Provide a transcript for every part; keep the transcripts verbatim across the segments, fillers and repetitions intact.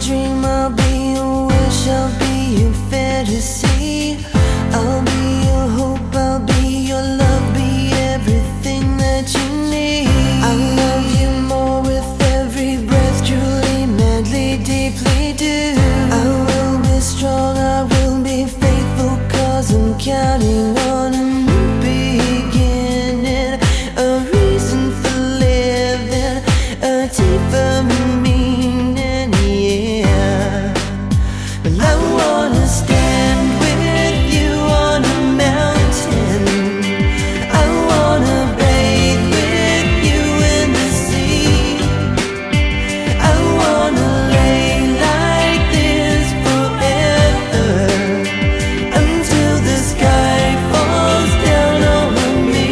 dream, I'll be your wish, I'll be your fantasy. I'll be your hope, I'll be your love, be everything that you need. I'll love you more with every breath, truly, madly, deeply do. I will be strong, I will be faithful, cause I'm counting on a new beginning, a reason for living, a deeper meaning, yeah. Well, I wanna stand with you on a mountain, I wanna bathe with you in the sea, I wanna lay like this forever, until the sky falls down over me.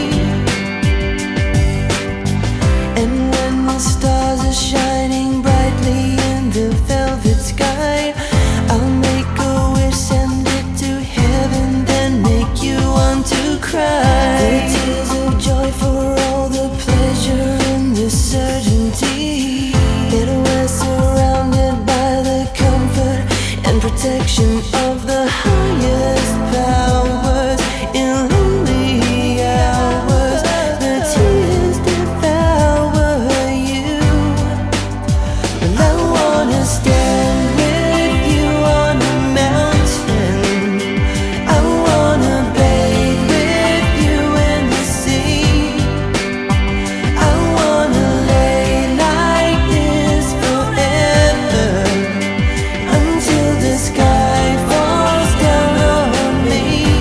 And when the stars are shining brightly in the velvet sky, I'll make a wish, send it to heaven, then make you want to cry. The tears of joy for all the pleasure and the certainty that we're surrounded by the comfort and protection of the highest powers. In lonely hours, the tears devour you. Well, I wanna stand with you on a mountain, I wanna bathe with you in the sea, I wanna lay like this forever, until the sky falls down on me.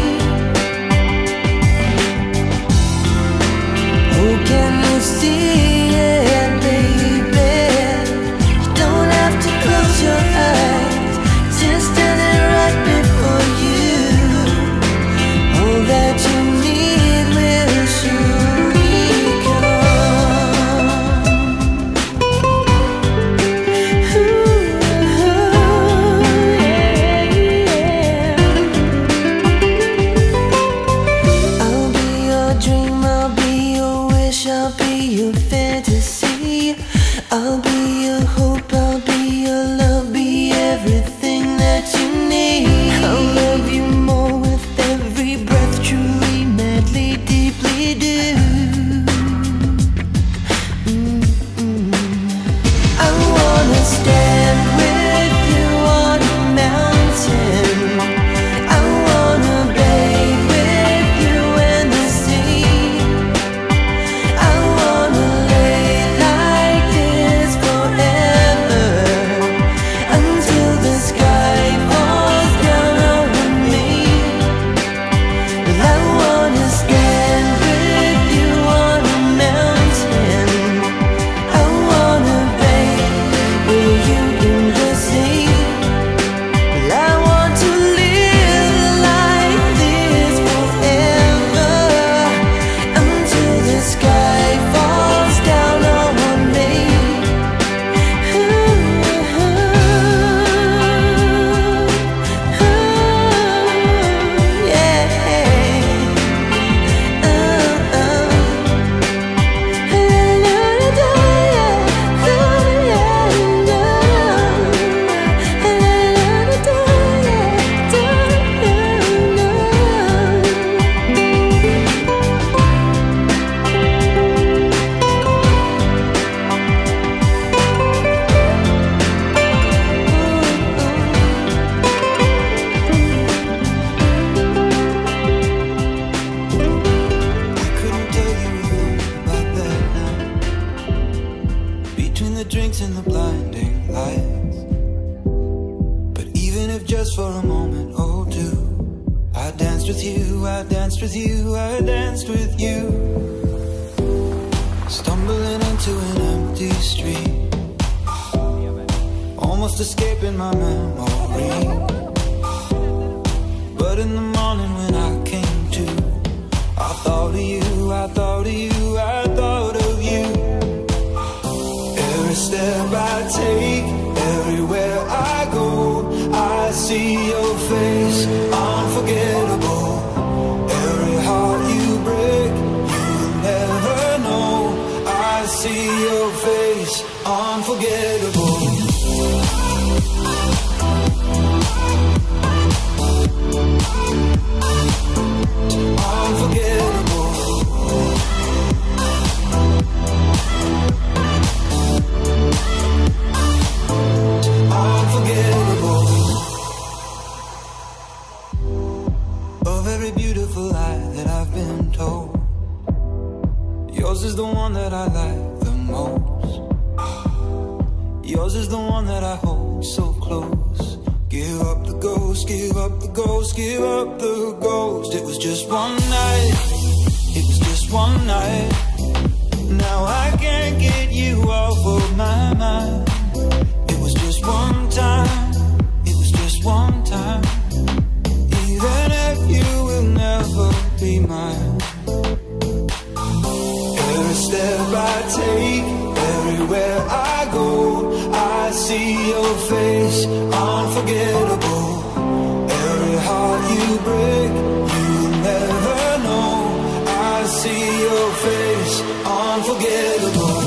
Oh, can you see it, baby? You don't have to close your eyes, just standing right before you. All that you need will surely come. Ooh, yeah. I'll be your dream, I'll be your wish, I'll be your fantasy. I'll be your hope, I'll be your love, be everything that you need. I'll love you more with every breath, truly, madly, deeply do. Mm-mm. I wanna stand with you on a mountain, I wanna bathe with you in the sea, I wanna lay like this forever, until the sky falls down over me. Well, I wanna stand with you on a mountain, I wanna bathe with you in the sea. Well, I want to live like this forever, until the sky falls down on me. I couldn't tell you about that night, between the drinks and the blinding lights. But even if just for a moment or two, I danced with you, I danced with you, I danced with you. Stumbling into an empty street, almost escaping my memory. But in the morning when I came to, I thought of you, I thought of you, I thought of you. Every step I take, everywhere I go, I see your face, unforgettable. Every heart you break, you'll never know. I see your face, unforgettable. unforgettable. Unforgettable. Of every beautiful lie that I've been told, yours is the one that I like the most. Yours is the one that I hold so close. Give up the ghost, give up the ghost, give up the ghost. It was just one night, it was just one night. Now I can't get you off of my mind. It was just one time, it was just one time. Even if you will never be mine. Every step I take, everywhere I go, I see your face, unforgettable. Every heart you break, you'll never know. I see your face, unforgettable.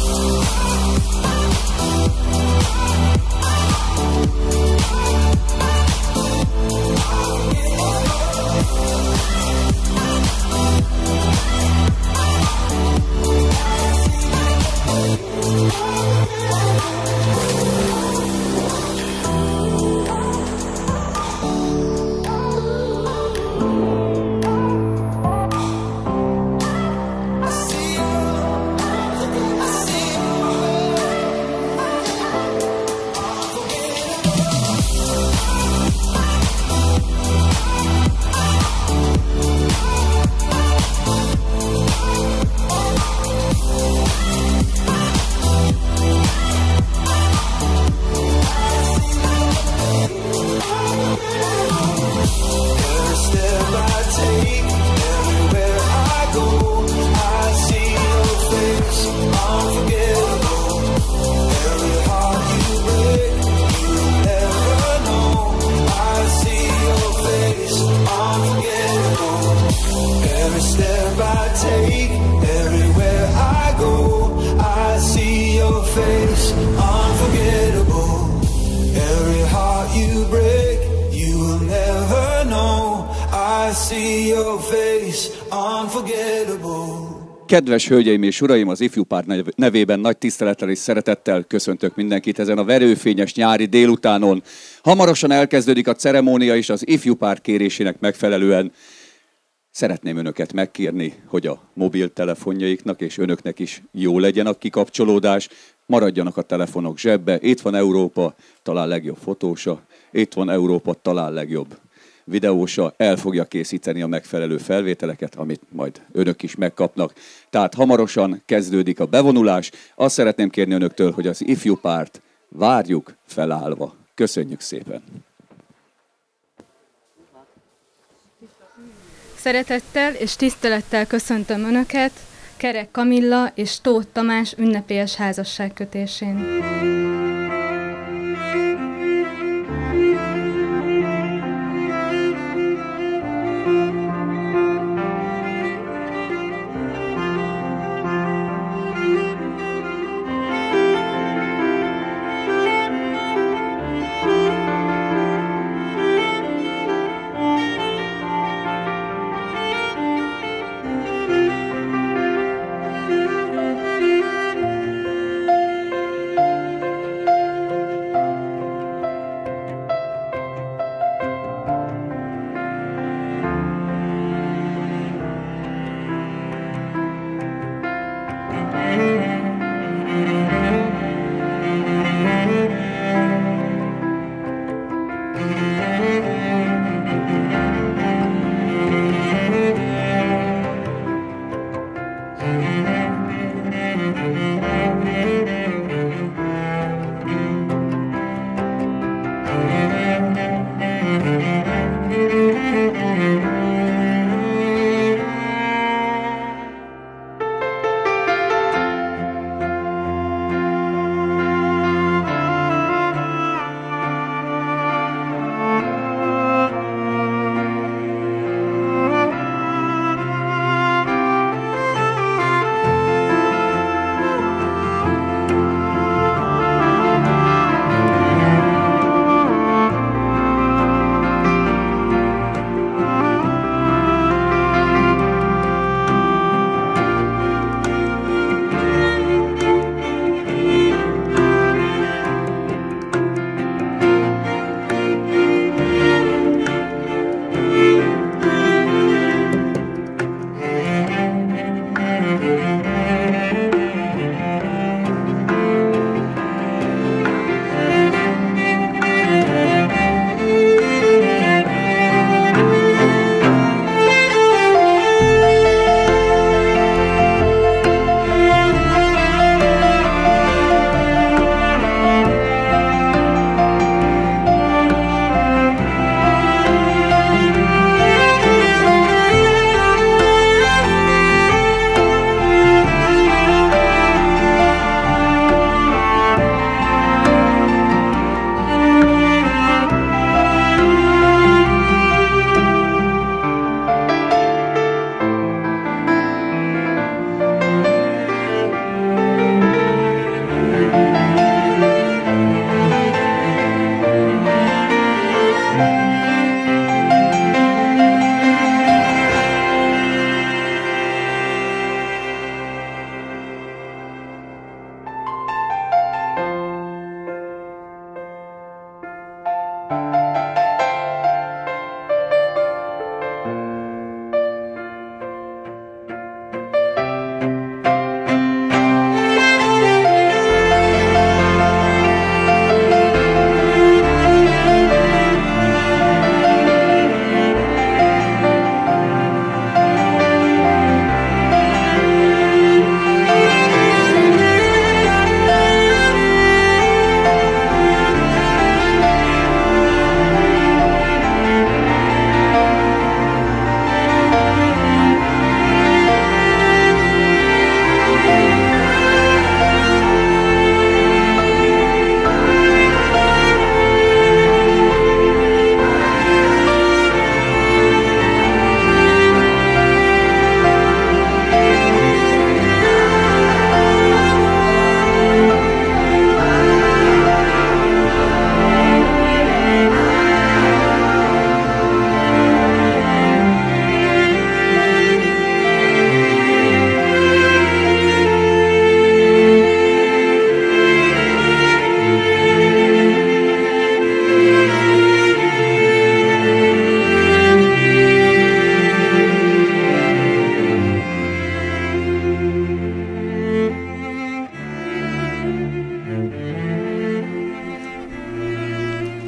Kedves hölgyeim és uraim, az Ifjú Pár nevében nagy tisztelettel és szeretettel köszöntök mindenkit ezen a verőfényes nyári délutánon. Hamarosan elkezdődik a ceremónia, és az Ifjú Pár kérésének megfelelően szeretném önöket megkérni, hogy a mobiltelefonjaiknak és önöknek is jó legyen a kikapcsolódás, maradjanak a telefonok zsebbe. Itt van Európa talán legjobb fotósa, itt van Európa talán legjobb videósa, el fogja készíteni a megfelelő felvételeket, amit majd önök is megkapnak. Tehát hamarosan kezdődik a bevonulás. Azt szeretném kérni önöktől, hogy az Ifjú Párt várjuk felállva. Köszönjük szépen! Szeretettel és tisztelettel köszöntöm önöket Kerek Kamilla és Tóth Tamás ünnepélyes házasságkötésén.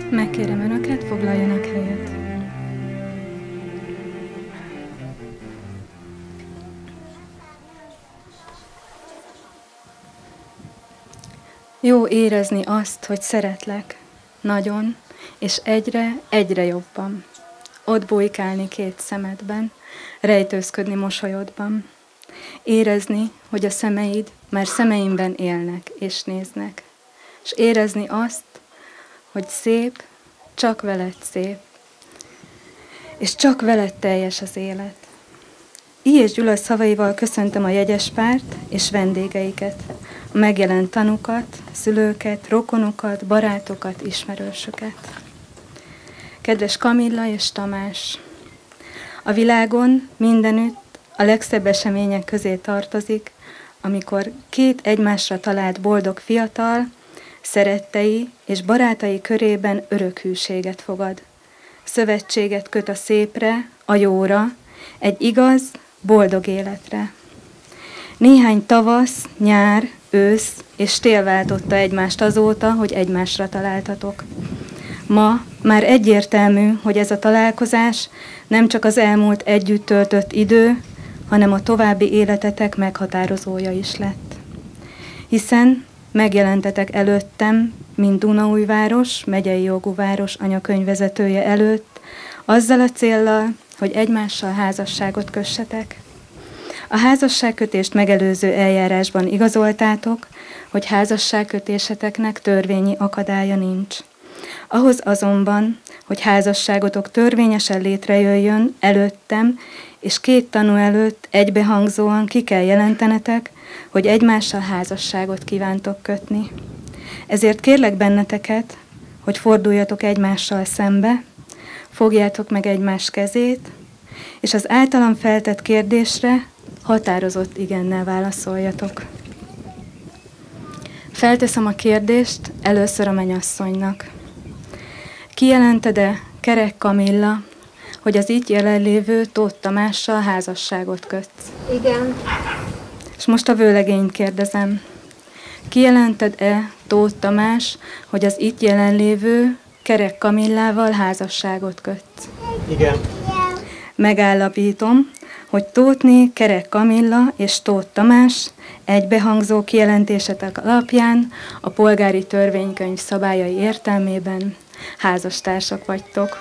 Megkérem Önöket, foglaljanak helyet. Jó érezni azt, hogy szeretlek, nagyon, és egyre, egyre jobban. Ott bujkálni két szemedben, rejtőzködni mosolyodban. Érezni, hogy a szemeid már szemeimben élnek és néznek. És érezni azt, hogy szép, csak veled szép, és csak veled teljes az élet. Így és Gyula szavaival köszöntöm a jegyes párt és vendégeiket, a megjelent tanukat, szülőket, rokonokat, barátokat, ismerősöket. Kedves Kamilla és Tamás, a világon mindenütt a legszebb események közé tartozik, amikor két egymásra talált boldog fiatal, szerettei és barátai körében örök hűséget fogad. Szövetséget köt a szépre, a jóra, egy igaz, boldog életre. Néhány tavasz, nyár, ősz és tél váltotta egymást azóta, hogy egymásra találtatok. Ma már egyértelmű, hogy ez a találkozás nem csak az elmúlt együtt töltött idő, hanem a további életetek meghatározója is lett. Hiszen megjelentetek előttem, mint Dunaújváros, megyei jogú város anyakönyvvezetője előtt, azzal a céllal, hogy egymással házasságot kössetek. A házasságkötést megelőző eljárásban igazoltátok, hogy házasságkötéseteknek törvényi akadálya nincs. Ahhoz azonban, hogy házasságotok törvényesen létrejöjjön előttem, és két tanú előtt egybehangzóan ki kell jelentenetek, hogy egymással házasságot kívántok kötni. Ezért kérlek benneteket, hogy forduljatok egymással szembe, fogjátok meg egymás kezét, és az általam feltett kérdésre határozott igennel válaszoljatok. Felteszem a kérdést először a mennyasszonynak. Kijelented-e, Kerek Kamilla, hogy az itt jelenlévő Tóth Tamással házasságot kötsz? Igen. És most a vőlegényt kérdezem. Kijelented-e, Tóth Tamás, hogy az itt jelenlévő Kerek Kamillával házasságot kötsz? Igen. Megállapítom, hogy Tóthné, Kerek Kamilla és Tóth Tamás egybehangzó kijelentésetek alapján a polgári törvénykönyv szabályai értelmében házastársak vagytok.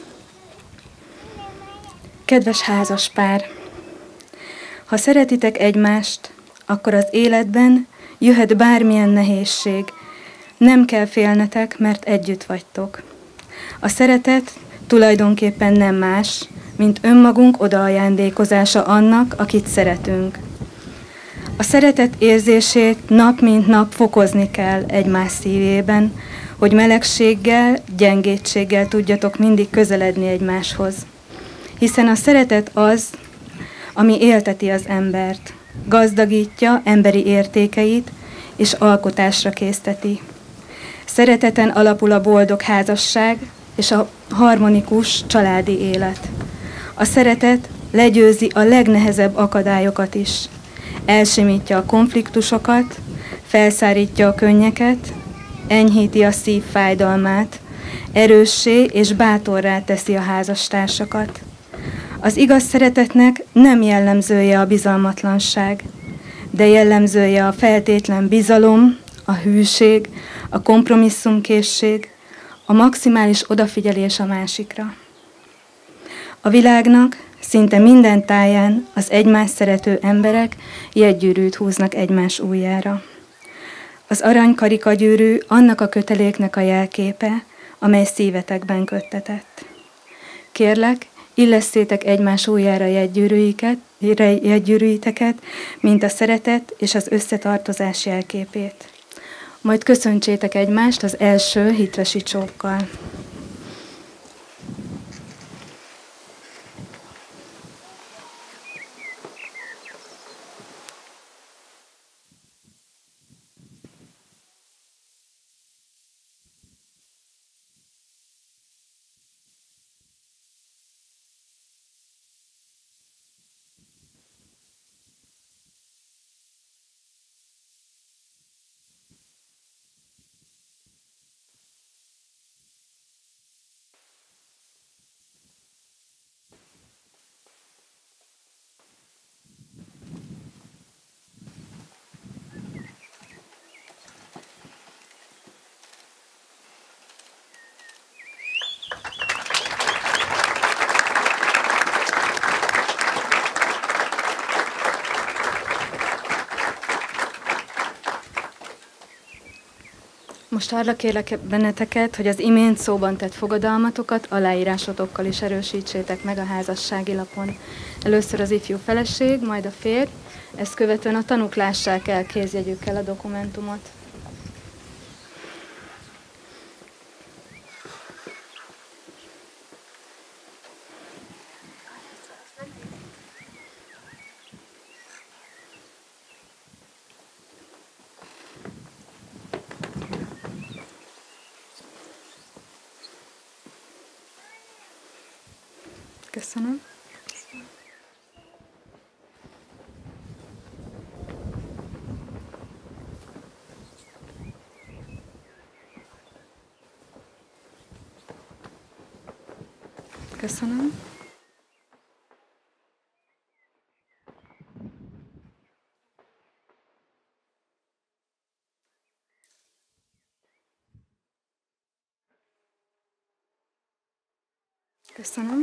Kedves házaspár! Ha szeretitek egymást, akkor az életben jöhet bármilyen nehézség. Nem kell félnetek, mert együtt vagytok. A szeretet tulajdonképpen nem más, mint önmagunk odaajándékozása annak, akit szeretünk. A szeretet érzését nap mint nap fokozni kell egymás szívében, hogy melegséggel, gyengétséggel tudjatok mindig közeledni egymáshoz. Hiszen a szeretet az, ami élteti az embert, gazdagítja emberi értékeit és alkotásra készteti. Szereteten alapul a boldog házasság és a harmonikus családi élet. A szeretet legyőzi a legnehezebb akadályokat is. Elsimítja a konfliktusokat, felszárítja a könnyeket, enyhíti a szív fájdalmát, erőssé és bátorrá teszi a házastársakat. Az igaz szeretetnek nem jellemzője a bizalmatlanság, de jellemzője a feltétlen bizalom, a hűség, a kompromisszumkészség, a maximális odafigyelés a másikra. A világnak szinte minden táján az egymást szerető emberek jegygyűrűt húznak egymás ujjára. Az aranykarikagyűrű annak a köteléknek a jelképe, amely szívetekben köttetett. Kérlek, illesszétek egymás ujjára jegygyűrűiteket, mint a szeretet és az összetartozás jelképét. Majd köszöntsétek egymást az első hitvesi csókkal. Most arra kérlek benneteket, hogy az imént szóban tett fogadalmatokat aláírásotokkal is erősítsétek meg a házassági lapon. Először az ifjú feleség, majd a férj, ezt követően a tanúk lássák el kézjegyükkel a dokumentumot. Köszönöm. Köszönöm. Köszönöm.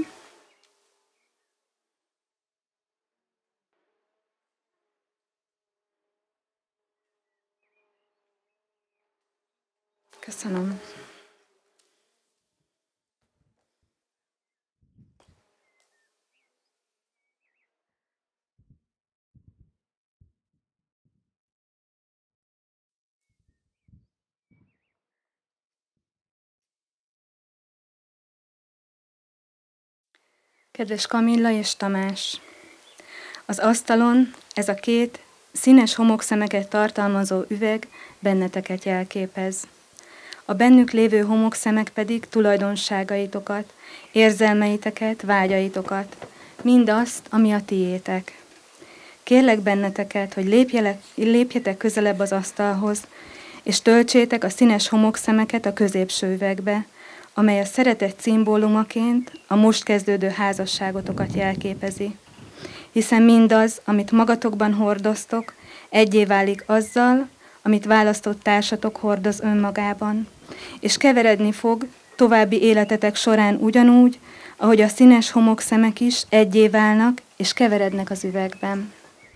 Köszönöm. Kedves Kamilla és Tamás! Az asztalon ez a két színes homokszemeket tartalmazó üveg benneteket jelképez. A bennük lévő homokszemek pedig tulajdonságaitokat, érzelmeiteket, vágyaitokat, mindazt, ami a tiétek. Kérlek benneteket, hogy lépjelek, lépjetek közelebb az asztalhoz, és töltsétek a színes homokszemeket a középső üvegbe, amely a szeretet szimbólumaként a most kezdődő házasságotokat jelképezi. Hiszen mindaz, amit magatokban hordoztok, egyé válik azzal, amit választott társatok hordoz önmagában, és keveredni fog további életetek során ugyanúgy, ahogy a színes homokszemek is egyé válnak és keverednek az üvegben.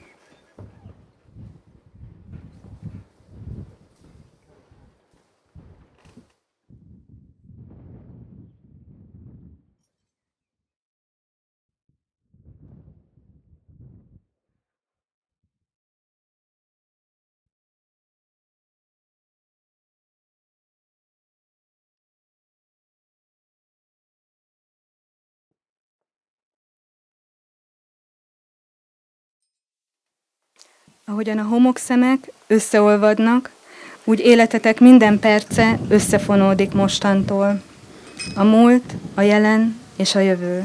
Ahogyan a homokszemek összeolvadnak, úgy életetek minden perce összefonódik mostantól. A múlt, a jelen és a jövő.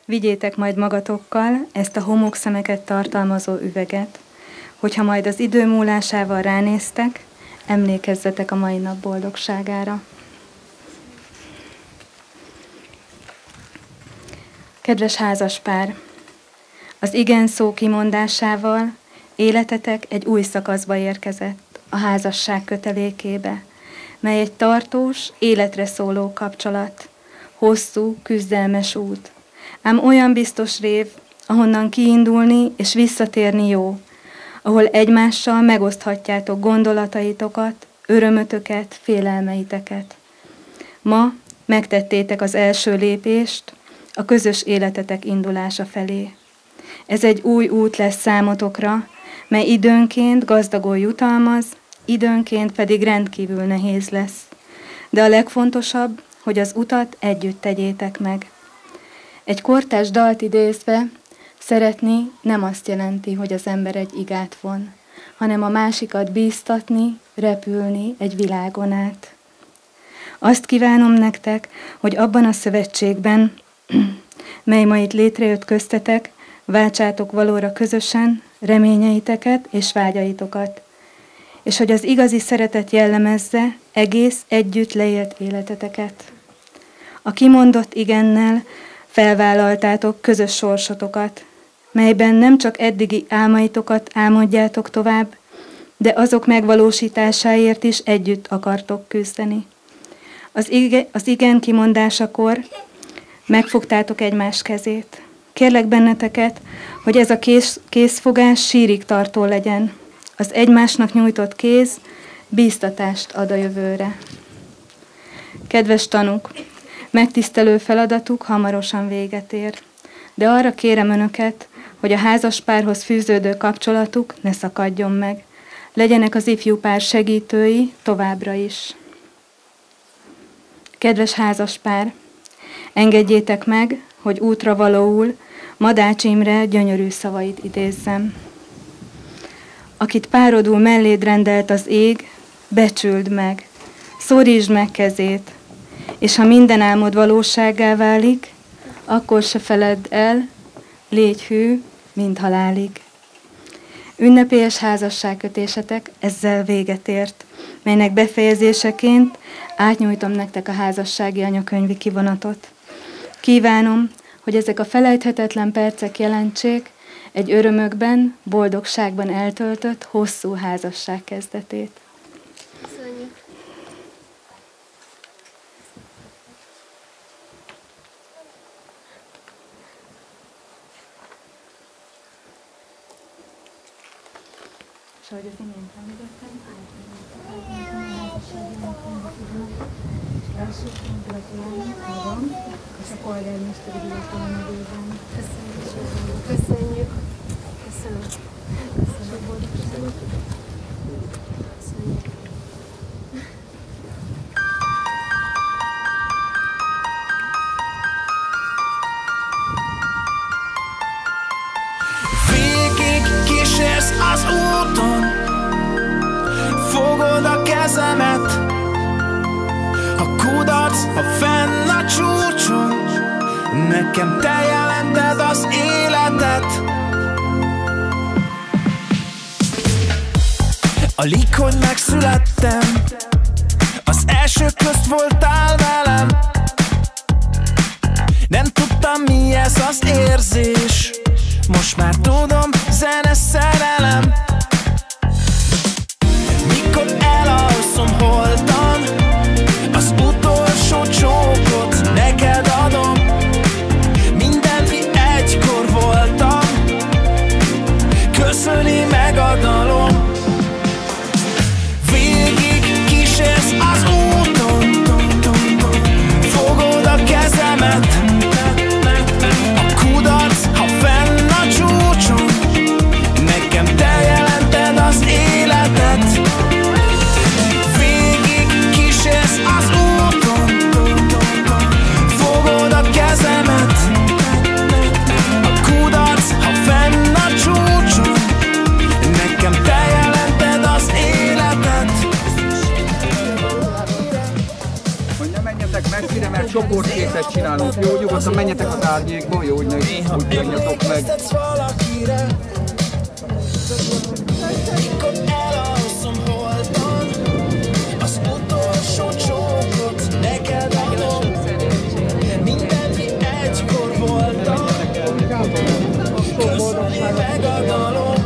Vigyétek majd magatokkal ezt a homokszemeket tartalmazó üveget, hogyha majd az idő múlásával ránéztek, emlékezzetek a mai nap boldogságára. Kedves házaspár! Az igen szó kimondásával életetek egy új szakaszba érkezett, a házasság kötelékébe, mely egy tartós, életre szóló kapcsolat, hosszú, küzdelmes út, ám olyan biztos rév, ahonnan kiindulni és visszatérni jó, ahol egymással megoszthatjátok gondolataitokat, örömötöket, félelmeiteket. Ma megtettétek az első lépést a közös életetek indulása felé. Ez egy új út lesz számotokra, mely időnként gazdagul jutalmaz, időnként pedig rendkívül nehéz lesz. De a legfontosabb, hogy az utat együtt tegyétek meg. Egy kortárs dalt idézve, szeretni nem azt jelenti, hogy az ember egy igát von, hanem a másikat bíztatni, repülni egy világon át. Azt kívánom nektek, hogy abban a szövetségben, mely ma itt létrejött köztetek, váltsátok valóra közösen reményeiteket és vágyaitokat, és hogy az igazi szeretet jellemezze egész együtt leélt életeteket. A kimondott igennel felvállaltátok közös sorsotokat, melyben nem csak eddigi álmaitokat álmodjátok tovább, de azok megvalósításáért is együtt akartok küzdeni. Az, ige, az igen kimondásakor megfogtátok egymás kezét. Kérlek benneteket, hogy ez a kész, készfogás sírig tartó legyen. Az egymásnak nyújtott kéz bíztatást ad a jövőre. Kedves tanúk, megtisztelő feladatuk hamarosan véget ér, de arra kérem önöket, hogy a házaspárhoz fűződő kapcsolatuk ne szakadjon meg. Legyenek az ifjú pár segítői továbbra is. Kedves házaspár, engedjétek meg, hogy útra valóul Madács Imre gyönyörű szavait idézzem. Akit párodul melléd rendelt az ég, becsüld meg, szorítsd meg kezét, és ha minden álmod valósággá válik, akkor se feledd el, légy hű, mint halálig. Ünnepélyes házasságkötésetek ezzel véget ért, melynek befejezéseként átnyújtom nektek a házassági anyakönyvi kivonatot. Kívánom, hogy ezek a felejthetetlen percek jelentsék egy örömökben, boldogságban eltöltött, hosszú házasság kezdetét. Köszönjük. És ahogy az imént említettem, elsőként gratulálunk magam és a polgármesteri hivatal nevében. Köszönjük. Köszönjük. Köszönöm. Köszönjük. Boldogságot. Köszönjük. Végig kísérsz az úton, fogod a kezemet, a kudarc, ha fenn a csúcson, nekem te jelented az életet. Alig, hogy megszülettem, az első közt voltál velem. Nem tudtam, mi ez az érzés, most már tudom, zene szerelem. Mikor elalszom holtan, az utolsó csókot neked adom. Mindent, mi egykor voltam, köszöni meg a dalom. Végig kísérsz az úton, fogod a kezemet, a kudarc, ha fenn a csúcson, nekem te jelented az életet. Végig kísérsz az úton, fogod a kezemet, a kudarc, ha fenn a csúcson, nekem te jelented az életet. Hogy ne menjetek messzire, mert csoportkészet csinálunk. Jó, nyugodtan menjetek az árnyékba, jó, hogy ne úgy nyomjatok meg. Valakire, mikor elalszom holtan, az utolsó csókot neked adom. Minden, mi egykor voltam, köszöni meg a dalom.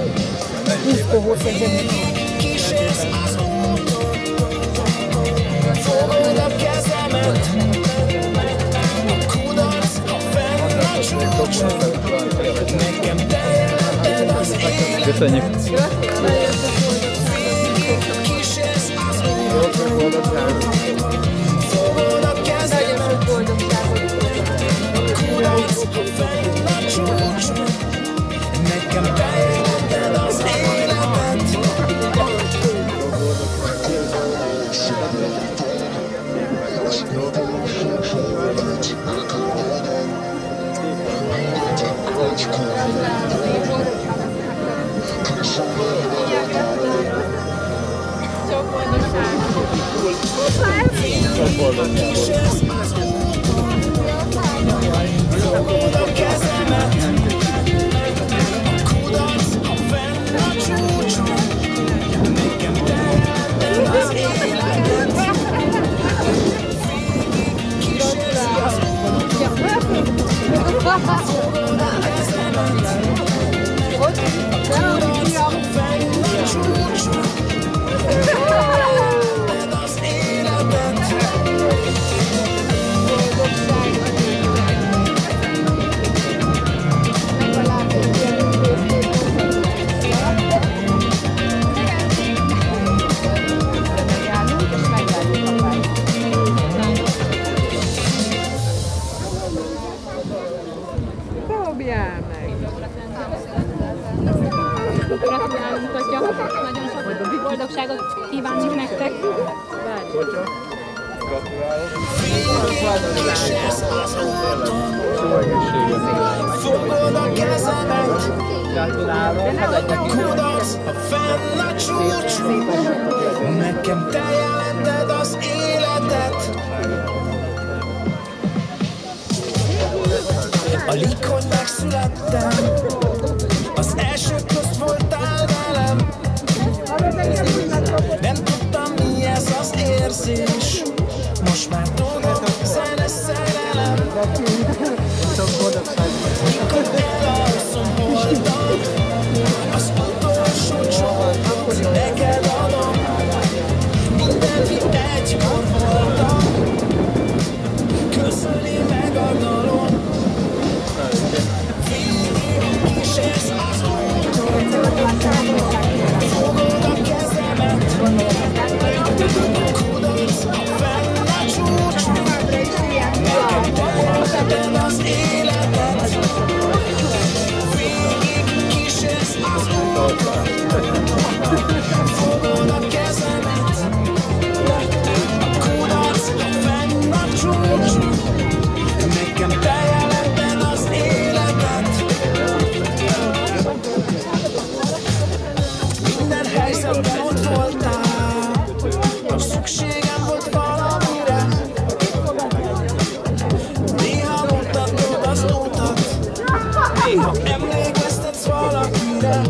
Kísérsz az úton, fogod a kezemet. A kudarc, ha fenn a csúcson, nekem te jelented az életet. Köszönjük! Végig kísérsz az úton, fogod a kezemet. A kudarc, ha fenn a csúcson, nekem te jelented az életet. Fogod a kezemet, a kudarc, ha fenn a csúcson, nekem te jelented az életet. Végig kísérsz az úton, fogod a kezemet, a kudarc, ha fenn a csúcson, jelented az életet. Gratulálunk, atya! Nagyon sok boldogságot kívánunk nektek! Fogod a kezemet, a kudarc, ha fenn a csúcson, nekem te jelented az életet. Alig, hogy megszülettem, az elsők közt voltál velem. Nem tudtam, mi ez az érzés, most már tudom, zene szerelem. Mikor elalszom holtan, az utolsó csókot neked adom. Minden, mi egykor voltam, köszöni meg a dalom. Végig kísérsz az úton, fogod a kezemet, a kudarc, ha fenn a csúcson, nekem te jelented az életet. Végig kísérsz az úton, fogod a kezemet, a kudarc, ha fenn a csúcson, nekem te jelented az életet. Minden helyzetben ott voltál, ha szükségem volt valamire. Néha mutatod az utat, néha emlékeztetsz valakire.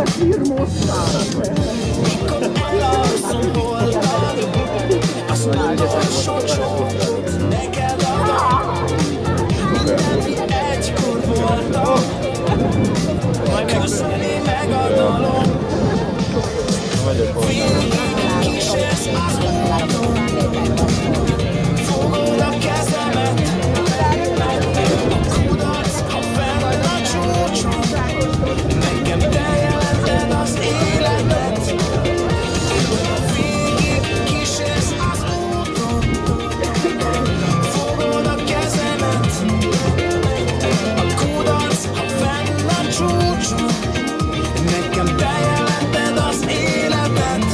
Mikor elalszom holtan, az utolsó csókot neked adom. Minden, mi egykor voltam, köszöni meg a dalom. Végig kísérsz az úton, fogod a kezemet, a kudarc, ha fenn a csúcson, nekem te jelented az életet. Végig kísérsz az úton, fogod a kezemet, a kudarc, ha fenn a csúcson, nekem te jelented az életet.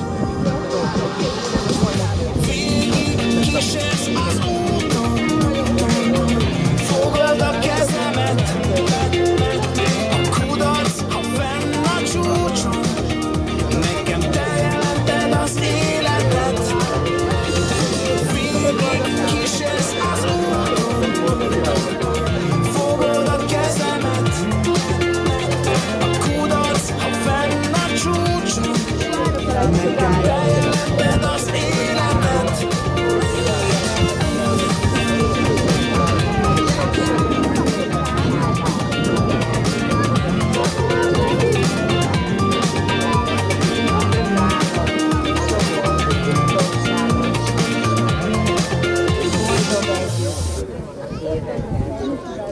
Végig kísérsz az úton,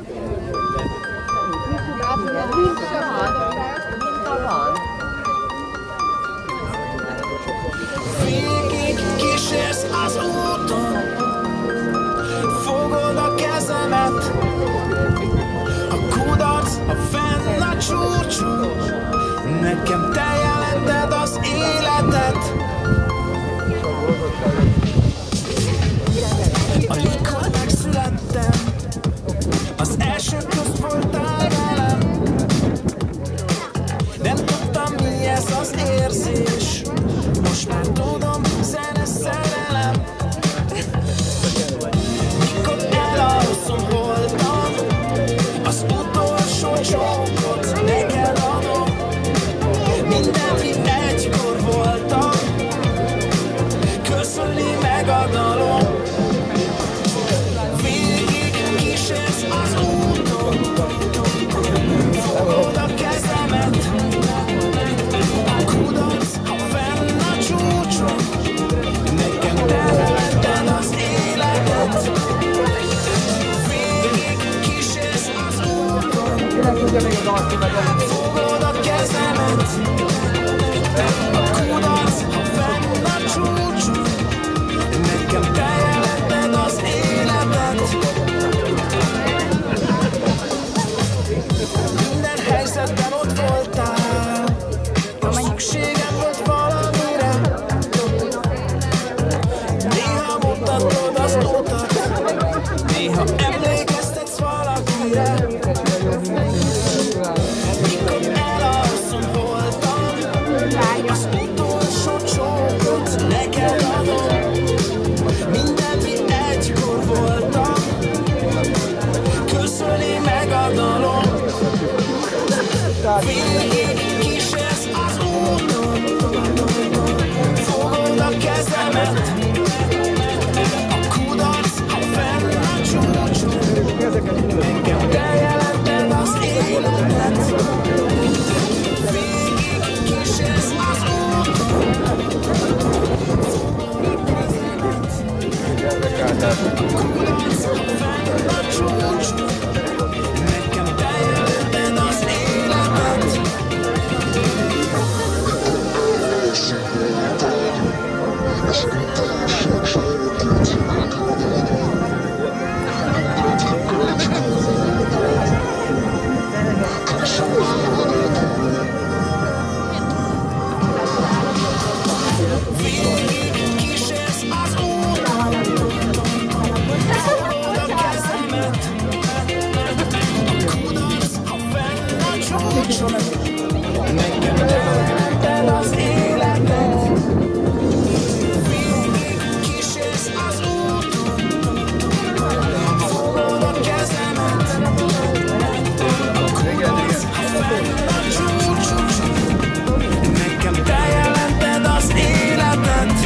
Végig kísérsz az úton, fogod a kezemet, a kudarc, ha fenn a csúcson, nekem te jelented az életet. Amikor megszülettem, az első közt voltál velem. Nem tudtam, mi ez az érzés, most már tudom, zene szerelem. Mikor elalszom, voltam, az utolsó csókot neked adom. Minden, mi egykor voltam, köszönni meg a dalom. Végig kísérsz az úton, fogod a kezemet, a kudarc, ha fenn a csúcson, nekem te jelented az életet. Végig kísérsz az úton, fogod a kezemet, a kudarc, ha fenn a csúcson, nekem te jelented az életet. Minden helyzetben ott voltál, ha szükségem volt valamire. Néha mutatod az utat, néha emlékeztetsz valakire. Mikor elalszom, voltam, az utolsó csókot neked adom. Minden, mi egykor voltam, köszöni meg a dalom. Végig kísérsz az úton, fogod a kezemet, a kudarc, ha fenn a csúcson, nekem te jelented az életet. Végig kísérsz az úton, a kudarc, ha fenn a csúcson, nekem te jelented az életet. Végig kísérsz az úton, fogod a kezemet, a kudarc, ha fenn a csúcson, nekem te jelented az életet. Végig kísérsz az úton, fogod a kezemet, a kudarc, ha fenn a csúcson, nekem te jelented az életet.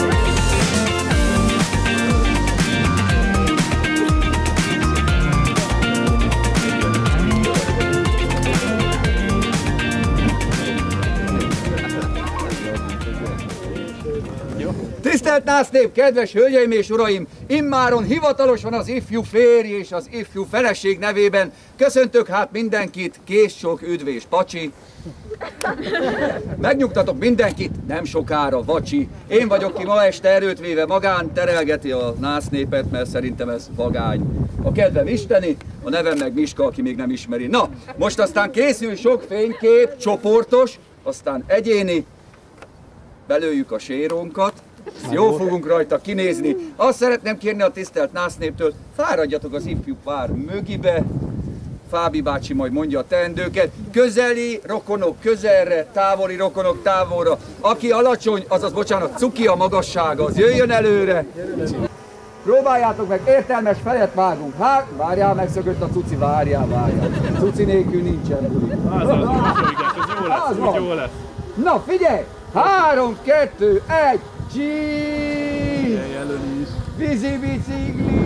Tisztelt násznép, kedves hölgyeim és uraim! Immáron hivatalosan az ifjú férj és az ifjú feleség nevében köszöntök hát mindenkit, kész sok üdv és pacsi. Megnyugtatok mindenkit, nem sokára vacsi. Én vagyok, ki ma este erőt véve magán terelgeti a násznépet, mert szerintem ez vagány. A kedvem isteni, a nevem meg Miska, aki még nem ismeri. Na, most aztán készül sok fénykép, csoportos, aztán egyéni, belőjük a sérónkat. Jó fogunk rajta kinézni. Azt szeretném kérni a tisztelt násznéptől, fáradjatok az ifjú pár mögibe. Fábi bácsi majd mondja a teendőket. Közeli rokonok közelre, távoli rokonok távolra. Aki alacsony, azaz bocsánat, cuki a magassága, az jöjjön előre. Próbáljátok meg, értelmes fejet vágunk. Hát, várjál, megszökött a cuci, várjál, várjál. Cuci nélkül nincsen buli. Az az, az jó lesz, jó lesz. Na figyelj! Három, kettő, egy, csíííí! Vízi bicikli!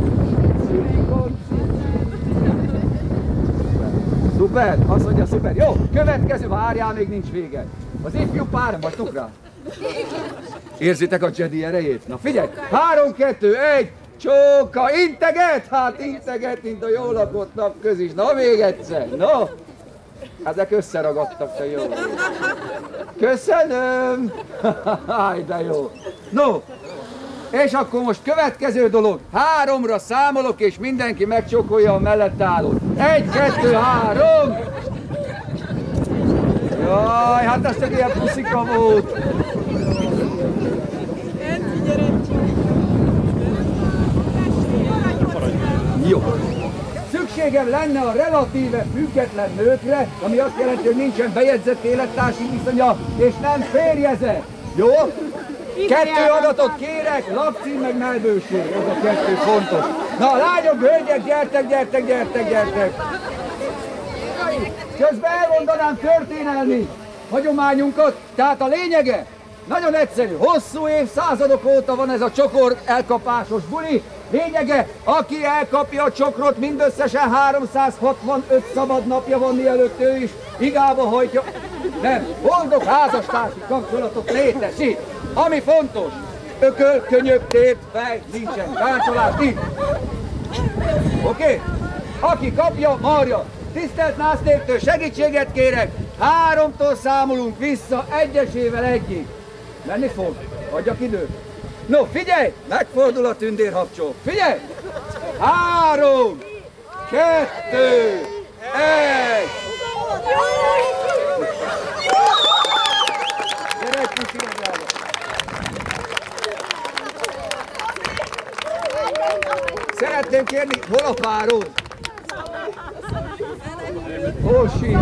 Szuper! Azt mondja, szuper! Jó, következő, várjál, még nincs vége. Az ifjú pár, vagytok rá? Érzitek a Jedi erejét? Na figyelj! Három, kettő, egy, Csóka, integet? Hát integet, mint a jól lakott napköz is. Na még egyszer, no. Ezek összeragadtak, te jó. Köszönöm. Háj, de jó. No, és akkor most következő dolog. Háromra számolok, és mindenki megcsókolja a mellett állót. Egy, kettő, három. Jaj, hát ez csak ilyen puszika volt. Jó. Szükségem lenne a relatíve független nőkre, ami azt jelenti, hogy nincsen bejegyzett élettársi viszonya, és nem férjezett. Jó? Kettő adatot kérek, lakcím meg melbőség. Ez a kettő fontos. Na, lányok, hölgyek, gyertek, gyertek, gyertek, gyertek. Közben elmondanám történelmi hagyományunkat, tehát a lényege nagyon egyszerű. Hosszú évszázadok óta van ez a csokor elkapásos buli. Lényege, aki elkapja a csokrot, mindösszesen háromszázhatvanöt szabad napja van, mielőtt ő is igába hajtja. Nem, boldog házastársi kapcsolatot létesít. Ami fontos, ököl, könyök, tért, fej, nincsen kárcsolás, nincs. Oké? Okay? Aki kapja, marja. Tisztelt násznéptől segítséget kérek, háromtól számolunk vissza, egyesével egyig. Menni fog? Adjak időt. No, figyelj! Megfordul a tündérhabcsó. Figyelj! Három, kettő, egy! Gyere egy kicsit, drága! Szeretném kérni, hol a párod? Hósi!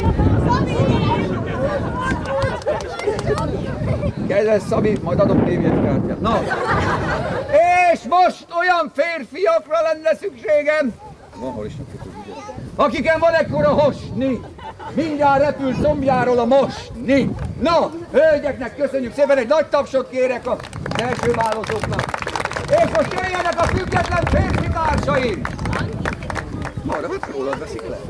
Kedves Szabi, majd adok névjegykártyát. Na! És most olyan férfiakra lenne szükségem, van, hol is akiken van ekkora hosni, mindjárt repül combjáról a mosni. Na, hölgyeknek köszönjük szépen, egy nagy tapsot kérek az első válaszoknak. És most jöjjenek a független férfi társaim! Marra, hát rólad veszik le.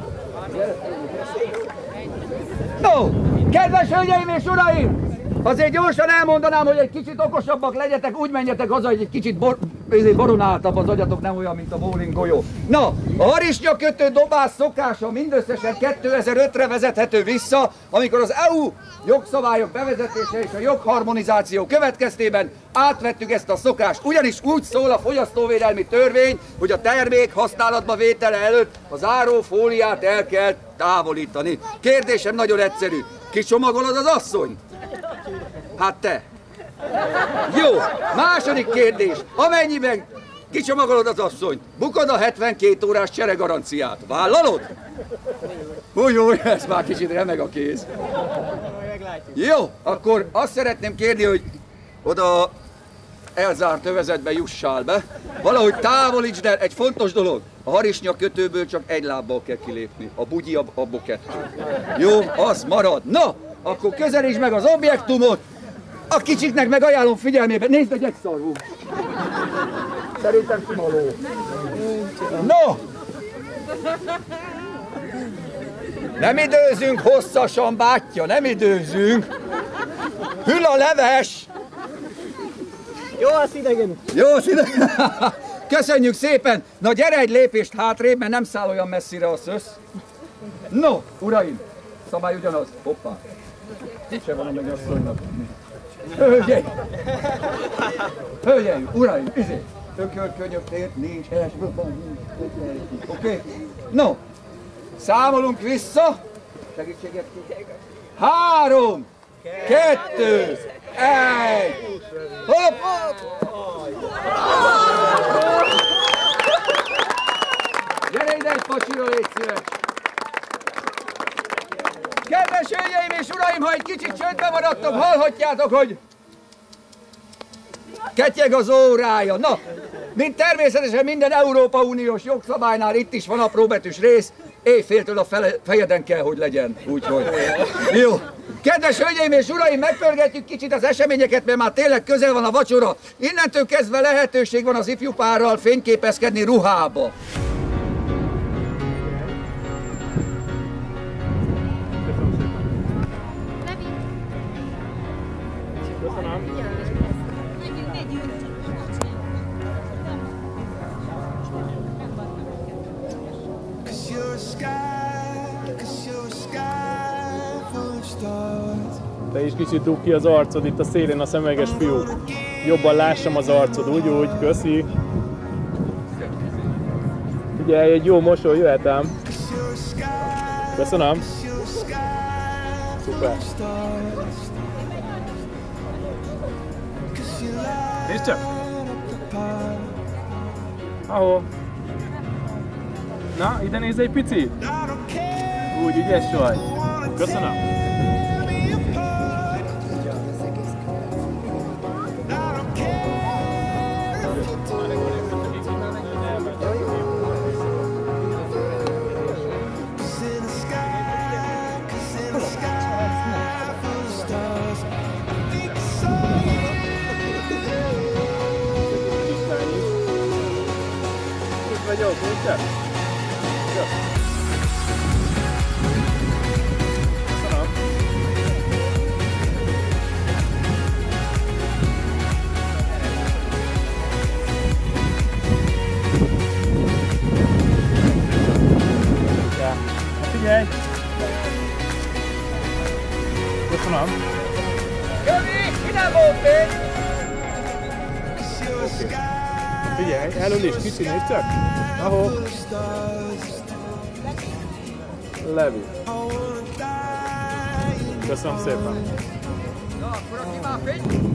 No, kedves hölgyeim és uraim! Azért gyorsan elmondanám, hogy egy kicsit okosabbak legyetek, úgy menjetek haza, hogy egy kicsit bor, boronáltabb az agyatok, nem olyan, mint a bowling golyó. Na, a harisnyakötő dobás szokása mindösszesen kétezer-ötre vezethető vissza, amikor az é u jogszabályok bevezetése és a jogharmonizáció következtében átvettük ezt a szokást. Ugyanis úgy szól a fogyasztóvédelmi törvény, hogy a termék használatba vétele előtt a zárófóliát el kell távolítani. Kérdésem nagyon egyszerű. Kicsomagolod az asszonyt? Hát te. Jó, második kérdés. Amennyiben kicsomagolod az asszonyt, bukod a hetvenkét órás cseregaranciát. Vállalod? Úgy, úgy, ez már kicsit remeg a kéz. Jó, akkor azt szeretném kérni, hogy oda elzárt övezetbe jussál be. Valahogy távolítsd el, egy fontos dolog. A harisnya kötőből csak egy lábbal kell kilépni. A bugyi abból kettő. Jó, az marad. Na, akkor közelítsd meg az objektumot. A kicsiknek meg ajánlom figyelmébe. Nézd, egy egyszarvú. Szerintem kimaló. No! Nem időzünk hosszasan, bátyja, nem időzünk. Hűl a leves. Jó az idegen. Jó az idegen. Köszönjük szépen. Na gyere egy lépést hátrébb, mert nem száll olyan messzire a szösz. No, uraim, szabály ugyanaz. Hoppá. Se van a meg asszonynak. Hölgyeim! Hölgyeim, uraim, izé! Ökölkönyökért nincs, elsőben nincs. Oké? Okay? No! Számolunk vissza. Segítséget kérek. Három, kettő, egy. Hopp, hopp! Gyere ide egy pacsira, légy szíves! Kedves hölgyeim és uraim, ha egy kicsit csöndben maradtok, hallhatjátok, hogy ketyeg az órája. Na, mint természetesen minden Európai Uniós jogszabálynál itt is van apróbetűs rész, éjféltől a fele, fejeden kell, hogy legyen. Úgyhogy. Jó. Kedves hölgyeim és uraim, megpörgetjük kicsit az eseményeket, mert már tényleg közel van a vacsora. Innentől kezdve lehetőség van az ifjú párral fényképezkedni ruhába. Te is kicsit dugd ki az arcod itt a szélén, a szemüveges fiú. Jobban lássam az arcod, úgy, úgy, köszi. Figyelj, egy jó mosoly jöhet ám. Köszönöm. Szuper. Nézd csak! Ahol? Na, ide nézz egy picit! Úgy, ügyes vagy. Köszönöm. Vagyok, nézd csak! Figyelj! Köszönöm! Jövi, ide volt még! Figyelj, elől is, kicsi, nézd csak! Ahol? Levi. Köszönöm szépen! Na, akkor aki már fény?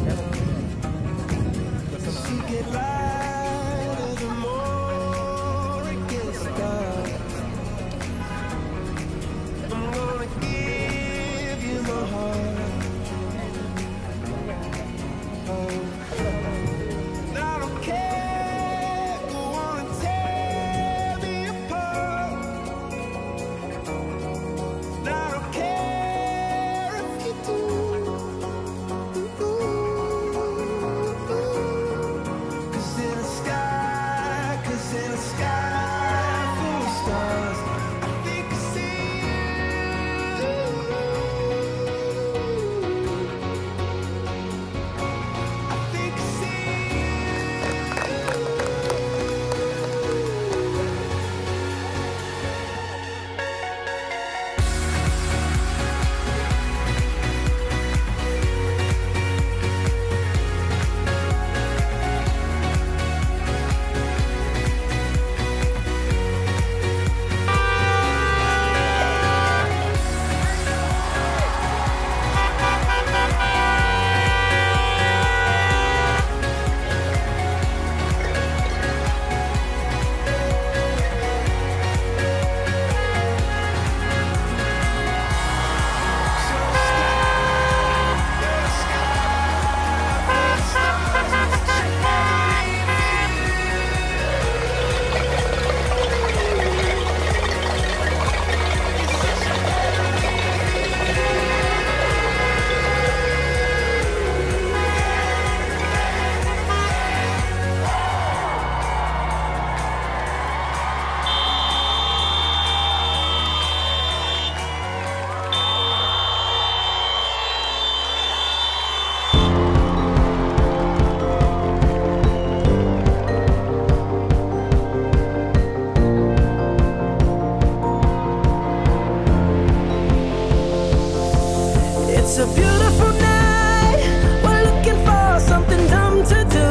It's a beautiful night. We're looking for something dumb to do.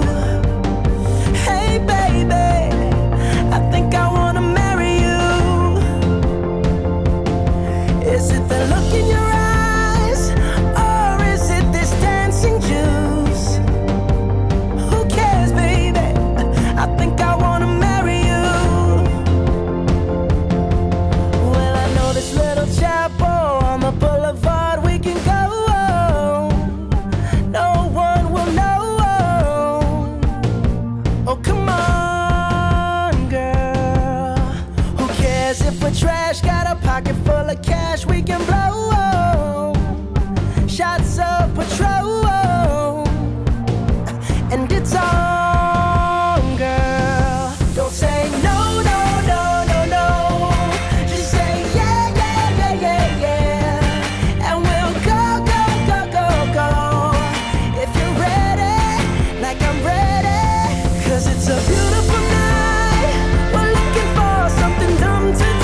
Hey baby, I think I wanna marry you. Is it the look in your eyes, or is it this dancing juice? Who cares, baby? I think I wanna marry you. Well, I know this little chapel on the boulevard. We can go. No one will know. Oh, come on, girl. Who cares if we're trash? Got a pocket full of cash we can blow. Shots of Patrol, and it's on, girl. Don't say no, no, no, no, no. Just say yeah, yeah, yeah, yeah, yeah. And we'll go, go, go, go, go. If you're ready, like I'm ready. Cause it's a beautiful night. We're looking for something dumb to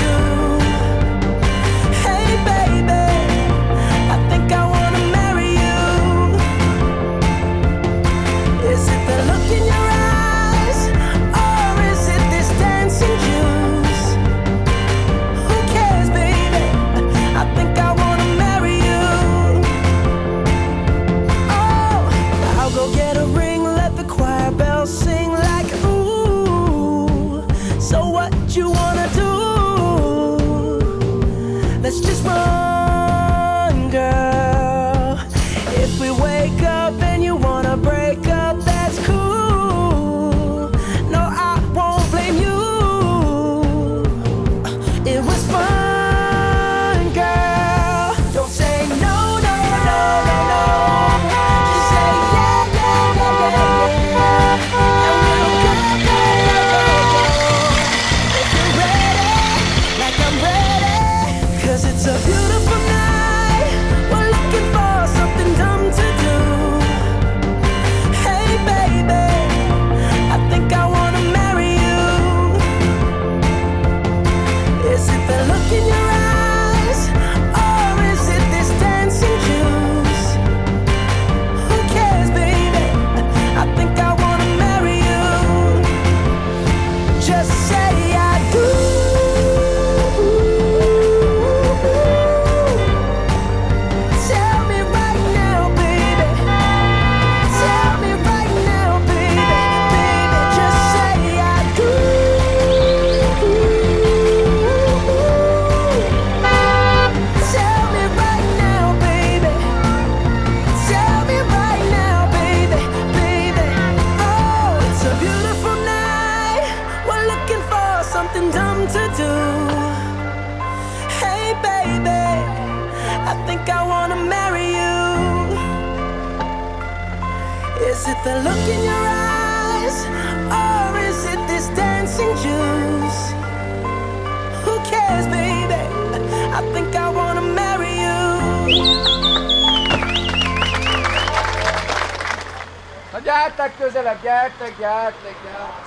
what you wanna do. Let's just run, girl. If we wake up and you wanna break up, that's cool. No, I won't blame you. It was fun, girl. Don't say no, no, no, no, no. Just say yeah, yeah, yeah, yeah, yeah. And we'll go, go, go, go, go. If you're ready, like I'm ready. 'Cause it's a beautiful night. We're looking for something dumb to do. Hey baby, I think I wanna marry you. Is it the look in your eyes, or is it this dancing juice? Who cares, baby? I think I wanna marry you. Just say I do. Tell me right now, baby. Tell me right now, baby. Baby, just say I do. Tell me right now, baby. Tell me right now, baby. Baby, oh, it's a beautiful night. We're looking for something dumb to do. Hey baby, I think I wanna marry you. Is it the look in your eyes, or is it this dancing juice? Who cares, baby? I think I wanna marry you. Na gyertek közelebb, gyertek, gyertek, gyertek.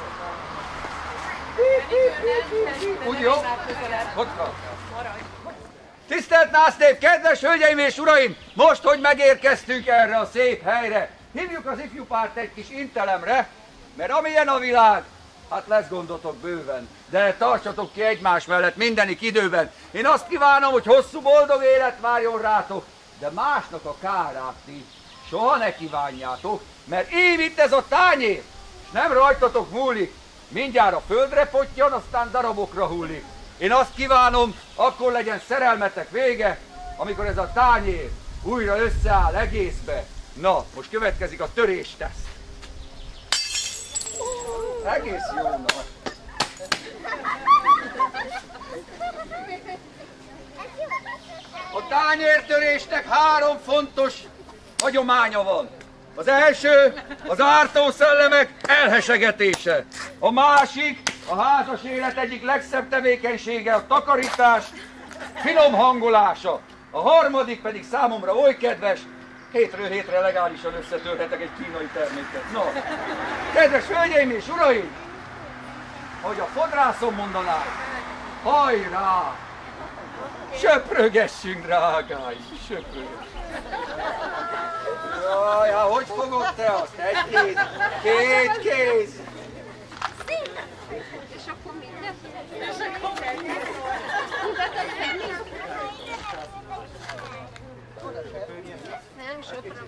Úgy jó? Ott van. Tisztelt násznép, kedves hölgyeim és uraim! Most, hogy megérkeztünk erre a szép helyre, hívjuk az ifjú párt egy kis intelemre, mert amilyen a világ, hát lesz gondotok bőven. De tartsatok ki egymás mellett mindenik időben. Én azt kívánom, hogy hosszú boldog élet várjon rátok, de másnak a kárát ti soha ne kívánjátok, mert így itt ez a tányér, és nem rajtatok múlik. Mindjárt a földre pottyan, aztán darabokra hullik. Én azt kívánom, akkor legyen szerelmetek vége, amikor ez a tányér újra összeáll egészbe. Na, most következik a törésteszt. Egész jó, na. A tányértörésnek három fontos hagyománya van. Az első az ártó szellemek elhesegetése. A másik, a házas élet egyik legszebb tevékenysége a takarítás, finom hangolása. A harmadik pedig számomra oly kedves, hétről hétre legálisan összetörhetek egy kínai terméket. No, kedves hölgyeim és uraim, hogy a fodrászom mondaná, hajrá! Söprögessünk, drágáim, söprögessünk. Jaj, hát hogy fogod te azt? Egy kéz, két kéz. És akkor mindent? És akkor mindent? Mutatod fel? Nem, söpröm.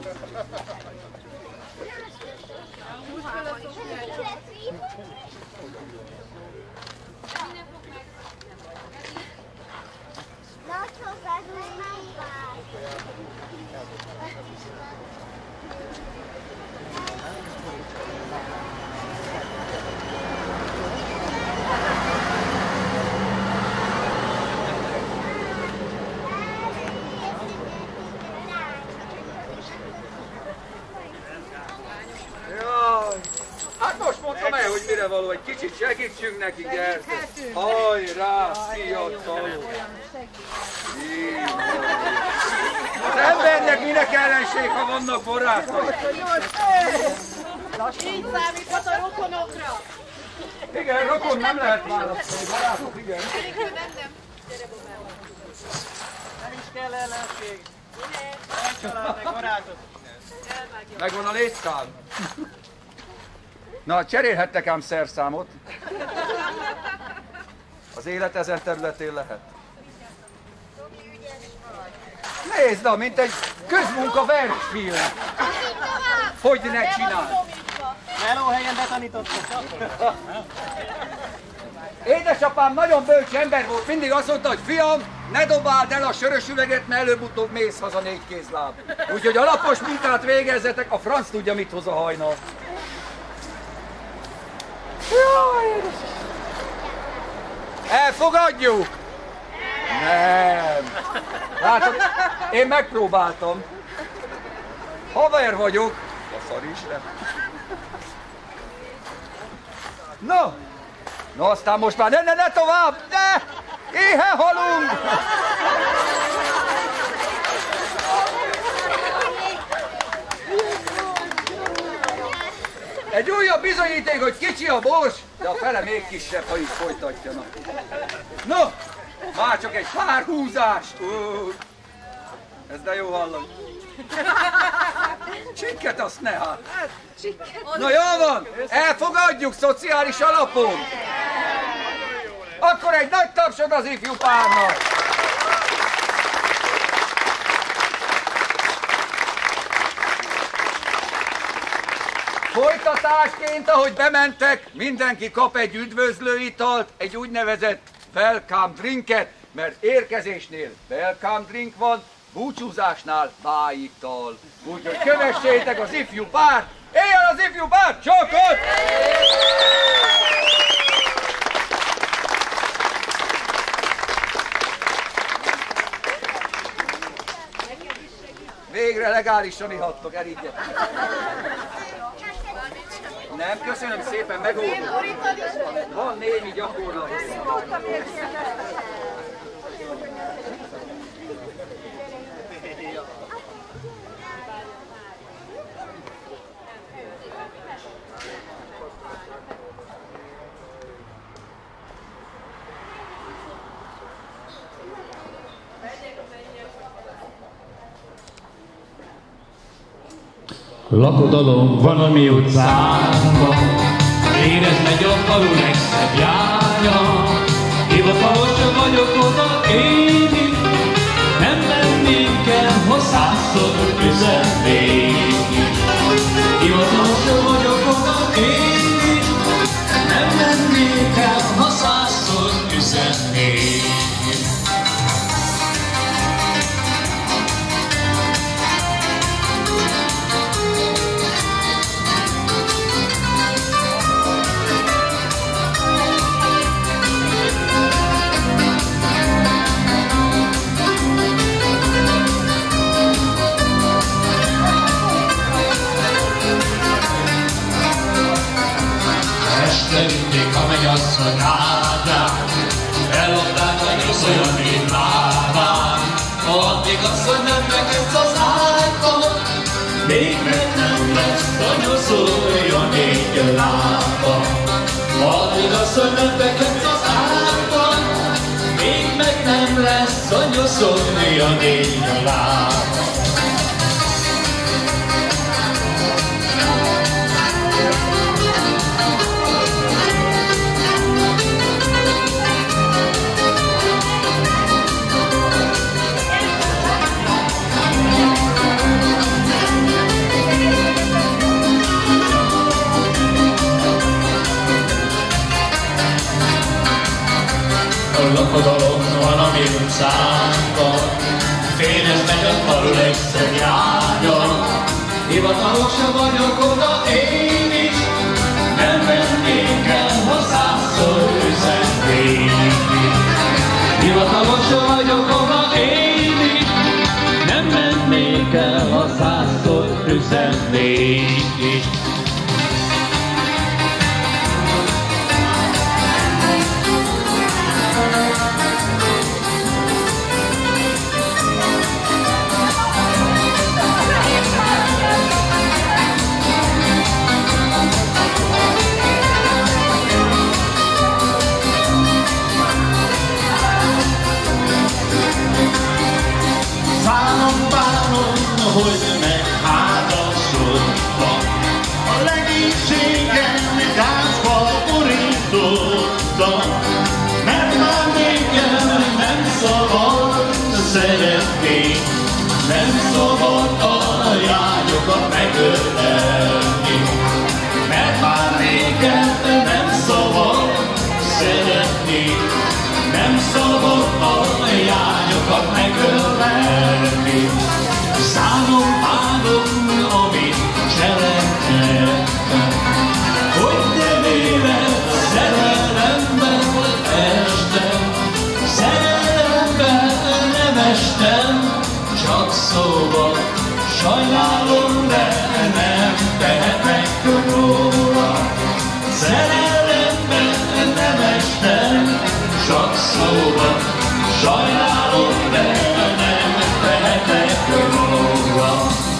Hát most mondtam el, hogy mire való, egy kicsit segítsünk neki, gyertek! Hajrá, fiatalok! Az embernek minek ellenség, ha vannak barátai? Így számíthat a rokonokra! Igen, rokon nem lehet választani, barátok, igen. Nem, nem. Nem is kell ellenség. Nem család, meg barátok. Megvan a létszám? Na, cserélhettek ám szerszámot. Az élet ezen területén lehet. Nézd, na, mint egy közmunka versfilm. Hogy ne csinálj? Melóhelyen betanítottak. Édesapám nagyon bölcs ember volt, mindig azt mondta, hogy fiam, ne dobáld el a sörös üveget, mert előbb-utóbb mész haza négy kézláb. Úgyhogy alapos munkát végezzetek, a franc tudja, mit hoz a hajnal. Jaj, elfogadjuk? Nem. Látod, én megpróbáltam. Haver vagyok. A szar is nem. No! No, aztán most már ne, ne, ne tovább! Ne! Éhen halunk! Egy újabb bizonyíték, hogy kicsi a bors, de a fele még kisebb, ha így folytatjanak. No! Már csak egy pár húzás! Uh, ez de jó hallani. Csikket azt ne hát! Na jól van! Elfogadjuk szociális alapon! Akkor egy nagy tapsot az ifjú párnak! Folytatásként, ahogy bementek, mindenki kap egy üdvözlőitalt, egy úgynevezett welcome drinket, mert érkezésnél welcome drink van, búcsúzásnál bájital. Úgyhogy kövessétek az ifjú párt! Éjjel az ifjú párt! Csokot! Végre legálisan ihattok, elígyek. Nem, köszönöm szépen, megoldom. Van némi gyakorlat. Lakodalom van a mi utcánkban, érezd meg a falu legszebb jánya. Hivatalos vagyok oda én is, nem mennék el, ha százszor üzennék. Hivatalos vagyok oda én is, nem mennék el, ha százszor üzennék. Mindig, ha megy az, hogy ágyán, ellopták a nyuszoljon én lábán. Addig az, hogy nem megkötsz az ágyban, még meg nem lesz a nyuszoljon én lábán. Addig az, hogy nem megkötsz az ágyban, még meg nem lesz a nyuszoljon én lábán. Lakodalom van a mi utcánkban, fényezd meg a falu legszebb jánya. Hivatalosan vagyok oda én is, nem mennék el, ha százszor üzennék. Hivatalosan vagyok oda én is, nem mennék el, ha százszor üzennék. Bánom, bánom, hogy megházasodtam, a legénységem gázba borítottam, mert már nékem nem szabad szeretni, nem szabad a lányokat megölni, mert már nékem nem szabad szeretni. estem, csak szóval. Sajnálom, de nem tehetek róla. Szerelemben nem estem, csak szóval. Sajnálom, de nem tehetek róla.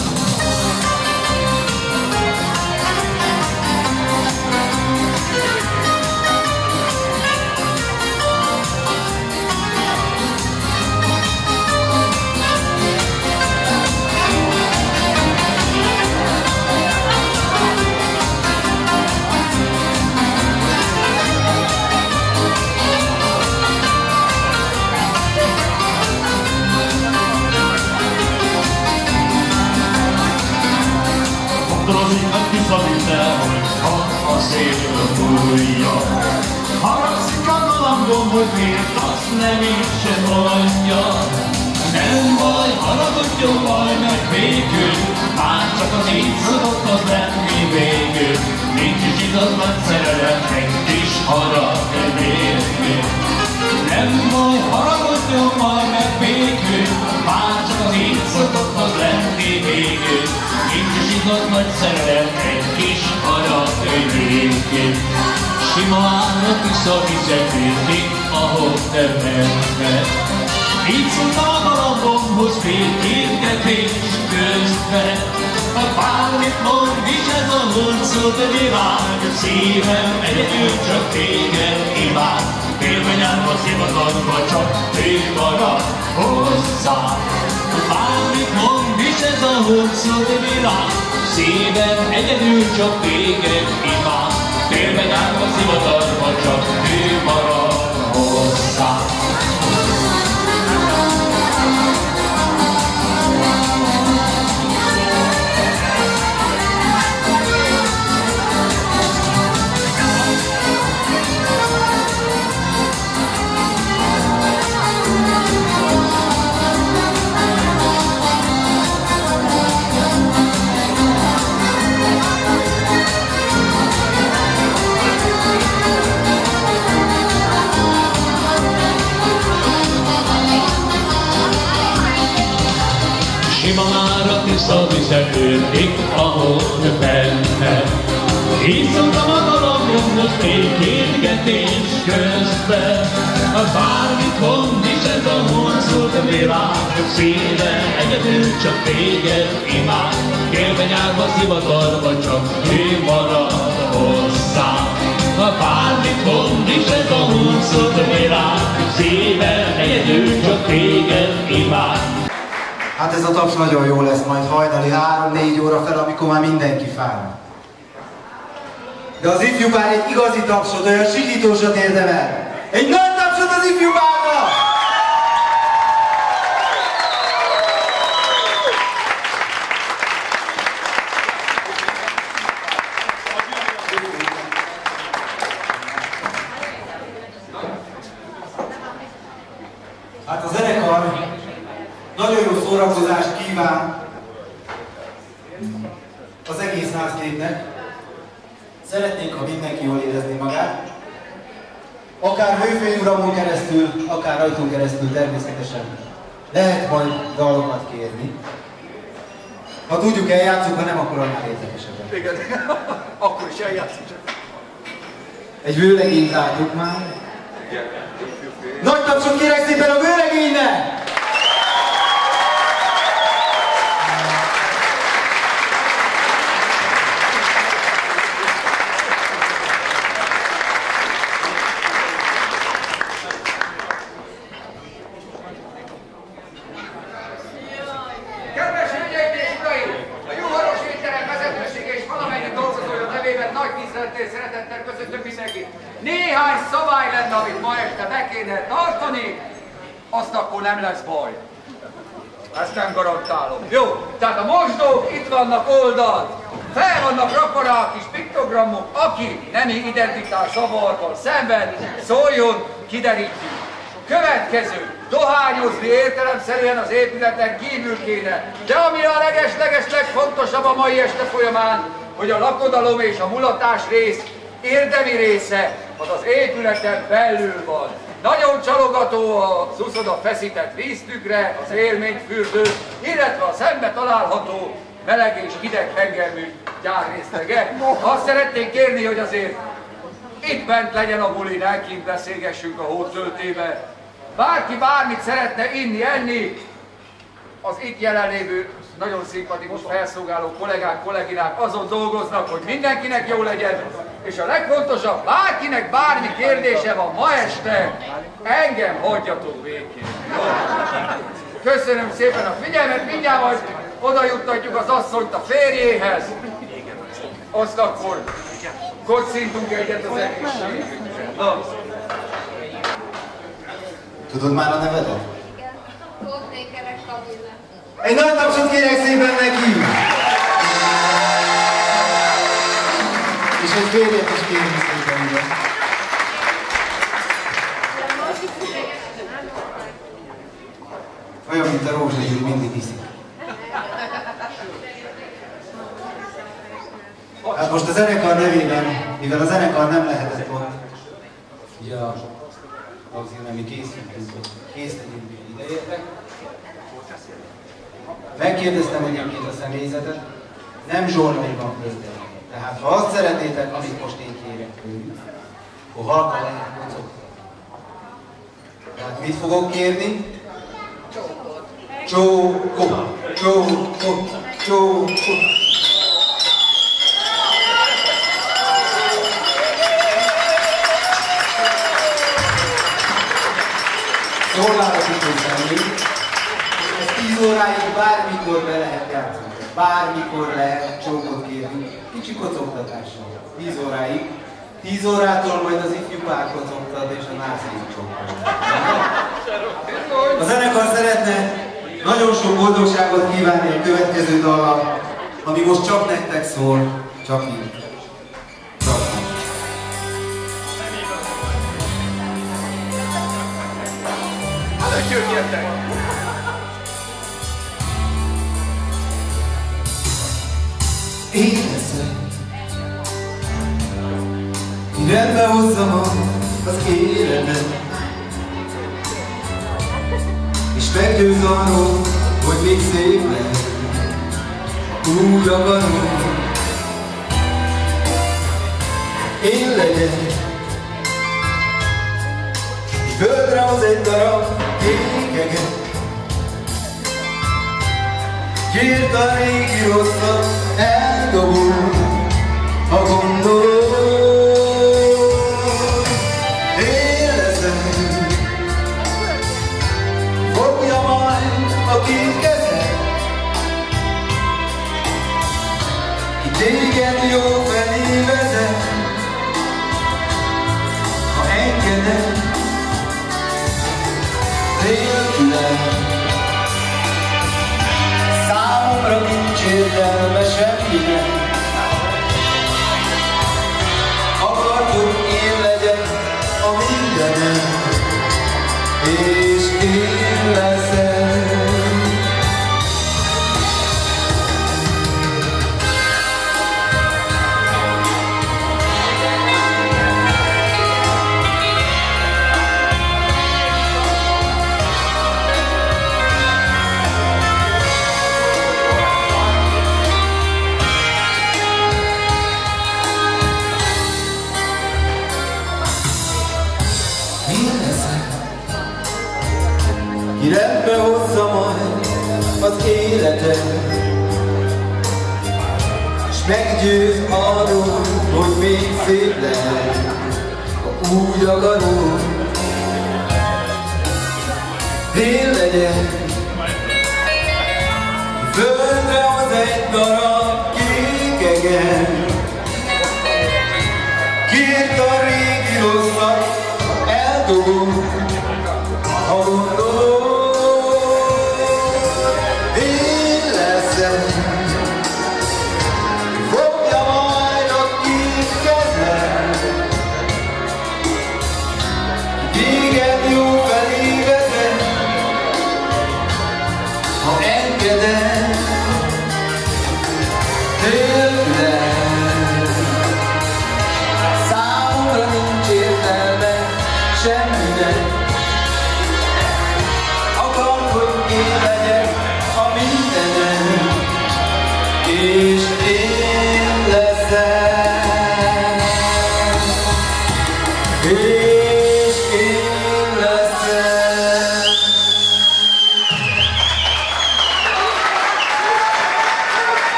Mondrozik a kiszabítel, hogy ha a szél fújja. Haragszik a galambom, hogy miért azt nem így sem mondja. Nem baj, haragudjon majd meg végül, már csak az így szokott az lenni végül. Nincs is igaz nagy szerelem, egy kis harag egy végül. Nem baj, haragudjon majd meg végül, már csak az így szokott az lenni végül. Nincs is igaz nagy szerelem, egy kis harag egy végül. Sima áll a Tisza vizekérték, ahol te mented. Így szóltam a galambomhoz félkétgetés közben. Ha bármit mond is ez a huncut világ, szívem egyedül csak téged imád. Félbe nyárva szivatagva csak ő marad hozzá. Ha bármit mond is ez a huncut világ, szívem egyedül csak téged imád. Félbe nyárva szivatagva csak ő marad hozzá. Sima már a Tisza vizetődik, ahol benne. Így szoktam a galambomhoz félkétgetés közben. Ha bármit mond is ez a huncut világ, szívem egyedül csak téged imád. Félbe nyárva szivatarva csak ő marad hozzám. Ha bármit mond is ez a huncut világ, szívem egyedül csak téged imád. Hát ez a taps nagyon jó lesz majd hajnali három-négy óra fel, amikor már mindenki fáll. De az ifjúpár egy igazi tapsot, olyan sikítósat érdemel. Egy nagy tapsot az ifjúpárnak! Hát a zenekar nagyon jó szórakozást kíván az egész házképnek. Szeretnénk, ha mindenki jól érezni magát. Akár hőfényuramon keresztül, akár rajtunk keresztül természetesen. Lehet majd dalokat kérni. Ha tudjuk, eljátszunk, ha nem, akkor annál érdekesebben. Igen, akkor is eljátszunk. Egy vőlegényt látjuk már. Nagy tapsot kérek szépen a vőlegénynek! Szeretettel köszöntök mindenkit. Néhány szabály lenne, amit ma este be kéne tartani, azt akkor nem lesz baj. Ezt nem garantálom. Jó, tehát a mosdók itt vannak oldalt. Fel vannak rakva rá a kis piktogramok, aki nemi identitás zavarval szemben szóljon, kiderítjük. Következő, dohányozni értelemszerűen az épületen kívül kéne. De ami a leges-leges legfontosabb a mai este folyamán, hogy a lakodalom és a mulatás rész érdemi része az az épületen belül van. Nagyon csalogat hallgató az uszoda feszített víztükre, az élményfürdő, illetve a szembe található meleg és hideg hengermű gyárrészlege. Azt szeretnénk kérni, hogy azért itt bent legyen a buli, ne kint beszélgessünk a hótöltébe. Bárki bármit szeretne inni, enni, az itt jelenlévő nagyon szimpatikus felszolgáló kollégák, kolléginák azon dolgoznak, hogy mindenkinek jó legyen, és a legfontosabb, bárkinek bármi kérdése van ma este, engem hagyjatok békén. Köszönöm szépen a figyelmet, mindjárt majd oda juttatjuk az asszonyt a férjéhez, azt akkor kocintunk egyet az egészségünkre. Tudod már a nevedet? Pótnékerek Kamilla. Egy nagy tapsot kérek szépen neki! És egy férjet is kérünk szépen ide. Olyan, mint a rózsagyűr, mindig hiszik. Hát most a zenekar nevében, mivel a zenekar nem lehetett ott, ugye a azért mi készítünk, hogy kész legyünk, ideértek. Megkérdeztem egyébként a személyzetet, nem zsolnai van közben. Tehát ha azt szeretnétek, amit most én kérek tőlük, akkor halkan lehet kocogni. Tehát mit fogok kérni? Csókot, csókot, csókot. Szolgálatot tenni, ez tíz óráig bármikor be lehet játszani. Bármikor lehet csókot kérni. Kicsi kocogtatással. tíz óráig. tíz órától majd az ifjú pár kocogtat és a nászék csókot. A zenekar szeretne nagyon sok boldogságot kívánni a következő dallal, ami most csak nektek szól, csak így. Csak így. Én leszek, ki rendbe hozzam az életet, és meggyőz arról, hogy még szép lehet, úgy akarom. Én legyek, ki földre hoz egy darab kékeget, kiírt a régi rosszat, eldobul, ha gondolod. Én leszek, fogja majd a két kezed, ki téged jó felé vezet, ha engeded, nélküled. Számomra nincs értelme semminek. Akart, hogy én legyek a mindenem, és én leszek. Ki rendbe hozza majd az életet, és meggyőz arról, hogy még szép lehet, ha úgy akarod. Én legyek, ki földre hoz egy darab kékeget, kiírt a régi rosszat, eldobom, ha gondolod. Én leszek, fogja majd a két kezed, téged jó felé vezet, ha engeded, nélküled. Számomra nincs értelme semminek.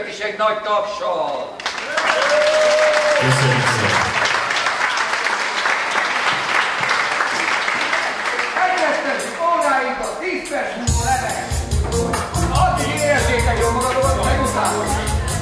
őket is egy nagy tapssal! Köszönjük szépen! Elkezdtünk óráinkat, tíz perc múlva leves! Addig érezzétek jól magatokat, meg utána!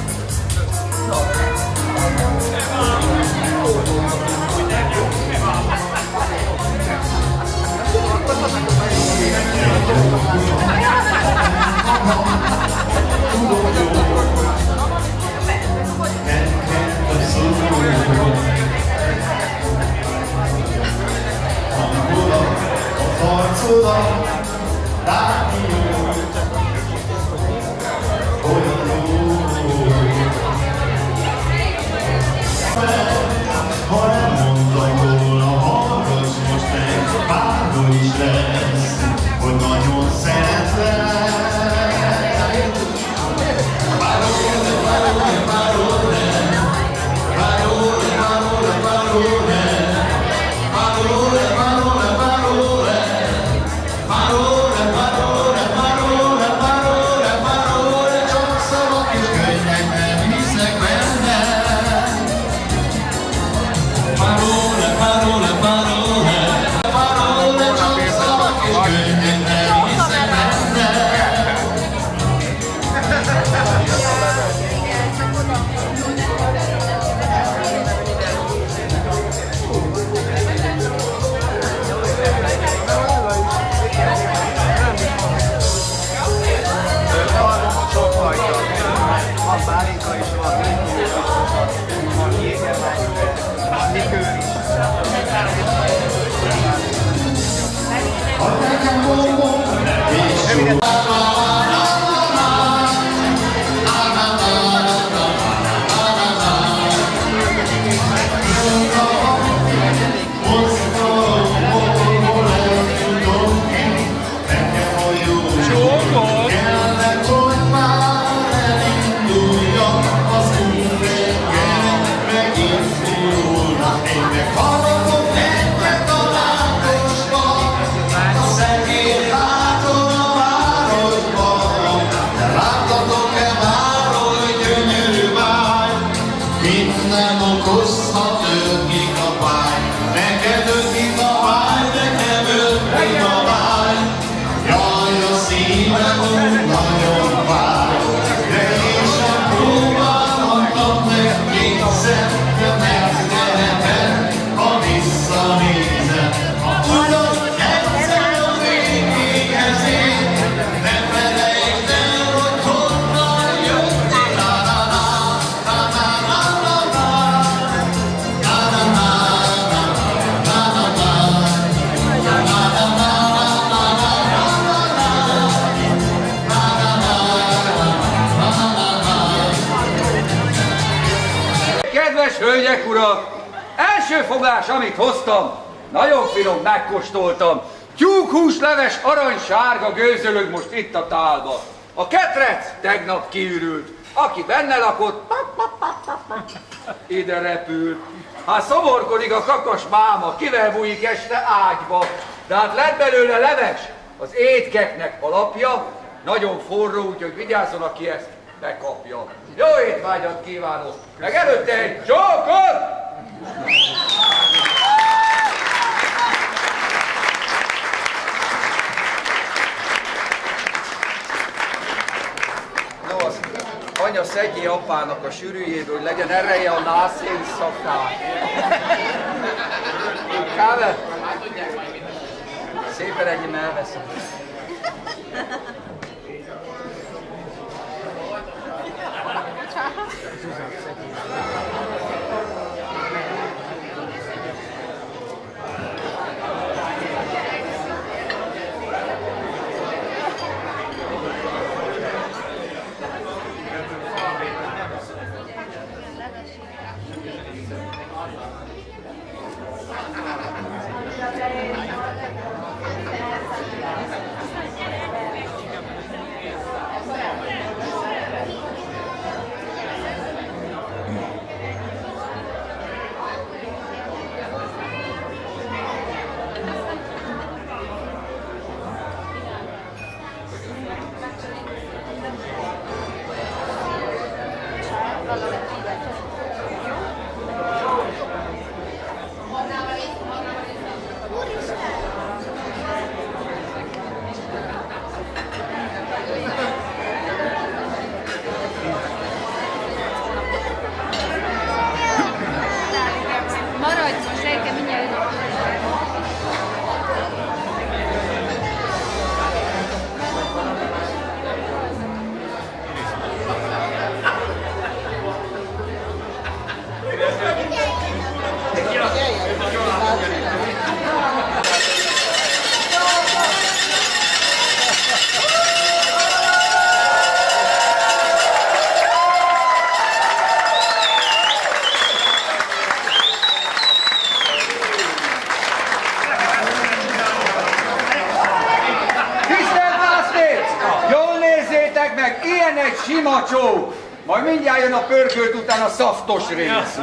Ha nem mondtam volna, hallgass most meg, bárhol is lesz, hogy nagyon szeretlek. Várol-e, várol-e, várol-e, várol-e, várol-e, várol-e, várol-e, várol-e, várol-e, várol-e, várol-e, várol-e, várol-e, várol-e, csak szavak és könyvek, nem hiszek benne. Várol-e, várol-e, várol-e, várol-e, csak szavak és könyvek, nem hiszek benne. Sok fajta. Van bálinka is, van van jégervágó, van likőr is. Ha nekem bombom, és jó. Kellett, hogy már elinduljak, az úr reggel megindulna. Én meg haladok egyet a városba, a szegény látom a városban. De láttatok-e már oly gyönyörű vágy, mint nem okozhat ötlik a vágy. Neked ötlik a vágy, nekem ötlik a vágy. Jaj, a szívem úgy nagyon vár, de én sem próbálhatom meg kétszer, de megteheted, ha visszanézed. Ha tudod, egyszer a végéhez ér, ne felejtsd el, hogy honnan jöttél. Na-na-na, na-na-na-na-na, Kedves hölgyek, urak! Első foglás, amit hoztam, nagyon finom, megkóstoltam. Tyúkhúsleves aranysárga gőzölög most itt a tálba. A ketrec tegnap kiürült. Aki benne lakott, ide repült. Hát szomorkodik a kakas máma, kivel bújik este ágyba. De hát lett belőle leves, az étkeknek alapja, nagyon forró, úgyhogy vigyázzon, aki ezt bekapja. Jó étvágyat kívánok! Meg előtte egy csókot! No, az anya szedjé apának a sűrűjéből, hogy legyen ereje a nászén szakát. Káve? Szépen ennyi elveszem. ilyen egy sima csók. Majd mindjárt jön a pörkölt után a szaftos rész.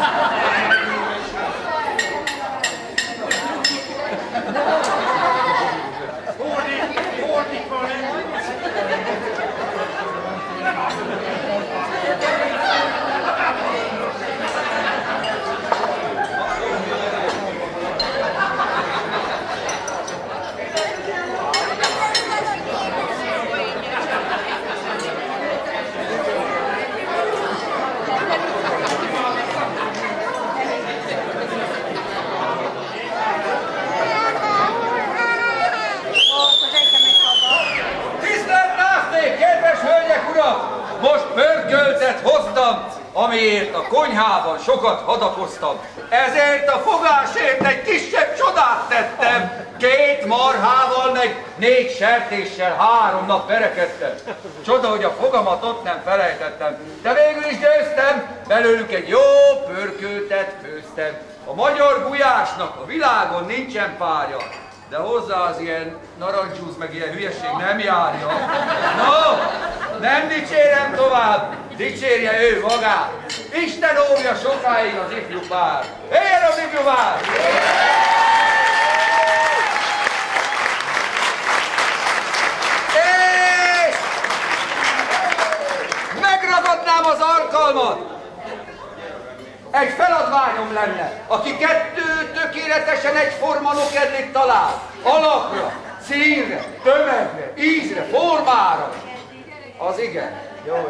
Most pörköltet hoztam, amiért a konyhában sokat hadakoztam. Ezért a fogásért egy kisebb csodát tettem. Két marhával, meg négy sertéssel három nap verekedtem. Csoda, hogy a fogamat ott nem felejtettem. De végül is győztem, belőlük egy jó pörköltet főztem. A magyar gulyásnak a világon nincsen párja. De hozzá az ilyen narancsúz, meg ilyen hülyeség nem járja. No, nem dicsérem tovább, dicsérje ő magát. Isten óvja sokáig az ifjú pár. Éljen az ifjú pár! És megragadnám az alkalmat. Egy feladványom lenne, aki kettő tökéletesen egyforma nokedlit talál. Alakra, színre, tömegre, ízre, formára. Az igen. Jó.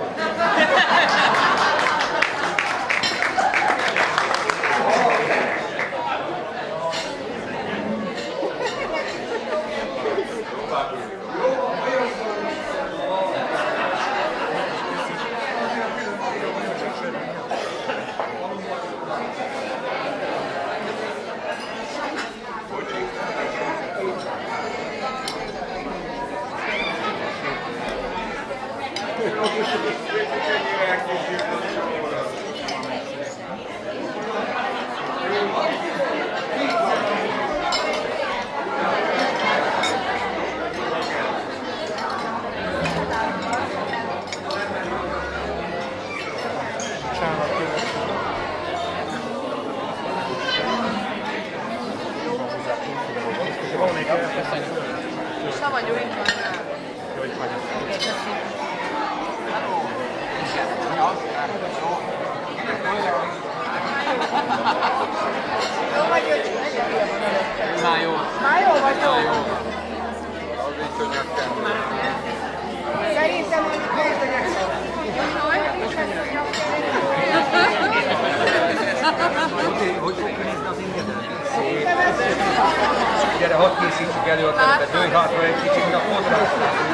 Már jó. Már jó vagy jó? Már jó. Az így könnyebb kell. Szerintem, hogy kezdenek. Hogy fog kinézni az ingedet? Gyere, hadd készítsük elő a terepet, dőj hátra egy kicsit, a fodrászt.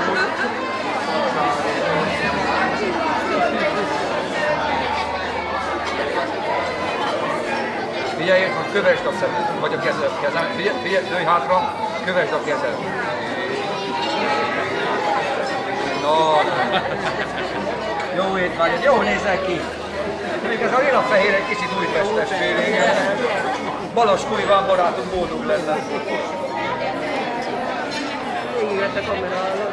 Figyelj, hogy kövesd a szemed, vagy a kezed, kezed. Figyelj, figyelj, dőj hátra, kövesd a kezed. No. Jó étvágyat, jól néznek ki. Még ez a lila fehér egy kicsit újpestes félége. Balas Kújván barátunk boldog lenne. Végigvett a kamerának.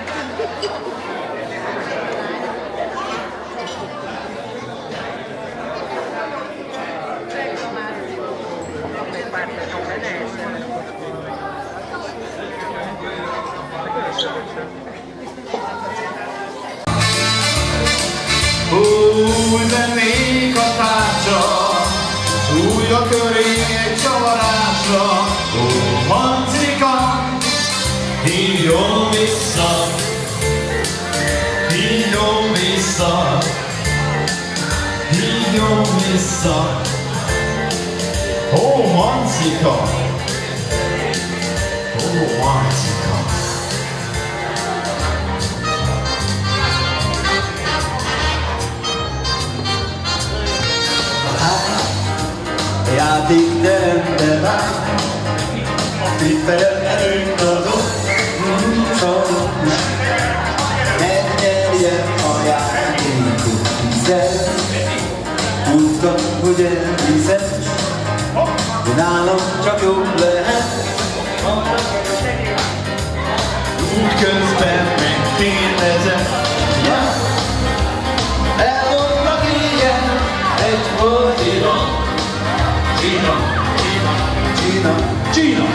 Úgy vennék a tárcsa, úgy a körény egy csavarásra. Ó, Hancika, hívjon vissza, hívjon vissza, hívjon vissza. Ó, Hancika, ó, Hancika. Játékterembe vár, itt felelünk azok, nincs megnyerje a játékot, hiszen tudtam, hogy elhiszed, de nálam csak jobb lehet. Úgy közben megkérdezem, egy fordítom. Csina, Csina, Csina, Csina.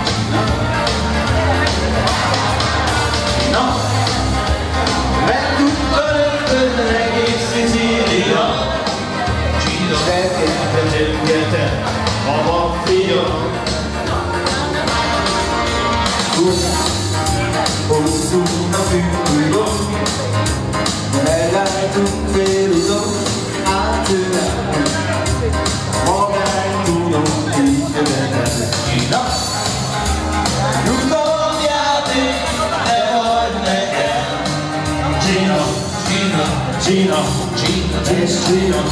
Na, megtudta rögtön egész Szicília. Csina, elkezdte csöngetett a maffia. Hosszú a fűtúron, ellátunk félúton, átülelünk, magány tudom, így jövetet. Csina! Jutalomjáték, ne vagy nekem! Csina, Csina, Csina, Csina, és Csina.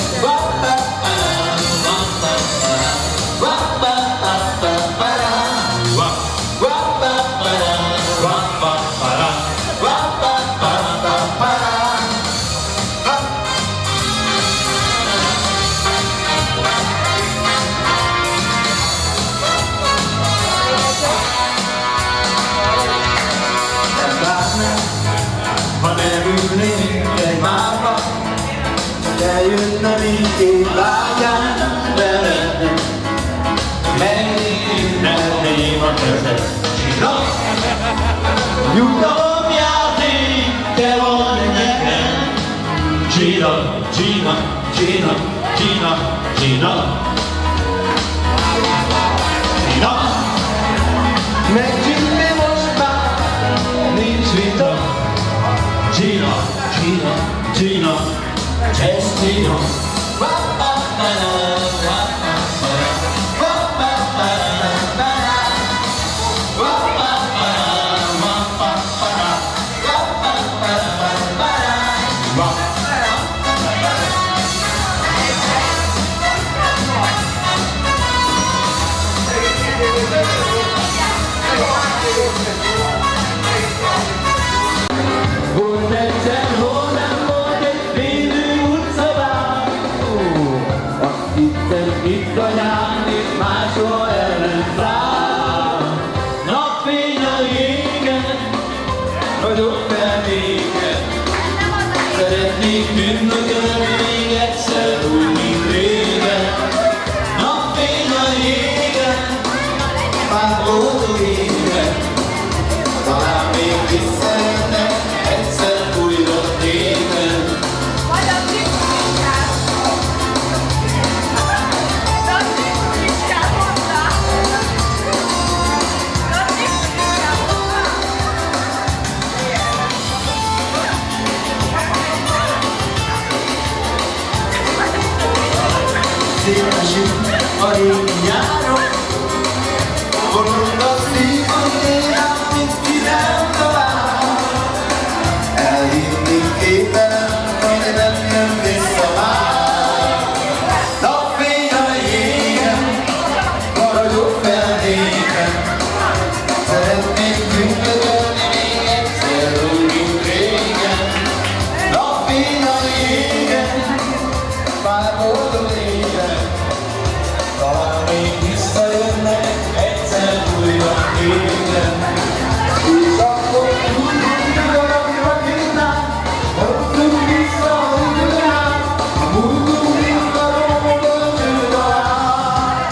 Ha nem ülnénk egy márba, csak eljönne mindkét lágyán velem, megnézném a kezed. Csina! Jutalomjáték, te vagy nekem. Csina, Csina, Csina, Csina, Csina. Csina! Megcsinálni most már, nincs vita. Csina, Csina, Csina, ez Csina. Volt egyszer, hol nem volt egy védő utcabár. Azt hittem itt anyám, és máshol ellen száll. Napfény a jégen, nagyobb felvéget. Szeretnék ünnökölni még egyszer, úgy, mint régen. Napfény a jégen, már boldog égen. Talán még visszajönnek egyszer újra téven. Szélesik a régi nyáron, vonul a szív a éjjel, mint ki nem talál. Elhinni képtelen, ami nem jön vissza már. Napfény a jégen, maradok felnéken. Szeretnék ünnökölni még egyszer, úgy, mint régen. Napfény a jégen, már boldog égen. Talán még visszajönnek egyszer újra égen. És akkor tudunk valamira kívnál, hozzunk vissza a időnál, a múltunk mind a romokon csőd alá.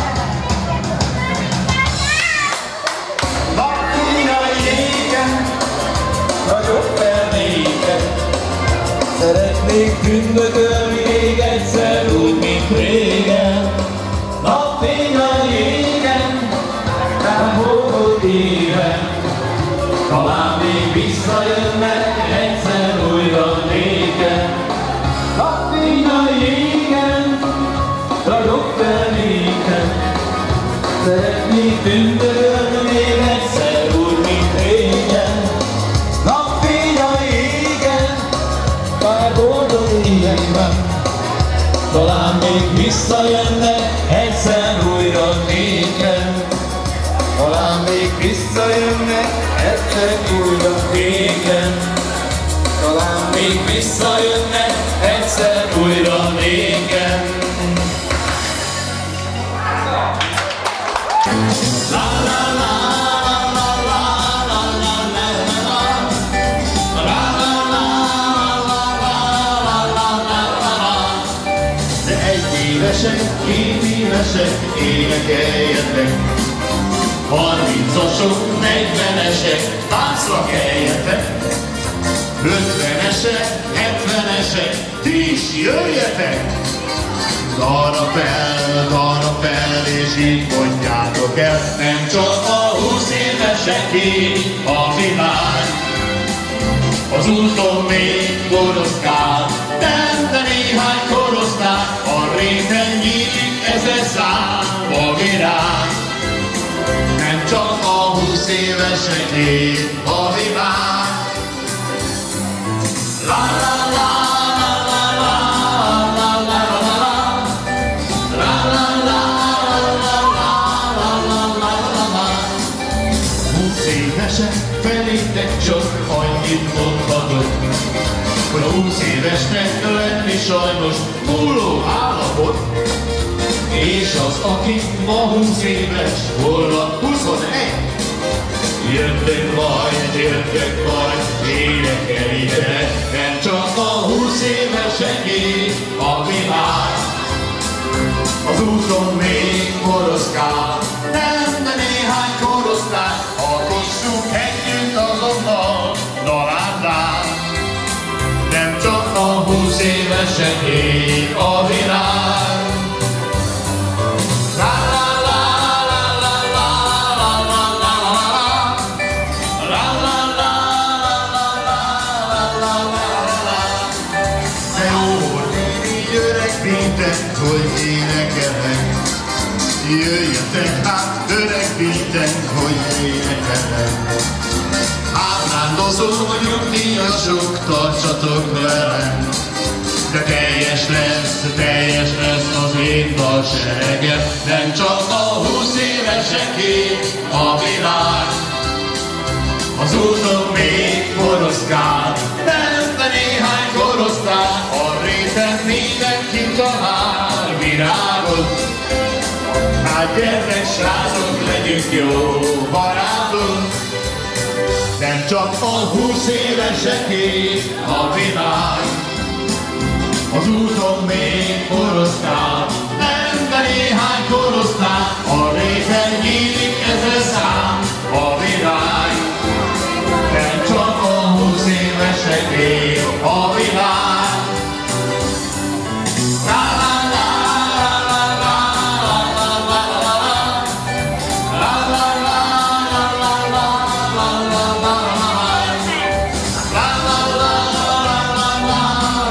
Napfény a jégen, nagyobb felnéken. Szeretnék ünnökölni még egyszer úgy, mint régen. Napfény a jégen, nem boldog éven. Talán még visszajönnek egyszer újra néken. Napfény a jégen, ragyog fel néken. Szeretnék ünnökölni még egyszer úgy, mint régen. Napfény a jégen, már boldog éven. Talán még visszajönnek egyszer újra néken. Talán még visszajönnek egyszer újra néken. Talán még visszajönnek egyszer újra néken. La la la la la la la la la la la la la la la la la. évesek, énekeljetek! Harmincasok, negyvenesek, táncra keljetek! Ötvenesek, hetvenesek, ti is jöjjetek! Arra fel, arra fel, és így mondjátok el, nem csak a húsz éveseké a világ. Az úton még koroszkál, nem de néhány korosztály, a réten nyílik ezer szám a virág. Nem csak a húsz éveseké a világ. La la la la la la la la la la. La la la la la la la la la. Húsz évesek felétek csak annyit mondhatok, hogy a húsz évesnek lenni sajnos múló állapot. És az, aki ma húsz éves, holnap huszonegy. Jöttek majd, jöttek majd, énekeljétek, nem csak a húsz éveseké a világ. Az úton még koroszkál, nem de néhány korosztály, alkossunk együtt azonnal dalárdán. Nem csak a húsz éveseké a világ. La la la la la la la la la la. La la la la la la la la. De jó, néni öregvítek, hogy énekelek. Jöjjetek hát, öregvítek, hogy énekelek. Ábrándozó nyugdíjasok, tartsatok velem. De teljes lesz, teljes lesz az én dalseregem, nem csak a húsz éveseké a világ. Az úton még koroszkál, nem de néhány korosztály, a réten mindenki talál virágot. Hát gyertek srácok, legyünk jó barátok, nem csak a húsz éveseké a világ. Az úton még korosztál, nem de néhány korosztál, a réten nyílik ezer szám a virág. Nem csak a húsz éveseké a világ. La la la la la la la la la. La la la la la la la la la. La la la la la la.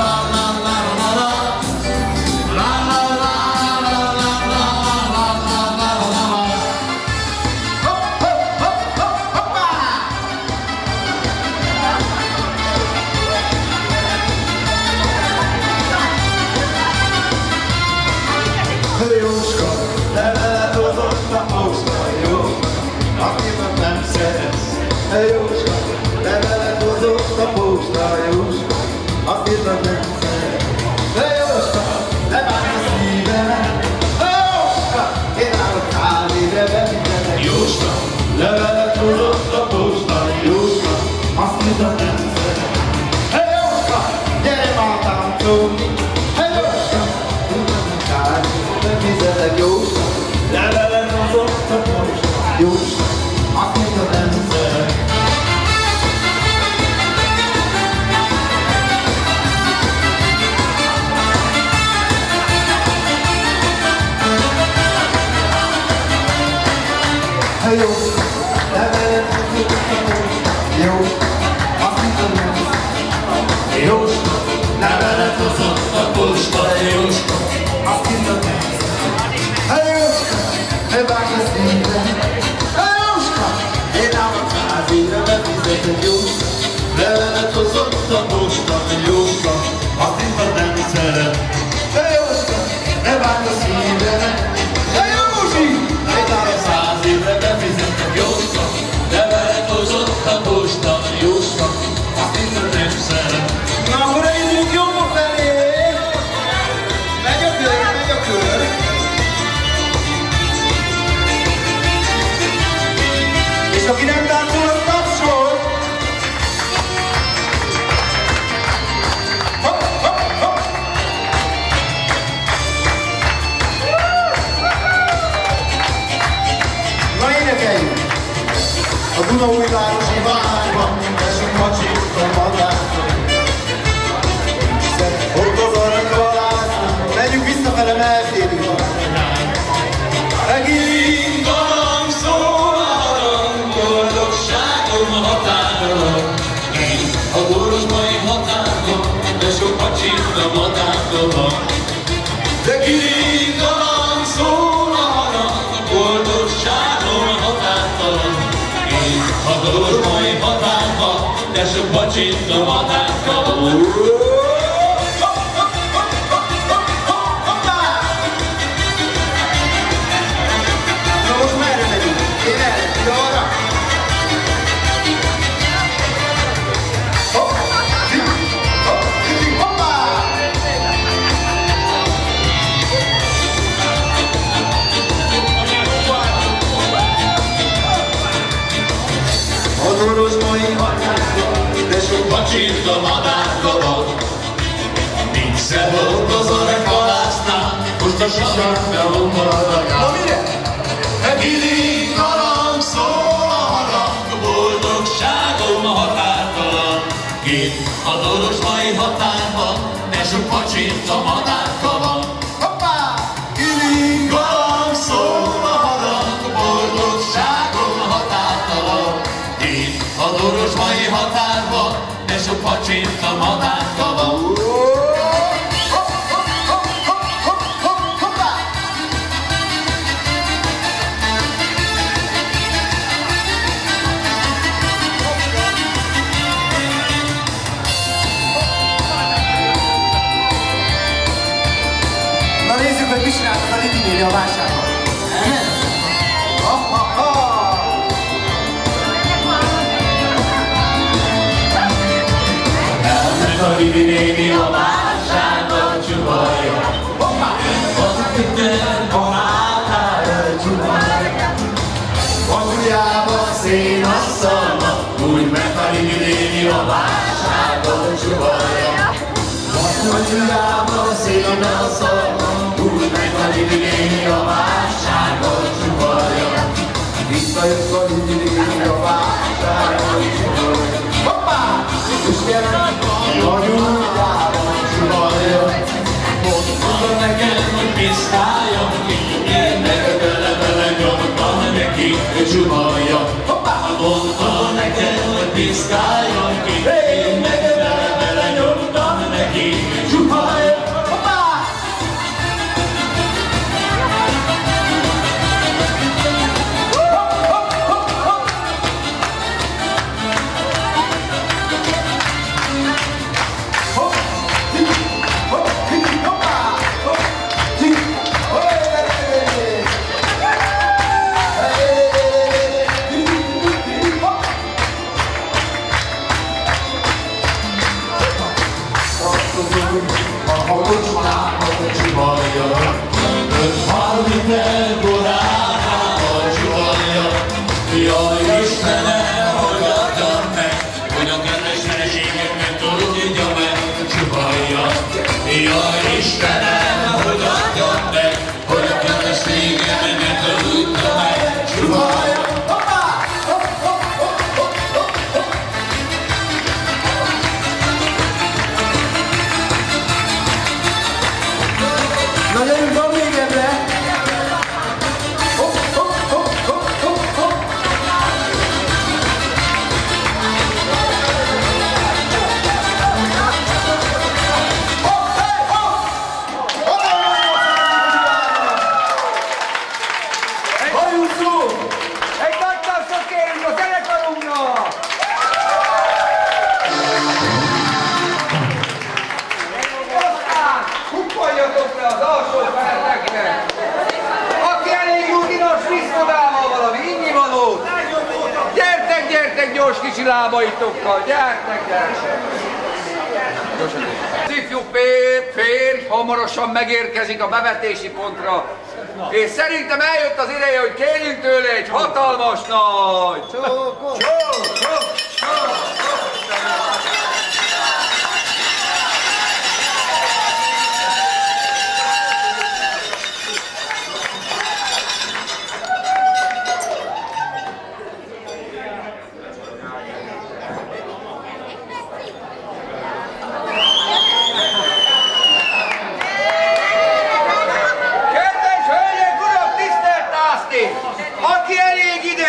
Jóska, levelet hozott a posta, jó, akimet nem szeretsz. Jóska, levelet hozott a posta, Jóska, akimet nem szeretsz. Jóska, ne bánj a szívemet. Jóska, én állok hálére befizetek. Jóska, levelet hozott a posta, Jóska, akimet nem szeretsz. Jóska, gyere már táncolni. Befizetek, Jóska, levelet hozott a posta, Jóska, akit a nem szeret. Hey Jóska, levelet hozott a posta, Jóska, akit a nem szeret. Jóska, levelet hozott a posta, Jóska, akit a nem szeret. Ne bánj a szívemet. Jóska, én állok házére befizetek, Jóska, levelet hozott a posta, Jóska, akit nem szeret. Jóska, ne bánj a szívemet. Józsi, én állok házére befizetek, Jóska, levelet hozott a posta, Jóska, akit nem szeret. Na, akkor elindulunk jobbra felé. Megy a kör, megy a kör. A Dunaújvárosi várban esünk macsinton vadászon. Ott az arany valászon, megyünk visszafele, eltérünk. Megint valam szól a harang, boldogságom határon. Én a Gorosmai határban, de sok pacsint a madárban. De kint valam szól a harang, boldogságom határtalan. Én a Gorosmai határban, de sok pacsint a madárban. Gorosmai határban, de sok pacsint a madárban. Nincs szehol az öreg halásznál, most a sarkon maradjál. Na mire? Megint galamb szól a harang, boldogságom határtalan. Kint a Gorosmai határban, de sok pacsint a madárka van. Hoppá! Kint galamb szól a harang, boldogságom határtalan. Kint a Gorosmai határban, de sok pacsint a madárka van. Na nézzük, hogy mit csinált a Lidi néni a vásárban. Elment a Lidi néni a vásárban csuvalja. Valamikor barátára csuvalja. Vasújában szén a szalma, úgy ment a Lidi néni a vásárban csuvalja. Vasújában szén a szalma, úgy ment a Lidi néni a vásárban csuvalja. Visszajött a Lidi néni a vásárban csuvalja. Hoppá! És gyerek anyuljában csuvalja. Mondta nekem, hogy piszkáljam ki, én meg bele-bele nyomtam neki, ő csuvalja. Mondta nekem, hogy piszkáljam ki, én meg bele-bele nyomtam neki, ő csuvalja. Jaj, Istenem, hogy adjam meg, hogy a kedves feleségemnek tudja meg, csuhalja. Jaj, Istenem, hogy adjam meg, hogy a kedves feleségemnek tudja meg, csuhalja. Na gyerünk, van még ebbe! Egy nagy tapsot kérünk a zenekarunknak! Aztán kuppoljatok le az alsó feletekre! Aki elég ruginos, visz magával valami innivalót! Gyertek, gyertek gyors kicsi lábaitokkal! Gyertek, gyertek! Az ifjú férj hamarosan megérkezik a bevetési pontra, és szerintem eljött az ideje, hogy kérjünk tőle egy hatalmas nagy csókot! Csók, csók, csók, csók.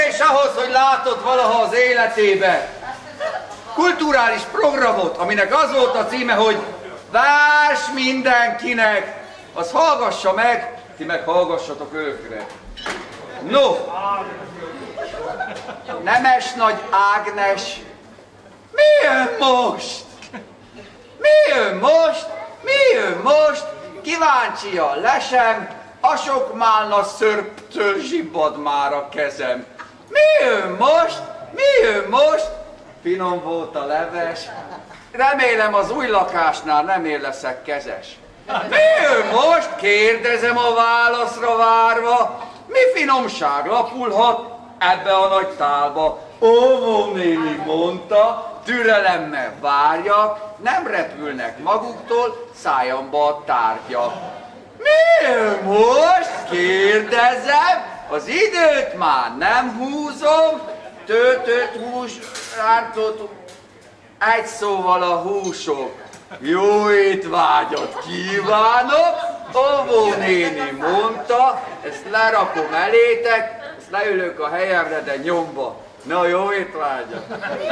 és ahhoz, hogy látod valaha az életébe kulturális programot, aminek az volt a címe, hogy Vers mindenkinek, az hallgassa meg, ti meg hallgassatok örökre. No, Nemes Nagy Ágnes, mi jön most? Mi jön most? Mi jön most? Kíváncsi a lesem, a sok málna szörptől zsibbad már a kezem. Mi jön most? Mi jön most? Finom volt a leves. Remélem az új lakásnál nem én leszek kezes. Mi jön most? Kérdezem a válaszra várva. Mi finomság lapulhat ebbe a nagy tálba? Óvó néni mondta, türelemmel várjak, nem repülnek maguktól szájamba a tárgyak. Mi jön most? Kérdezem, az időt már nem húzom, töltött hús, rántott, egy szóval a húsok. Jó étvágyat kívánok, óvó néni mondta, ezt lerakom elétek, ezt leülök a helyemre, de nyomba. Na, jó étvágyat!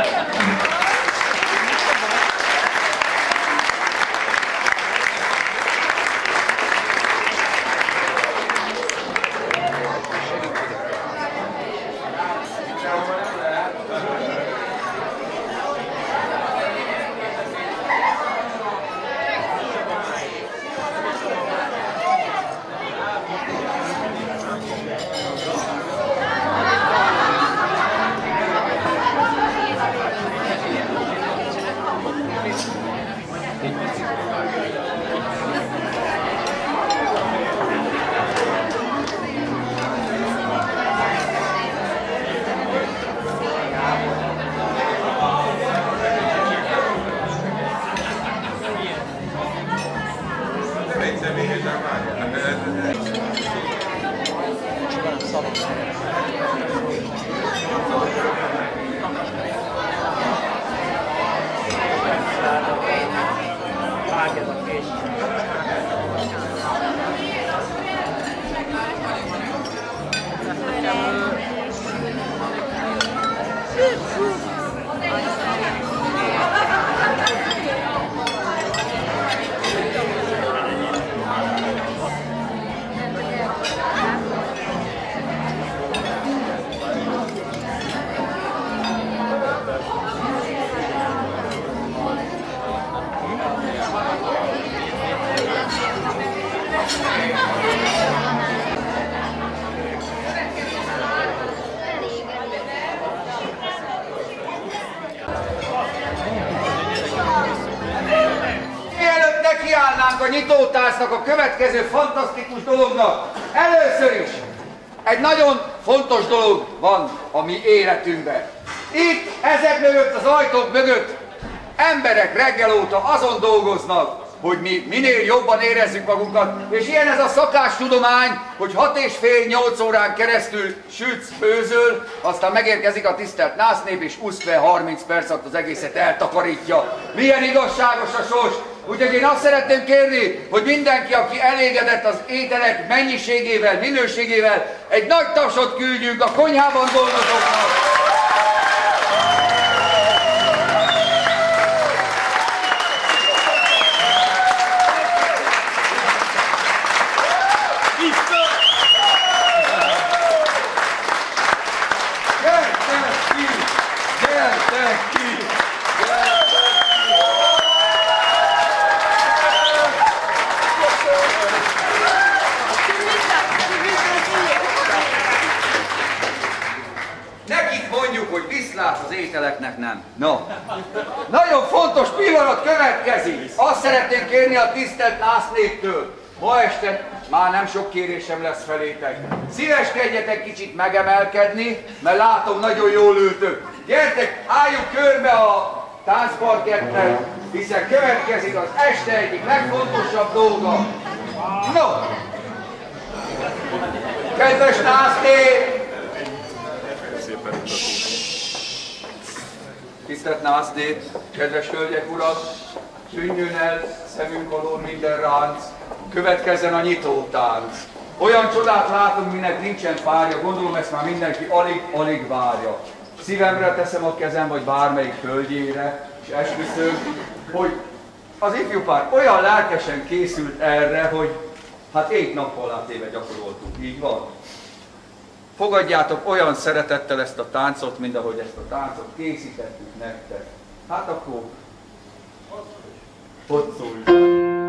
A nyitótárcnak a következő fantasztikus dolognak. Először is egy nagyon fontos dolog van a mi életünkben. Itt, ezek mögött, az ajtók mögött emberek reggel óta azon dolgoznak, hogy mi minél jobban érezzük magunkat, és ilyen ez a szakástudomány, hogy hat és fél nyolc órán keresztül sütsz, főzöl, aztán megérkezik a tisztelt násznép, és húsz-harminc perc alatt az egészet eltakarítja. Milyen igazságos a sors! Úgyhogy én azt szeretném kérni, hogy mindenki, aki elégedett az ételek mennyiségével, minőségével, egy nagy tapsot küldjünk a konyhában dolgozóknak. Az ételeknek nem. No. Nagyon fontos pillanat következik. Azt szeretném kérni a tisztelt násznéptől. Ma este már nem sok kérésem lesz felétek. Szíveskedjetek kicsit megemelkedni, mert látom, nagyon jól ültök. Gyertek, álljuk körbe a táncparkettel, hiszen következik az este egyik legfontosabb dolga. No! Kedves násznép! Tisztelt násznép, kedves hölgyek, urak, tűnjön el szemünk alól minden ránc, következzen a nyitótánc. Olyan csodát látunk, minek nincsen párja, gondolom ezt már mindenki alig-alig várja. Szívemre teszem a kezem, vagy bármelyik földjére, és esküszöm, hogy az ifjú pár olyan lelkesen készült erre, hogy hát éjt-nappal átéve gyakoroltunk, így van. Fogadjátok olyan szeretettel ezt a táncot, mint ahogy ezt a táncot készítettük nektek. Hát akkor, ott szólj.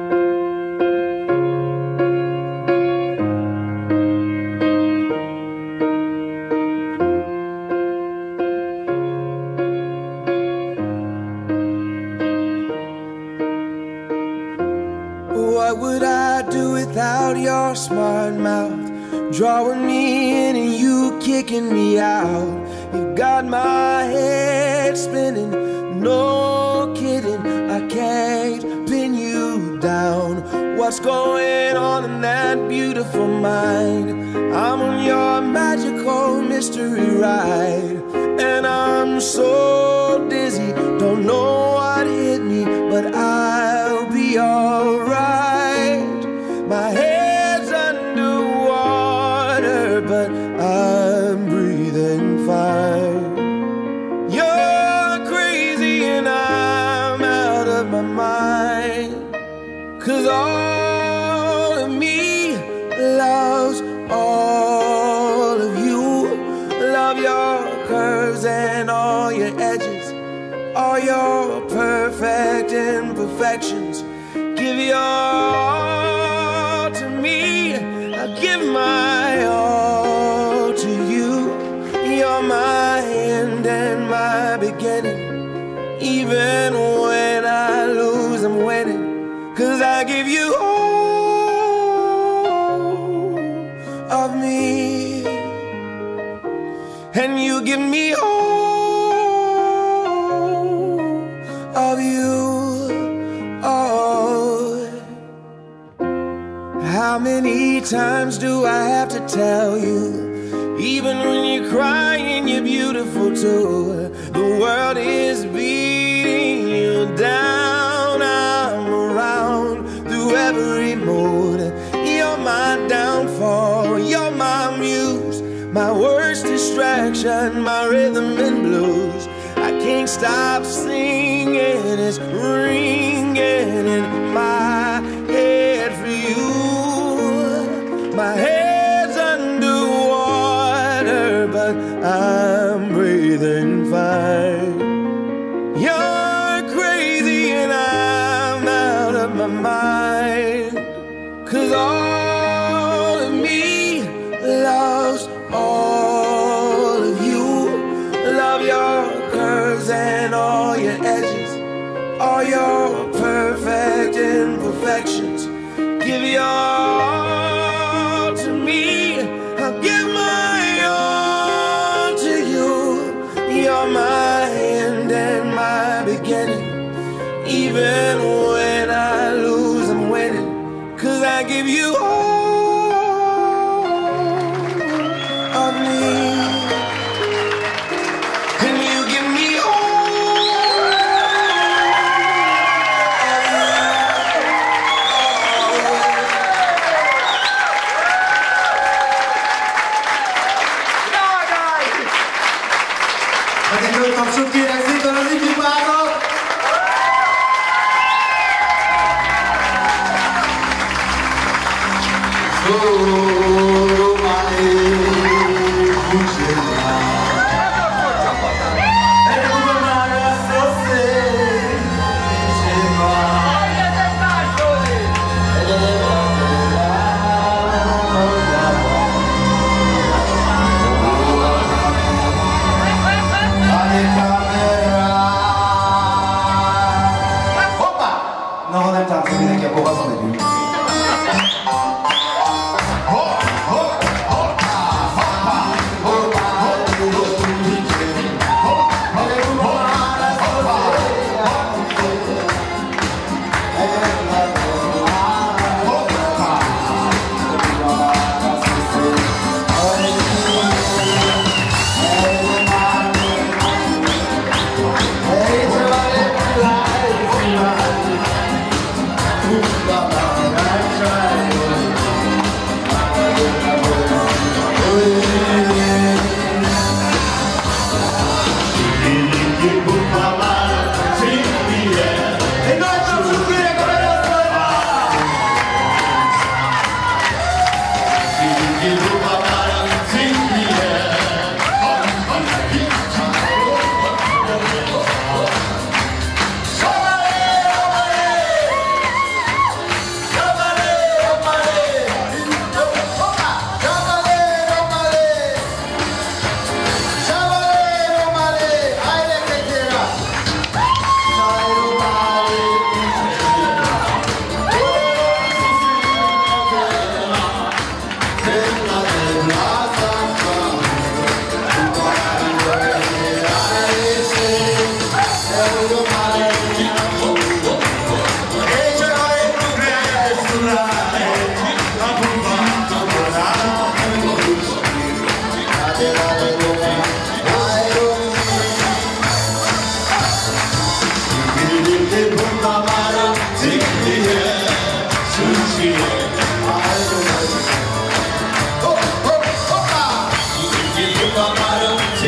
What would I do without your smart mouth? Drawing me in and you kicking me out. You got my head spinning, no kidding. I can't pin you down. What's going on in that beautiful mind? I'm on your magical mystery ride, and I'm so dizzy, don't know what hit me, but I'll be alright. My head's underwater, but I'm breathing fine. You're crazy and I'm out of my mind, 'cause all of me loves all of you. Love your curves and all your edges, all your perfect imperfections. Give your all to me, I give my all to you. You're my end and my beginning. Even when I lose, I'm winning, 'cause I give you all of me, and you give me all of you. Oh, how many times do I have to tell you? Even when you're crying, you're beautiful too. The world is beating you down. I'm around through every mood. You're my downfall, you're my muse, my worst distraction, my rhythm and blues. I can't stop singing, it's ringing in my head for you. My head's underwater, but I'm breathing fine. You're crazy and I'm out of my mind, 'cause all of me loves all of you. Love your curves and all your edges, all your perfect imperfections. Give your all to me, I'll give my all to you. You're my end and my beginning. Even when I lose, I'm winning, 'cause I give you all of me, and you give me all. Hát egy föltapsot kérek szépen az ifjú párnak! Vale,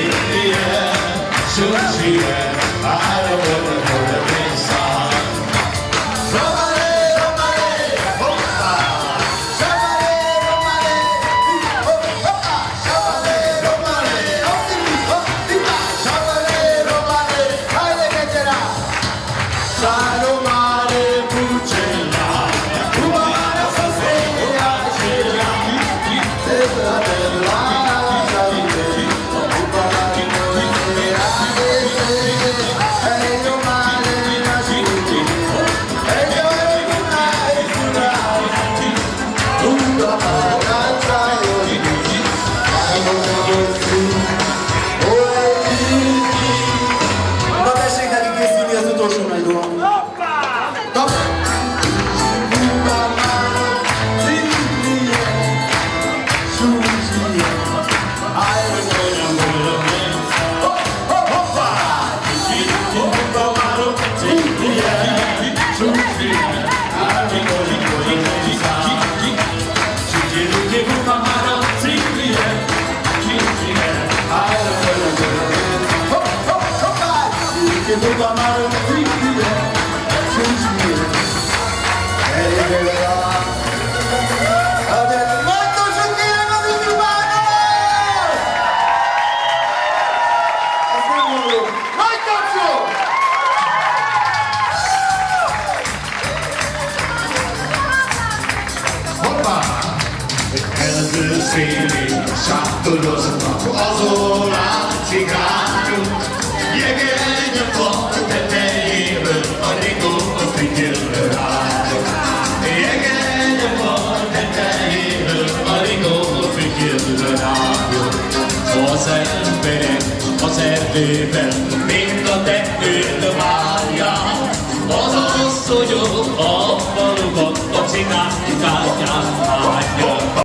Az emberek az erdőben mind a tettőt várják, az asszonyok a faluban a cigány tárgyát látják.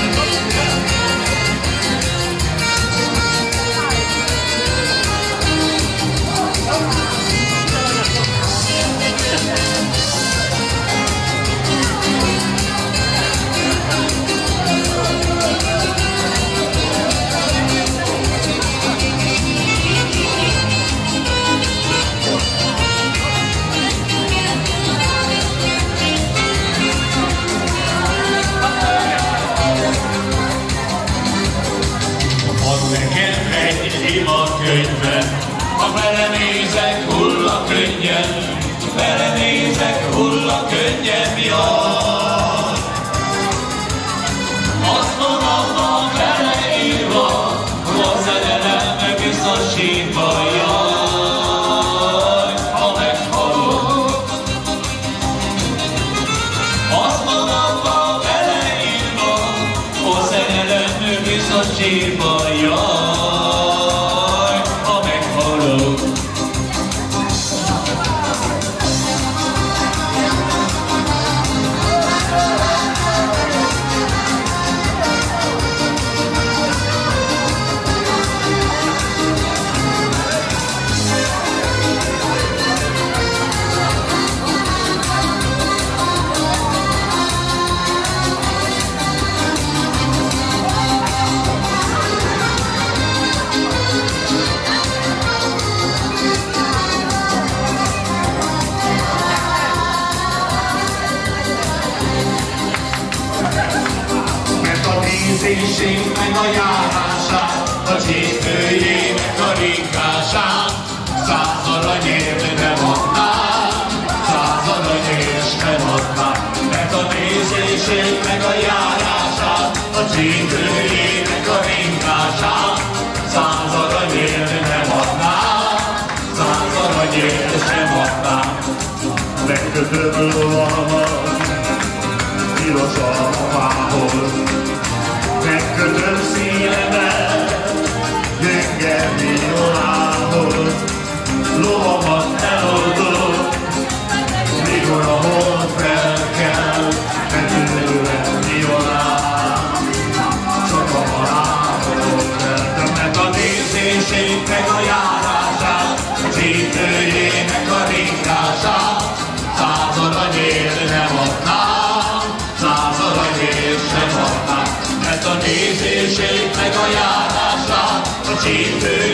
Ha belenézek, hull a könnyem, belenézek, hull a könnyem, jaj. Azt mondom, van beleírva, a zenelem meg visszasítva, jaj, ha meghalok. Azt mondom, van beleírva, a zenelem meg visszasítva, jaj. Meg a járását, a csípőjének a ringását, száz aranyért nem adnám, száz aranyért nem adnám, mert a nézését meg a járását, a csípőjének a ringását, száz aranyért nem adnám, száz aranyért sem adnám. Megkötöm lovamat, tilos a fához, megkötöm szívemet, gyenge violához, lovamat eloldom, mikor a hold felkel, betűnően violám, csak a halálhoz feltem, mert a nézését meg a járását, a csípőjének a ringását, száz aranyért nem adnám, száz aranyért sem adnám. A nézését meg a járását, a csípőjét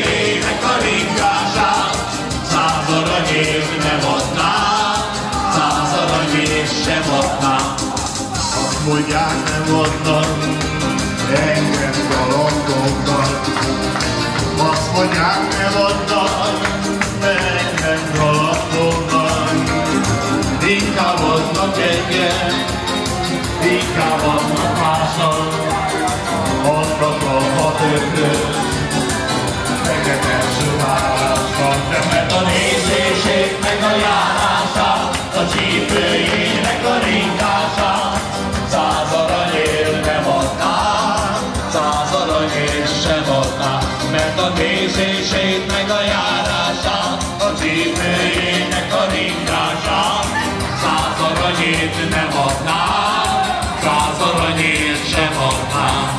csípőjének a ringását, száz aranyért nem adnám, száz aranyért sem adnám. Azt mondják, nem adnak engem galambokkal, azt mondják, nem adnak engem galambokkal, inkább adnak engem, inkább adnak másnak, adnak a hat ötöt, neked első várásnak, de mert a nézését meg a járását, a csípőjének a ringását, száz aranyért nem adnám, száz aranyért sem adnám, mert a nézését meg a járását, a csípőjének a ringását, száz aranyért nem adnám, száz aranyért sem adnám.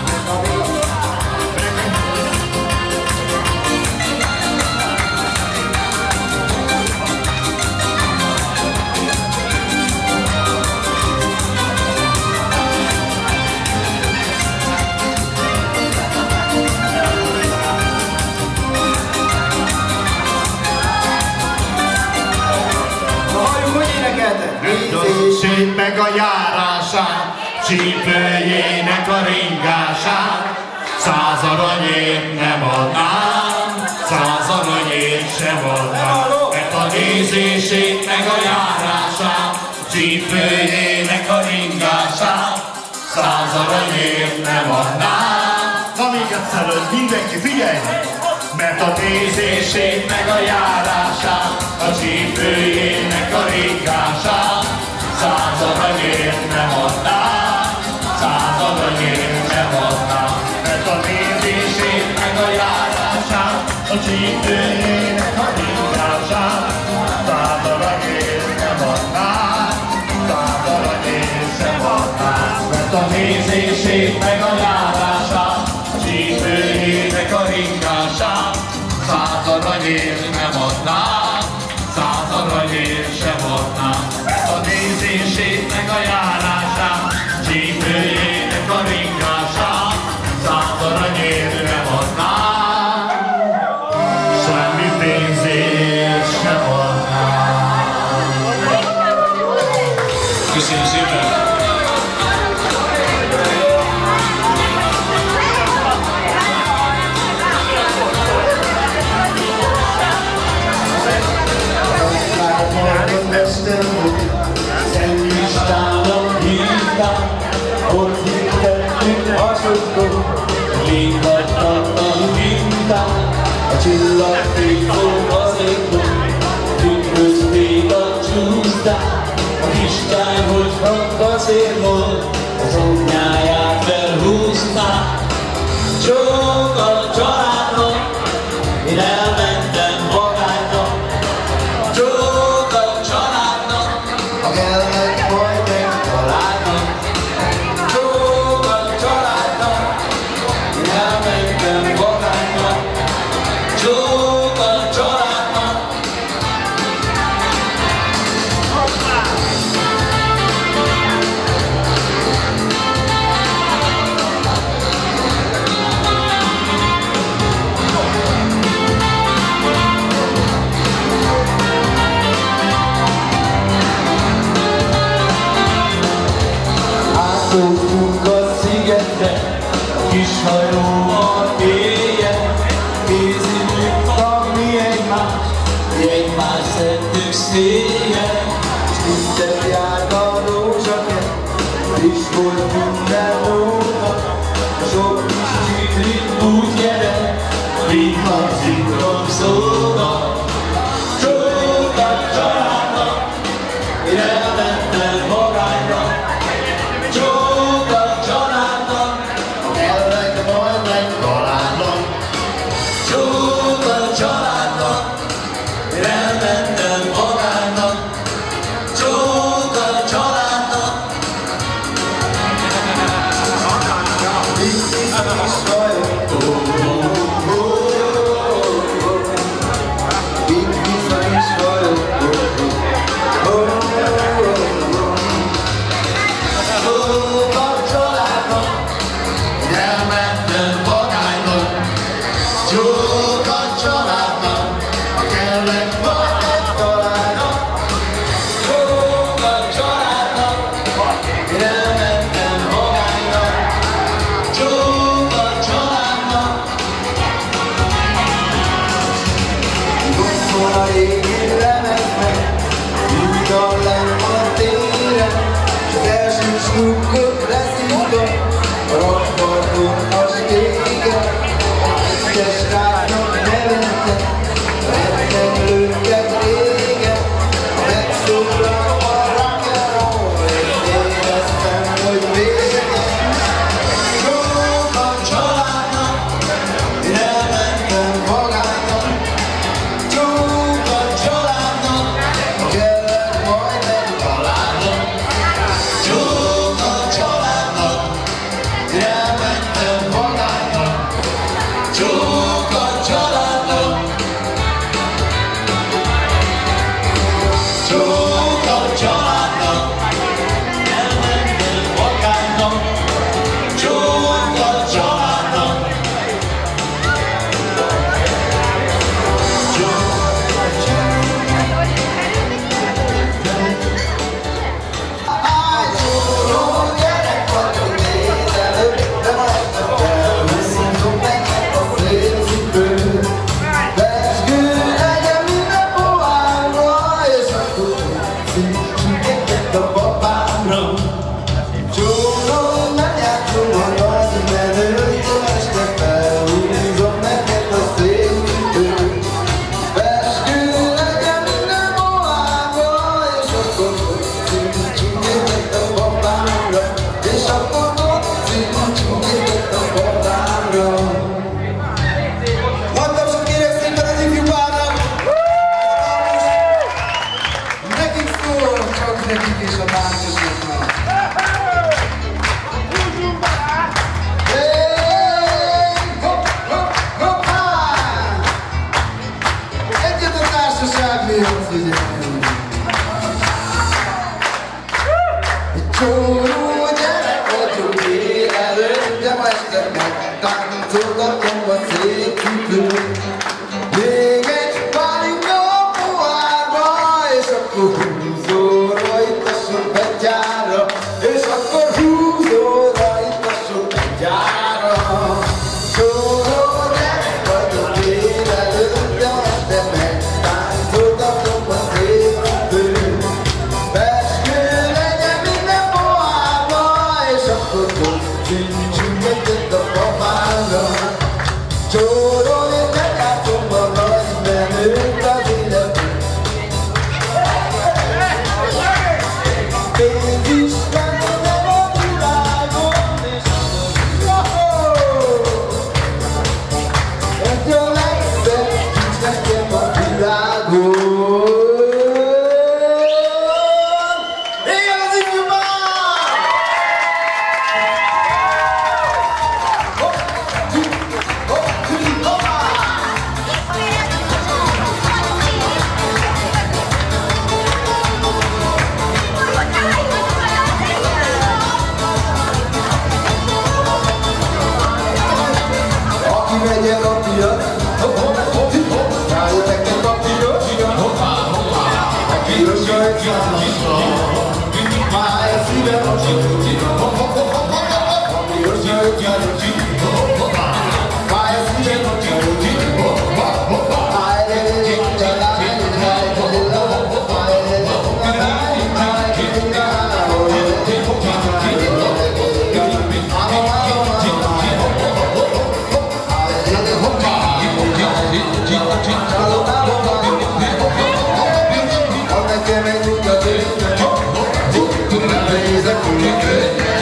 Nézését meg a járását, csípőjének a ringását, száz aranyért nem adnám, száz aranyért sem adnám. Mert a nézését meg a járását, csípőjének a ringását, száz aranyért nem adnám. Na még egyszer, mindenki figyelj! Mert a nézését meg a járását, a csípőjének a ringását, száz aranyért nem adnám, száz aranyért nem adnám. Mert a nézését meg a járását, a csípőjének a ringását, száz aranyért nem adnám, száz aranyért sem adnám. Mert a nézését meg a járását, a csípőjének a ringását, száz aranyért nem adnám, száz aranyért sem adnám. Mert a nézését meg a járását, csípőjének a ringását, száz aranyért nem adnám, semmi pénzért sem adnám. Köszönjük szépen! Szentlistának hívták, ott hittettük hazudkot, léghagytak a mintát, a csillagfékok azért volt, tükrözték a csúsztát, a kislány, hogy hat azért volt, az oknyáját felhúzták. Csók a családnak, én elmentem magánynak, csók a családnak, ha kellett, majd megtalálnak. csók a családnak, én elmentem magánynak, csók a családnak. Átoltunk a szigetre, a kis hajóval éjjel, kézilünk mi egymást, mi egymást szedtük széjjel, s tisztet járt a rózsakert, friss volt minden róka, sok kis csitrit úgy jelen, mint hangzik romszóga. Csók a családnak, én elmentem magánynak, csók a családnak, Kellek majd megtalálnak. csók a családnak, én elmentem magánynak, csók a családnak. Kis kis kis hajó, a régi lemezben, minden lenn a téren, az első snukkot leszívott, a rakparton a stégen, egyes ráknak nevettek, retten lőttek régen, megszólal a rock'n'roll, és éreztem, hogy vége. Jók a családnak, én elmentem magának, jók a családnak, kellett majd egy családnak, jók a családnak, én elmentem magának, jók a családnak, jók a családnak, elmentem magának, jók a családnak. Még egy pálinka pohárba, és akkor húzol rajta betyára, és akkor húzol rajta betyára. Csóró gyerek vagyok én előttem, de megtáncoltatom a szép időt. Peskő legyen minden pohárba, és akkor csüncsüngetett a papára. Csóró én meglátom a nagy menőt az életben. Pénz is lenne a világon, és ez a legszebb kicsi nekem a világon. Éjjel az ifjúban! Aki megyen a piac, rájöttek a piros, a piros rajtszámos, fáj a szívem, a piros rajtszámos, fáj a szívem, a Nézek, hogy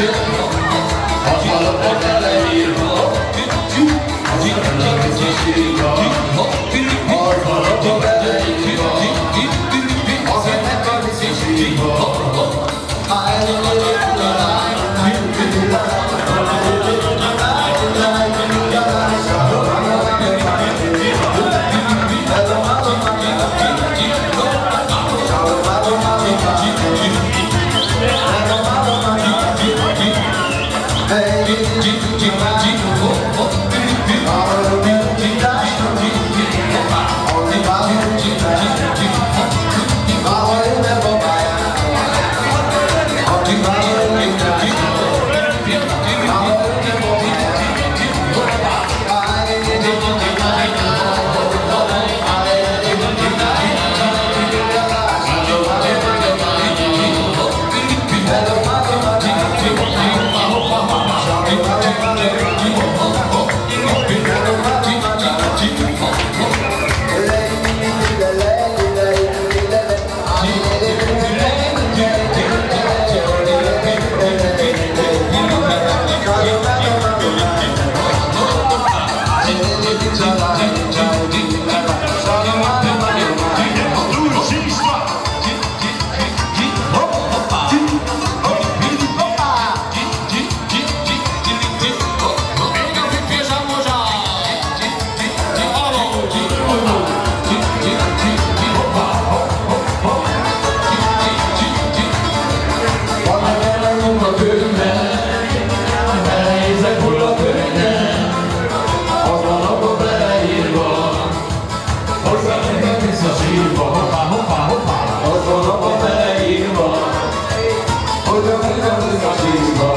vissza, vissza sírva, hoppá, hoppá, hoppá. Ott van apa beleírva, hogy a vissza, vissza sírva.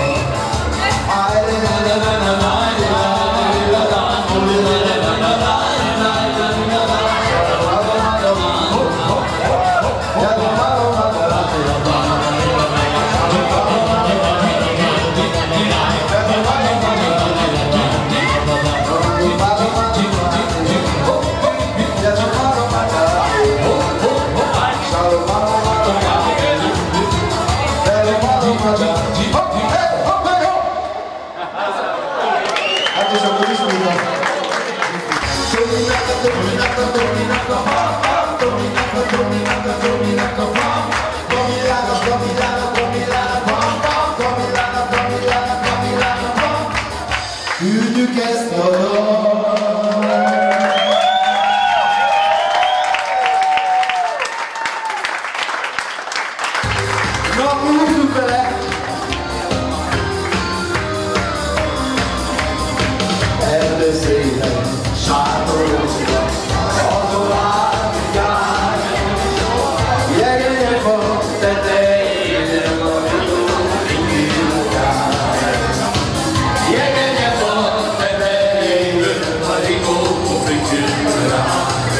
Hát és akkor ismét Tominak a Tominak a Tominak a ha, Tominak a Tominak a Tominak a ha, Tomilána, Tomilána, Tomilána, ha, Tomilána, Tomilána, Tomilána, ha. Küldjük ezt a dalt. Na, húzzuk bele! Erdőszélen, sátorozva, azon átjár. Jegenyek a tetején, a rigókár. Jegenyek a tetején, a rigókár.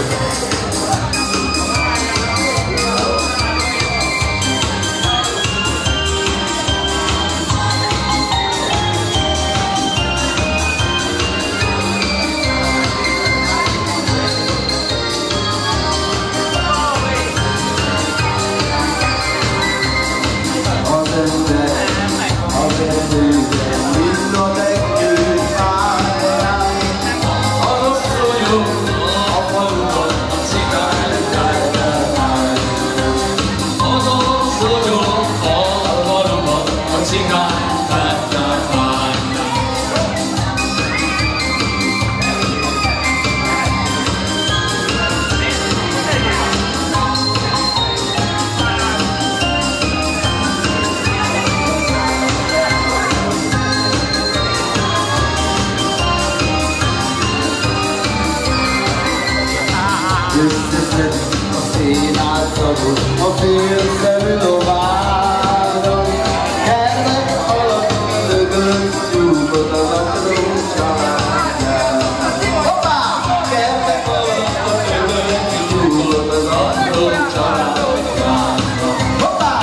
Összeszedik a szén átszagos, a félszemű lovádon. Kernek alatt mögött nyugodt az apró családján. Hoppá! Kernek alatt mögött nyugodt az apró családján. Hoppá!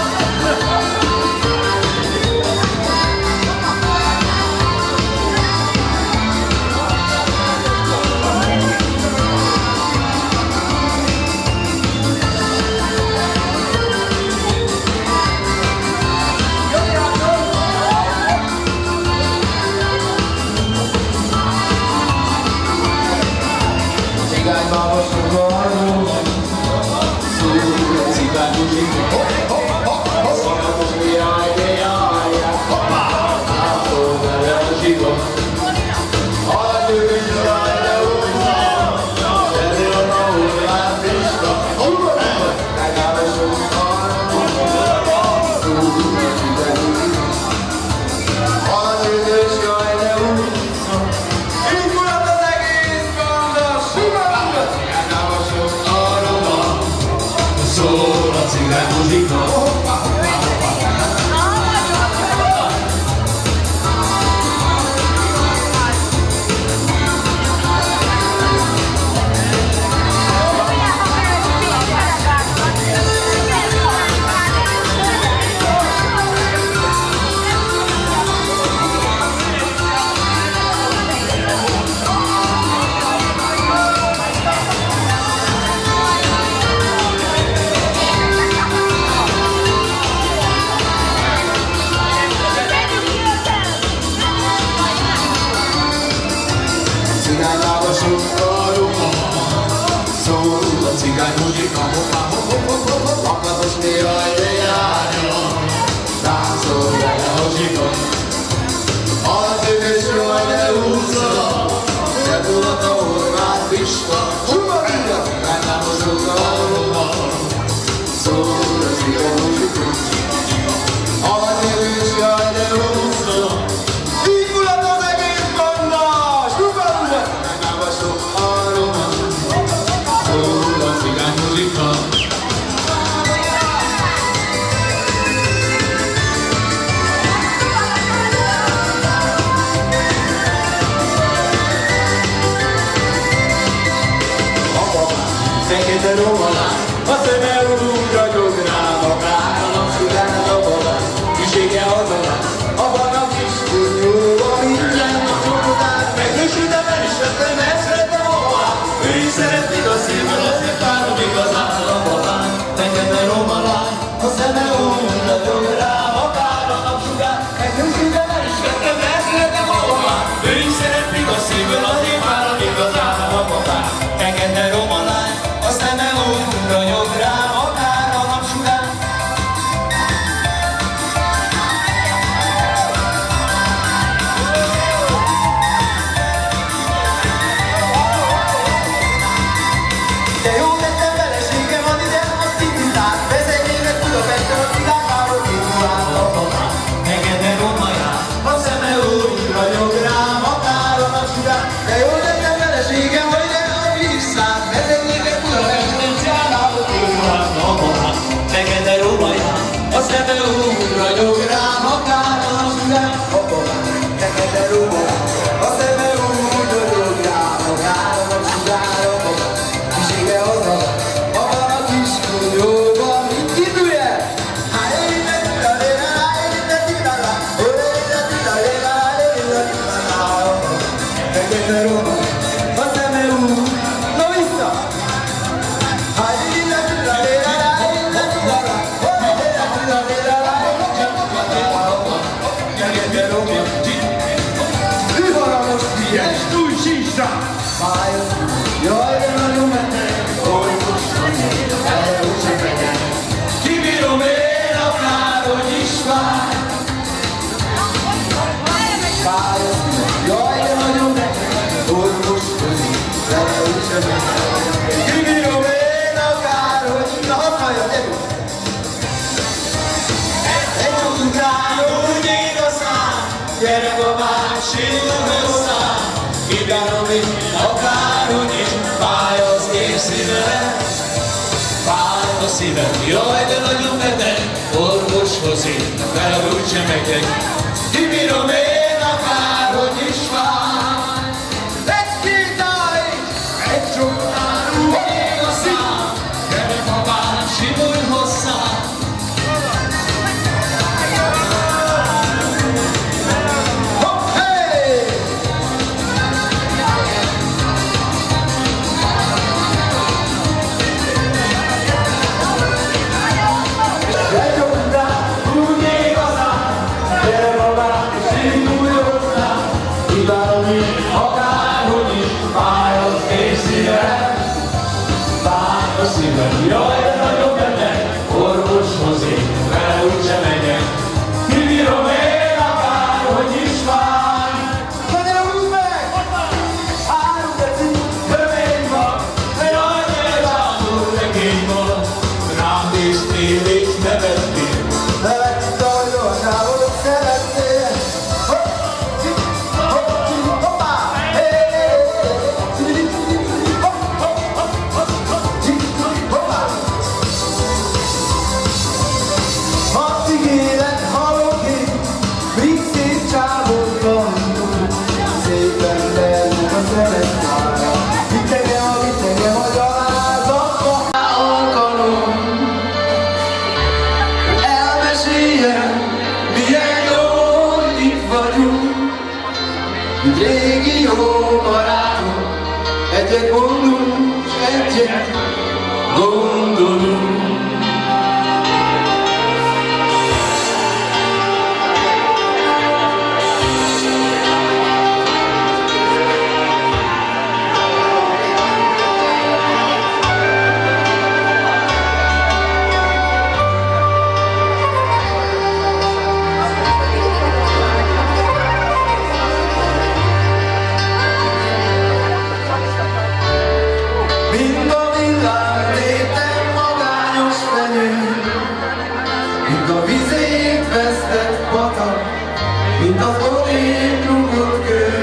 Cigánybába sugaró, szól a cigánybuzsik. Szakos jaj, de jaj, látod vele a zsigot. A tős jaj, de úszom, terül a hullám pista. Megáll a sugaró, szól a cigánybuzsik. A tős jaj, de úszom, így mulat az egész gondos. Szól a cigánymuzsika. Cigánylába sugaró, szól a cigánymuzsika. Hoppá, hopp, hopp, hopp, hopp, hopp. Lakatos jaj, de járjon, táncol vele a zsigot. A tőkös jaj, de úszom, terül a horvát pista. Cigánylába sugaró, szól a cigánymuzsika. A tőkös jaj, de úszom, így mulat az egész gondos. Cigánylába sugaró, fekete romalány, a szeme úgy ragyog rám, akár a napsugár a babám, hűsége az a lány, abban a kis kunyóban mindjárt a csodát, megnősültem, el is vettem, mert szeretem a babám, ő is szeret igaz szívből, azért várom igazán a babám, fekete romalány, a szeme úgy ragyog rám, akár a napsugár, megnősültem, el is vettem, mert szeretem a babám, ő is szeret igaz szívből, azért várom igazán a babám, fekete romalány, a szeme úgy ragyog rám, akár a napsugár. De jó tettem feleségem, ad ide a cigitát, vezetnének Budapesten a cigákával, kívülát a babám. Fekete romalány, a szeme úgy ragyog rám, akár a napsugár. De jó tettem feleségem, ad ide a visszát, vezetnének Budapesten cigákával, kívülát a babám. Fekete romalány, a szeme úgy ragyog rám, akár a napsugár. A babám. Fekete romalány, a szeme úgy ragyog rám, akár a napsugár. A babám. Hűsége az a lány, abban a kis kunyóban, mit kidülje? Fekete romalány, a szeme úgy, na vissza! Fekete romalány, viharamos ilyes, túl sísra! Jaj, de nagyon mennek, hogy most van én, erre úgyse megyek. Kibírom én akárhogy is fáj. Fáj a szívem, jaj, de nagyon mennek, orvos közé, erre úgyse megyek. Kibírom én akárhogy, na használja, gyerünk! Egy csak ugráló, úgy ég a szám, gyere babám, sírul hozzám. Kibírom én akárhogy is, fáj az én szívem. Fáj a szívem, jaj, de nagyon beteg, orvoshoz én, vele úgyse megyek. Kibírom én akárhogy is fáj. Egy-két áll, egy csoknál úgy ég a szám, gyere babám, simulj hozzám. Hopp, hey! Egy csoknál úgy ég a szám, gyere babám, simulj hozzám. Kívánom én akárhogy is, fáj az én szívem. Fáj a szívem, jaj, de nagyon beteg, orvoshoz én, vele úgyse megyek. Kibírom én akárhogy is fáj. Na de húzd meg! Három deci, tömény van, de jaj, de rándul legény van. Rám néztél és nevettél, nevetsz a jóságod szerettél. Hoppá! Hoppá! A cigélet hallok én, míg szép csávot tanul, szépen lehetnek a szerettára. Vitt engem a, vitt engem a gyalázatba. Alkalom, elmeséljem, milyen jól itt vagyunk. Régi jó barátok, egyet mondunk, s egyet gondolunk. Mind a villám létem magányos fenyő, mint a vizét vesztett patak, mint az odébb rúgott kő.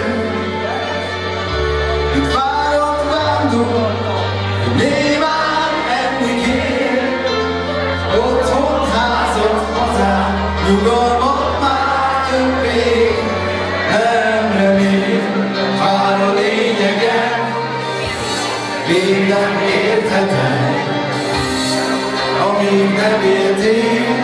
Mint fáradt vándor, némán enni kér, otthon házat, hazán, nyugalmat már többé nem remél. Vár a lényegen, Még nem érthetem, amíg nem értél,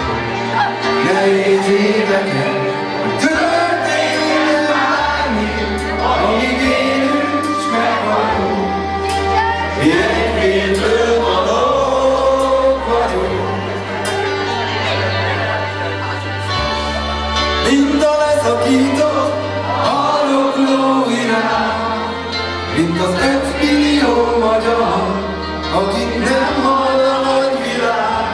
nehéz éveken, hogy történjen bármi, amíg élünk s meghalunk. Mi egy vérből valók vagyunk. Mint a leszakított, hallokló virág, mint az ötmillió magyar, akik nem hall a nagy világ.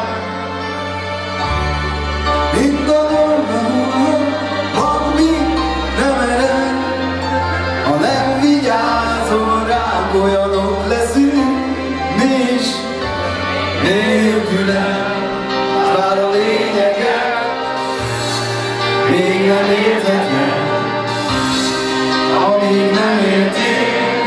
Mint a morgahúr, ami nem ered, ha nem vigyázol ránk, olyanok leszünk mi is nélkülem. Bár a lényeget még nem érthetem, amíg nem értél,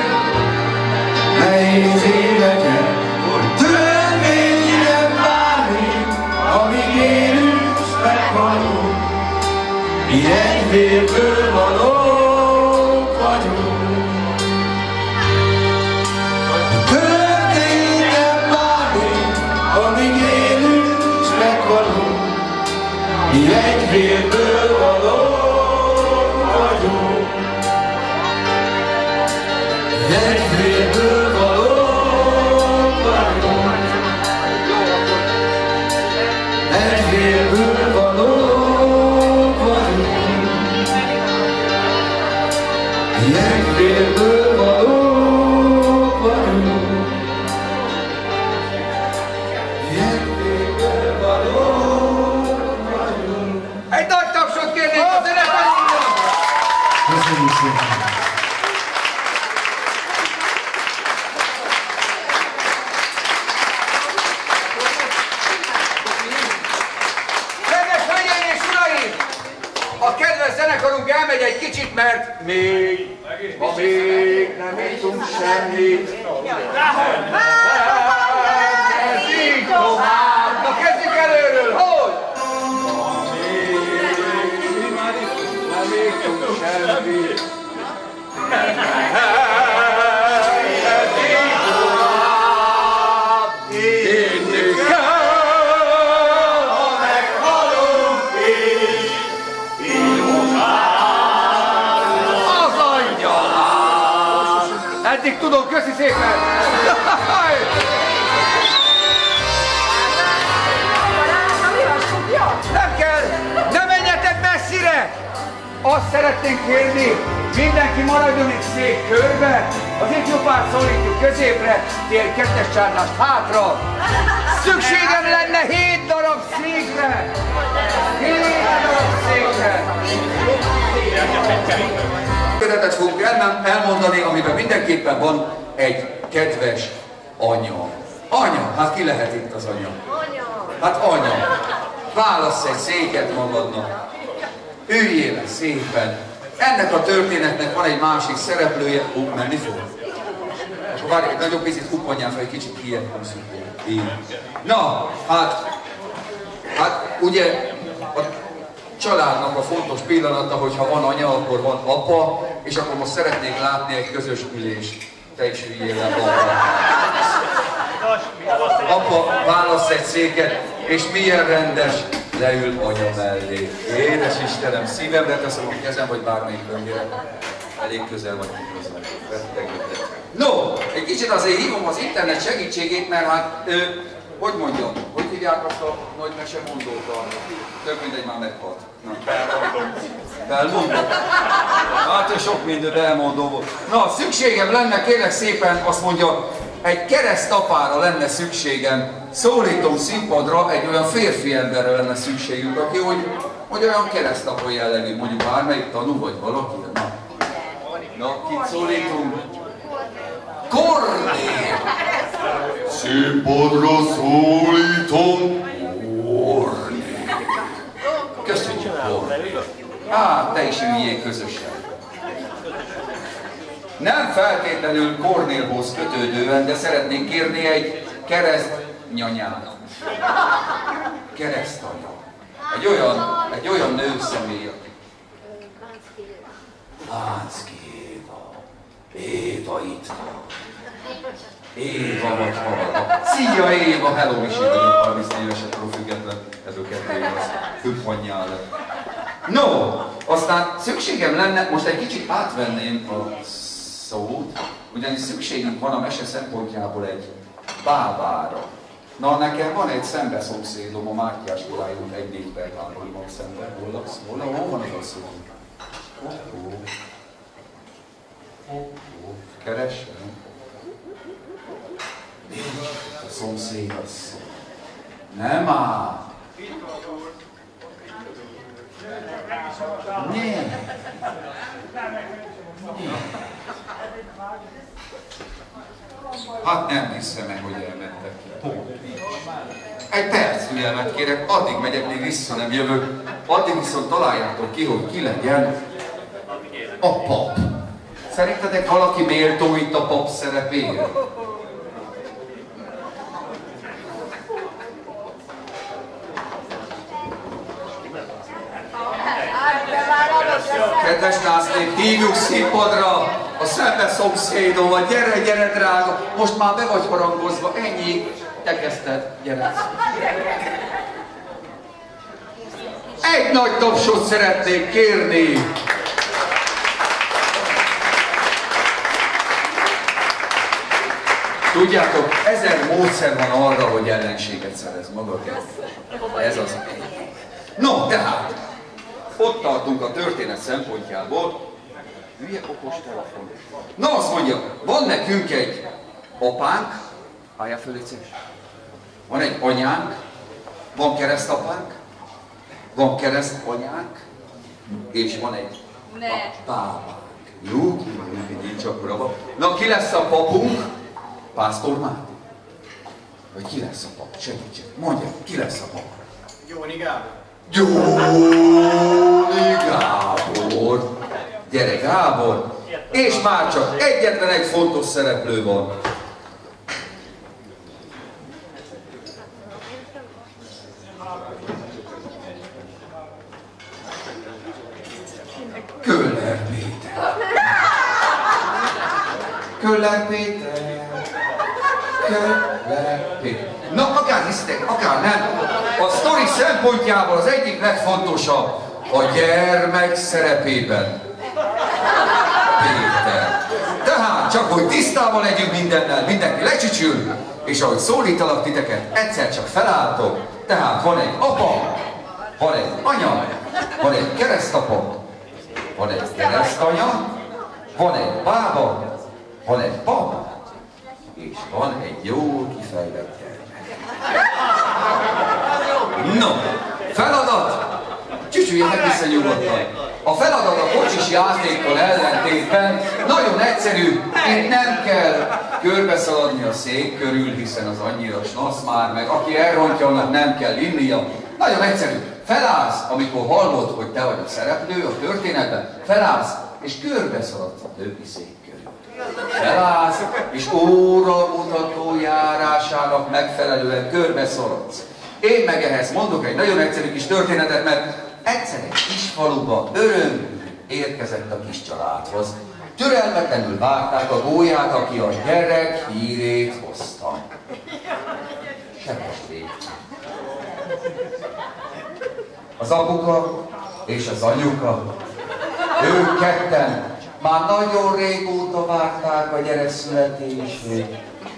nehéz éveken, hogy törvényen bármi, amíg élünk s meghalunk. Mi egy vérből valók vagyunk. Történjen bármi, amíg élünk s meghalunk. Mi egy vérből valók vagyunk. Egy vérből valók vagyunk. Egy vérből valók vagyunk. Egy vérből valók vagyunk. Egy vérből valók vagyunk. Egy nagy tapsot kérnék a zenekarunknak! Köszönjük szépen! Kedves hölgyeim és uraim! A kedves zenekarunk elmegy egy kicsit, mert még, ma még nem ítunk semmit. Kezdjük tovább! Na kezdjük előről, hogy? Ma még nem ítunk semmit. Kezdjük tovább! Inni kell, ha meghalunk így. Az angyalás! Eddig tudom, köszi szépen! Nem kell! Ne menjetek messzire! Azt szeretnénk kérni, mindenki maradjon itt szék körbe, az ifjú párt szólítjuk középre, ti egy kettes csárnást hátra. Szükségem lenne hét darab székre! Hét darab székre! Kötetet fogunk el, elmondani, amiben mindenképpen van egy kedves anya. Anya, hát ki lehet itt az anya? Hát anya. Válassz egy széket magadnak. Üljél le szépen. Ennek a történetnek van egy másik szereplője. Hú, menni fog? Akkor várj, egy nagyobb picit huppanjál fel, egy kicsit kijöttem szükség. Na, hát, hát ugye a családnak a fontos pillanata, hogyha van anya, akkor van apa, és akkor most szeretnék látni egy közös ülést. Te is üljél le, apa. Apa, válasz egy széket, és milyen rendes, leül anya mellé. Édes Istenem, szívemre teszem a kezem, vagy bármelyik öngyere. Elég közel vagyunk hozzá. No, egy kicsit azért hívom az internet segítségét, mert hát, ö, hogy mondjam, hogy hívják azt a nagy mesemondót arra? Tök mindegy, már meghalt. Belmondó. Belmondó? Hát ő sok minden belmondó volt. Na, szükségem lenne, kérlek szépen, azt mondja, egy keresztapára lenne szükségem, szólítom színpadra, egy olyan férfi emberre lenne szükségünk, aki hogy, hogy olyan keresztapa jellegű, mondjuk bármelyik tanú vagy valaki. Na, na kit szólítunk? Kornél! Színpadra szólítom Kornél! Köszönjük, Kornél! Á, te is üljél közösen! Nem feltétlenül Kornélhoz kötődően, de szeretnénk kérni egy kereszt nyanyát. Keresztanya. Egy olyan, egy olyan nőszemély, aki... Lánszki Éva. Éva itt van. Éva vagy Havada. Szia Éva, hello, Misi vagyok, harmincnégy évesettől független, ez a kettő év az hüppanyjál lett. No, aztán szükségem lenne, most egy kicsit átvenném a szót, ugyanis szükségünk van a mese szempontjából egy bábára. Na, nekem van egy szembeszomszédom, a Mátyás Király út egy négy per három szemben. Hol laksz? Hol, hol van az a szó? Oh-oh. Oh-oh. Keresem. A szomszéd az. Nem áll. Nem. Hát nem hiszem meg, hogy elmentek ki. Pont nincs. Egy perc figyelmet kérek, addig megyek, még vissza nem jövök. Addig viszont találjátok ki, hogy ki legyen a pap. Szerintetek valaki méltó itt a pap szerepére? Kedves nászlép, hívjuk színpadra a szembeszomszédomat, gyere, gyere drága, most már be vagy harangozva, ennyi, te kezdted, gyere. Egy nagy tapsot szeretnék kérni. Tudjátok, ezer módszer van arra, hogy ellenséget szerez magadért. Ez az egy. No, tehát, ott tartunk a történet szempontjából. Hülye okos telefon. Na, azt mondja, van nekünk egy apánk, álljál föl, légy szíves. Van egy anyánk, van keresztapánk, van keresztanyánk, és van egy bábánk. Jó, nincs akkor abban. Na, ki lesz a papunk? Pásztor Máté? Vagy ki lesz a pap? Segítség, mondja, ki lesz a pap? Jóni Gábor. Jóni Gábor! Gyere Gábor! És már csak egyetlen egy fontos szereplő van. Köller Péter. Köller Péter. Köller Péter. Na, akár hisztek, akár nem. A sztori szempontjából az egyik legfontosabb a gyermek szerepében. Péter. Tehát csak hogy tisztában legyünk mindennel, mindenki lecsücsül, és ahogy szólítalak titeket, egyszer csak felálltok. Tehát van egy apa, van egy anya, van egy keresztapa, van egy keresztanya, van egy bába, van egy pap, és van egy jó kifejlett gyermek. No, feladat! Csücsüljenek vissza nyugodtan. A feladat a kocsis játékkal ellentétben nagyon egyszerű, itt nem kell körbeszaladni a szék körül, hiszen az annyira snasz már, meg aki elrontja, annak nem kell innia. Nagyon egyszerű. Felállsz, amikor hallod, hogy te vagy a szereplő a történetben, felállsz, és körbeszaladsz a többi szék körül. Felállsz, és óramutató járásának megfelelően körbeszaladsz. Én meg ehhez mondok egy nagyon egyszerű kis történetet, mert egyszer egy kis faluba öröm érkezett a kis családhoz. Türelmetlenül várták a gólyát, aki a gyerek hírét hozta. Sebesték. Az apuka és az anyuka, ők ketten már nagyon régóta várták a gyerek születését.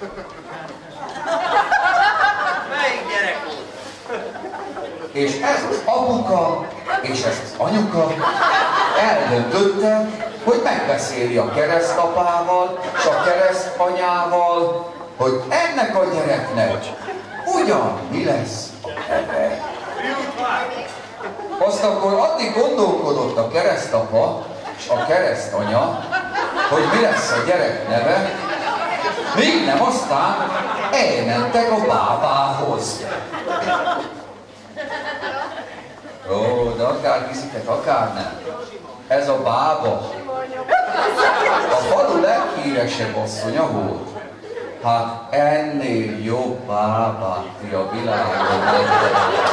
Melyik gyerek volt? És ez az apuka és ez az anyuka eldöntötte, hogy megbeszéli a keresztapával és a keresztanyával, hogy ennek a gyereknek ugyan mi lesz a neve. Azt akkor addig gondolkodott a keresztapa és a keresztanya, hogy mi lesz a gyerek neve, még nem aztán elmentek a bábához. Ó, de akár hiszitek, akár nem. Ez a bába a falu leghíresebb asszonya volt. Hát ennél jobb bábát ti a világon megtalálni.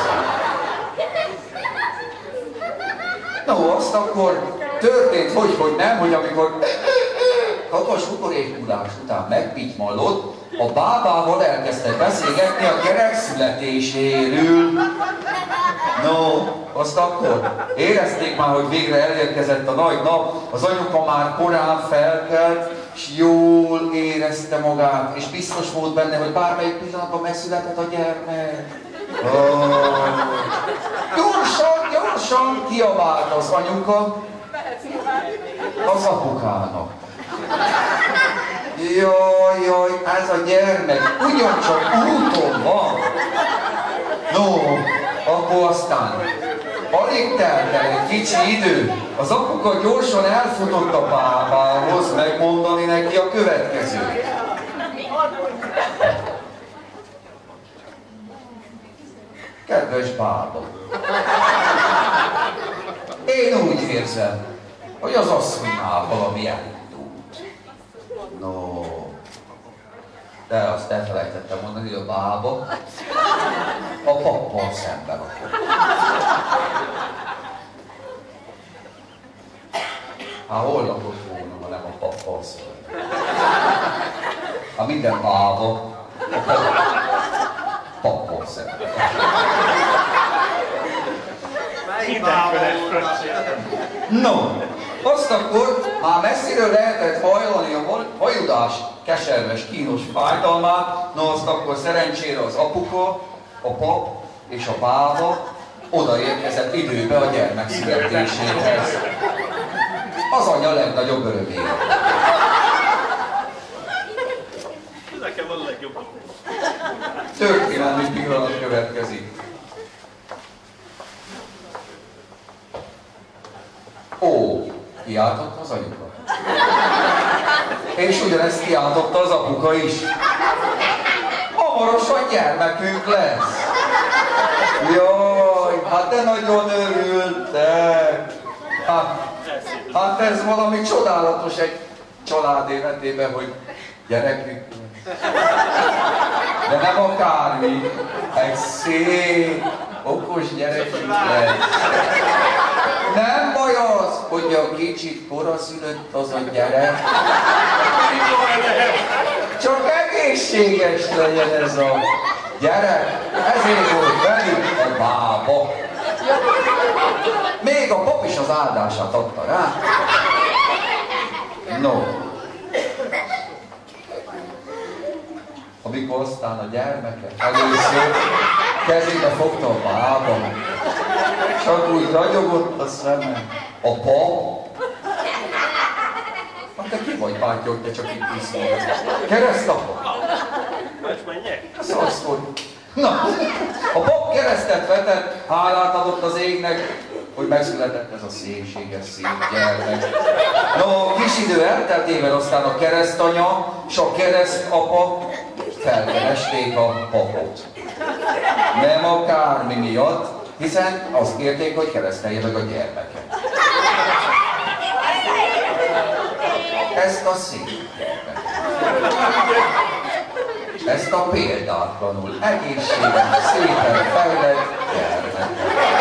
No, azt akkor történt, hogy, hogy nem, hogy amikor kakas utorékulás után megpitymallott, a bábával elkezdtek beszélgetni a gyerek születéséről. No, azt akkor érezték már, hogy végre elérkezett a nagy nap, az anyuka már korán felkelt, és jól érezte magát, és biztos volt benne, hogy bármelyik pillanatban megszületett a gyermek. Oh. Gyorsan, gyorsan kiabált az anyuka az apukának. Jaj, jaj, ez a gyermek ugyancsak úton van. No, akkor aztán alig telt el egy kicsi idő. Az apuka gyorsan elfutott a bábához megmondani neki a következőt. Kedves bába, én úgy érzem, hogy az asszonynál valami elindult. No, de azt elfelejtettem mondani, hogy a bába a pappal szemben akar. Hát hol lakott volna, ha nem a pappal szemben? Hát minden bába pappal szemben. No, azt akkor már messziről lehetett hajlani a hajudás keserves, kínos fájdalmát, no azt akkor szerencsére az apuka, a pap és a bába odaérkezett időbe a gyermek születéséhez. Az anya legnagyobb örömére. Nekem van a legjobb. Történelmi pillanat következik. Ó, kiáltott az anyuka. És ugyanezt kiáltotta az apuka is. Hamarosan gyermekünk lesz. Jaj, hát de nagyon örültek. Hát, hát ez valami csodálatos egy család életében, hogy gyerekünk lesz. De nem akármi, egy szép, okos gyerekünk lesz. Nem baj az, hogy a kicsit koraszülött az a gyerek. Csak egészséges legyen ez a gyerek. Ezért volt velük a bába. Még a pap is az áldását adta rá. No. Amikor aztán a gyermeket először kezébe fogta a bába, csak úgy ragyogott a szeme. A pap? Hát te ki vagy, bátyja, hogy te csak itt iszol? Keresztapa? Szarsz, hogy... Na, a pap keresztet vetett, hálát adott az égnek, hogy megszületett ez a szépséges szép gyermek. No, kis idő elteltével aztán a keresztanya és a keresztapa felkeresték a papot. Nem akármi miatt, hiszen azt kérték, hogy keresztelje meg a gyermeket. Ezt a szép gyermeket. Ezt a példátlanul egészséges, szépen fejlett gyermeket.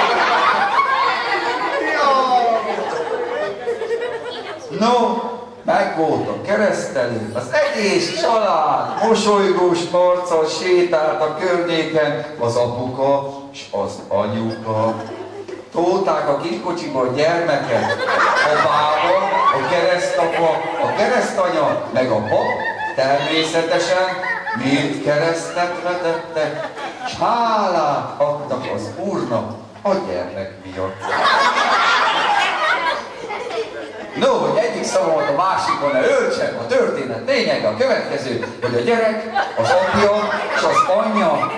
No, meg volt a keresztelő, az egész család mosolygós arccal sétált a környéken, az apuka és az anyuka. Tolták a kiskocsiba a gyermeket, a bába, a keresztapa, a keresztanya, meg a pap, természetesen mind keresztet vetettek, s hálát adtak az Úrnak a gyermek miatt. No, hogy egyik szavamat a másikon ne öltsem, a történet lényege a következő, hogy a gyerek, az apja és az anyja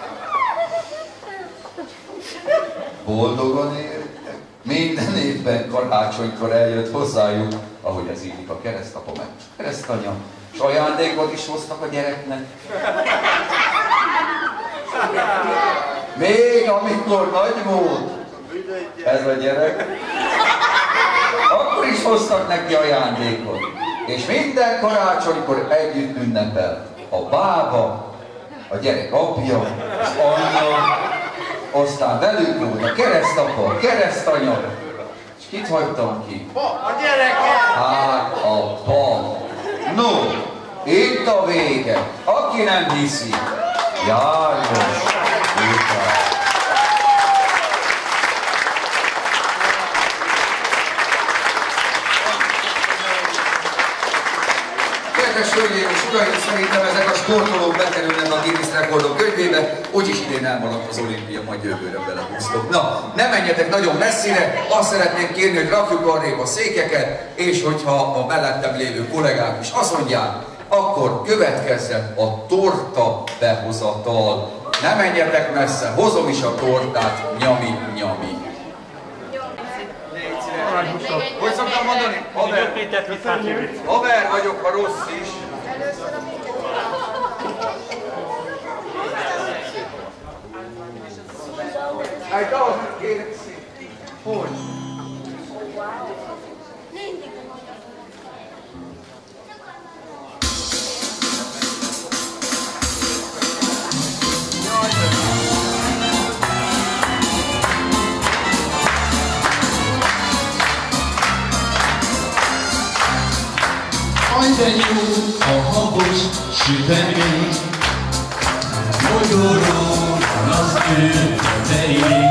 boldogan éltek. Minden évben karácsonykor eljött hozzájuk, ahogy ez illik a keresztapa meg keresztanya, és ajándékot is hoztak a gyereknek. Még amikor nagy volt ez a gyerek, akkor is hoztak neki ajándékot. És minden karácsonykor együtt ünnepel a bába, a gyerek apja, az anyja, aztán velük volt a keresztapa, a keresztanya, és kit hagytam ki? A gyereket! Hát a pap. No, Itt a vége. Aki nem hiszi, járjon utána. Kedves hölgyeim és uraim, szerintem ezek a sportolók bekerülnek a Guinness rekordok könyvébe, úgyis idén elmaradt az olimpia, majd jövőre belehúztok. Na, ne menjetek nagyon messzire, azt szeretném kérni, hogy rakjuk arrébb a székeket, és hogyha a mellettem lévő kollégák is azt mondják, akkor következzen a torta behozatal. Ne menjetek messze, hozom is a tortát, nyami, nyami. Hogy szoktam mondani? Haver, haver vagyok, ha rossz is. Egy dalt kérek szép. Hogy? Aj, de jó a habos sütemény, mogyorón az ő tetején.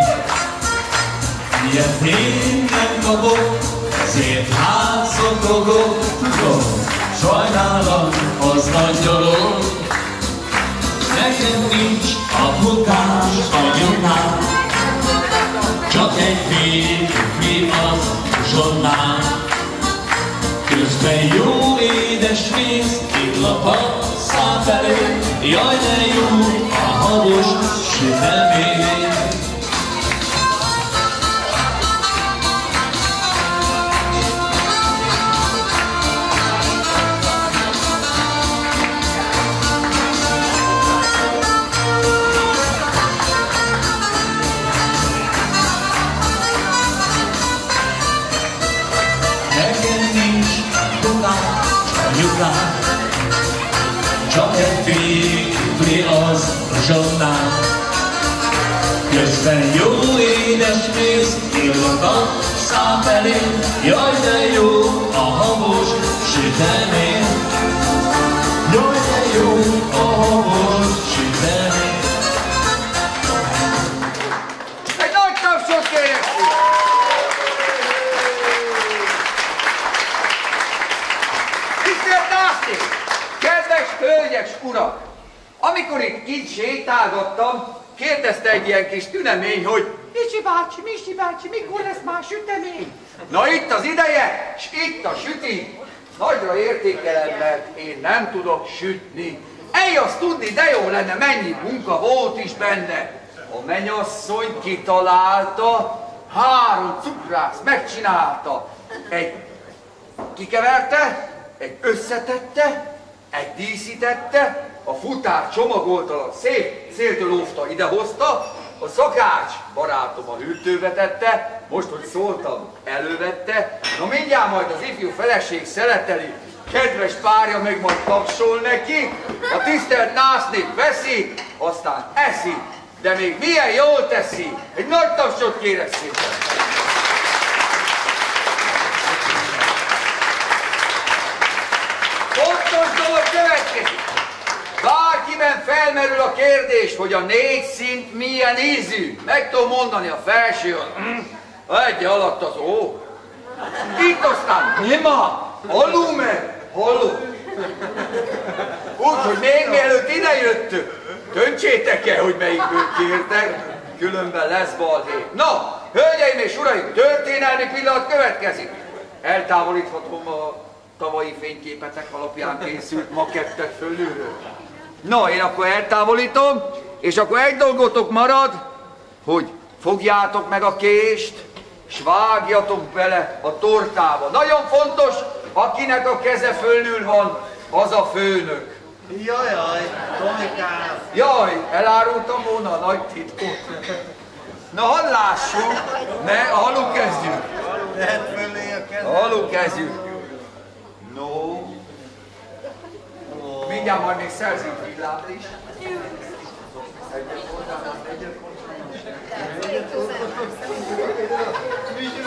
Ilyet én nem kapok, ezért hátszotogok, tudom, sajnálat az nagy dolog. Nekem nincs a futás anyukám, csak egy férfi az zsonnám. Közben jó édes víz illap a szám felé, jaj de jó a habos sütemény. Csak egy férfi az zsonnám, közben jó édes mész illat a szám felé, jaj de jó a habos sütemény, jaj de jó a habos sütemény. Egy nagy tapsot kérek! Tisztelt Nászi! Kedves hölgyek, urak! Amikor itt kint sétálgattam, kérdezte egy ilyen kis tünemény, hogy Misi bácsi, Misi bácsi, mikor lesz már sütemény? Na itt az ideje, s itt a süti. Nagyra értékelem, mert én nem tudok sütni. Ej, azt tudni, de jó lenne, mennyi munka volt is benne. A mennyasszony kitalálta, három cukrász megcsinálta. Egy kikeverte, egy összetette, egy díszítette, a futár csomagolta, szép széltől óvta, idehozta, a szakács barátom a hűtőbe tette, most, hogy szóltam, elővette, na mindjárt majd az ifjú feleség szeleteli, kedves párja meg majd tapsol neki, a tisztelt násznép veszi, aztán eszi, de még milyen jól teszi, egy nagy tapsot kérek szépen! Fontos dolog következik. Bárkiben felmerül a kérdés, hogy a négy szint milyen ízű. Meg tudom mondani a felső, egy alatt az ó. Itt aztán nima, halume, haló. Úgyhogy még mielőtt idejöttök, döntsétek el, hogy melyikből kértek, különben lesz balhé. Na, hölgyeim és uraim, történelmi pillanat következik. Eltávolíthatom a tavalyi fényképetek alapján készült makettet fölülről. Na, én akkor eltávolítom, és akkor egy dolgotok marad, hogy fogjátok meg a kést, s vágjatok bele a tortába. Nagyon fontos, akinek a keze fölül van, az a főnök. Jajjaj, Tomikám! Jaj, elárultam volna a nagy titkot. Na, hadd lássuk, ne, a halu kezdjük. Lehet fölé a kezed. A halu kezdjük. No. Mindjárt majd még szerzünk villát is.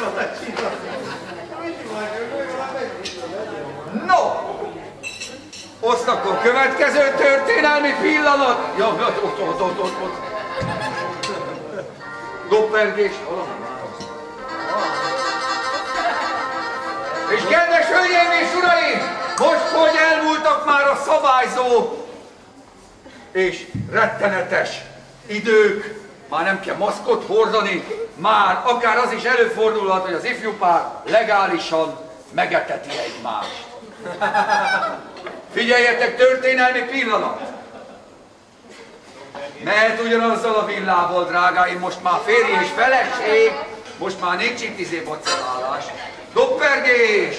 No! Azt akkor következő történelmi pillanat. Ja, ott, ott, ott, ott, ott, ott. Doppergés. És kedves hölgyeim és uraim, most, hogy elmúltak már a szabályzó és rettenetes idők, már nem kell maszkot hordani, már akár az is előfordulhat, hogy az ifjú pár legálisan megeteti egymást. Figyeljetek, történelmi pillanat! Mehet ugyanazzal a villával, drágáim, most már férj és feleség, most már nincs itt izé bocelálás. Doppergés!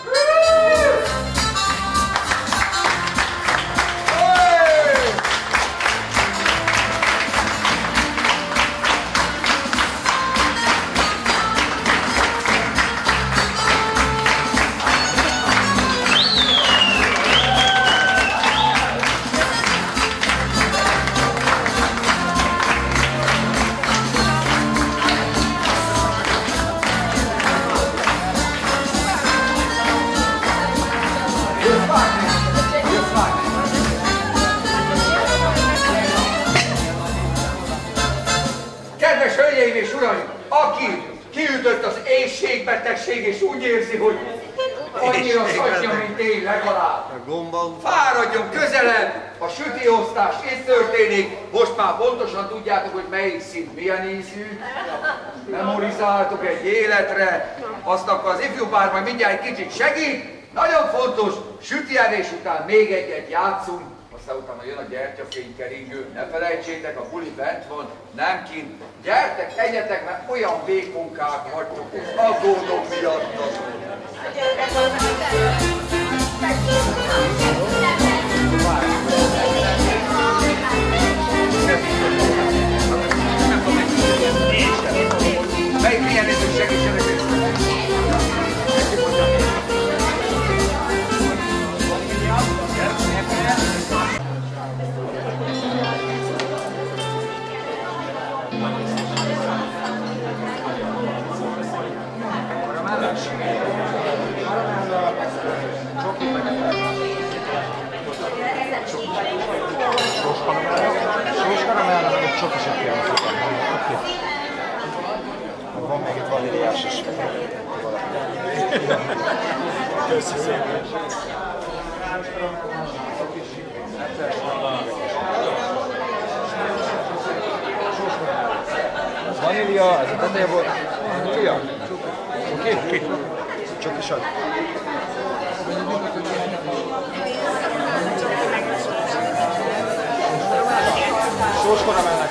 Kedves hölgyeim és uraim, aki kiütött az éhségbetegség és úgy érzi, hogy annyira szatja, mint én legalább, fáradjon közelebb, a sütiosztás itt történik, most már pontosan tudjátok, hogy melyik szint milyen ízű, memorizáltuk egy életre, azt akkor az ifjú pár majd mindjárt egy kicsit segít, nagyon fontos, sütjevés után még egyet játszunk, aztán utána jön a gyertyafénykeringő, ne felejtsétek, a buli bent van, nem kint. Gyertek, egyetek, mert olyan vékonkák vagytok, és aggódom miattatok. Melyik milyen időt segítsenek ezt? Sós karamellre meg egy csoki sem kell. Oké. Van még itt vaníliás is. Köszi szépen. Vanília, ez a teteje volt. Vanília? Csoki? Csoki sad. Sós karamellnek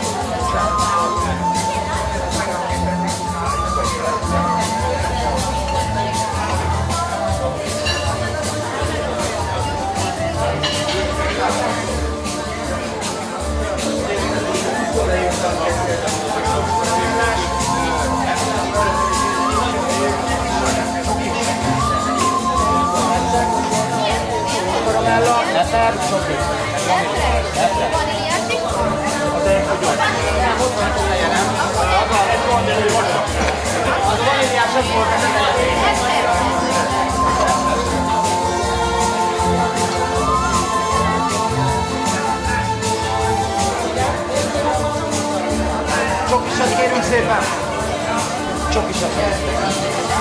karamella, eper, csoki. Vaníliás is van? Az egy hogyan? Nem, ott van a helye, nem? Az egy vaníliás. Az vaníliás az volt a helye. Csokisat kérünk szépen! Csokisat kérünk.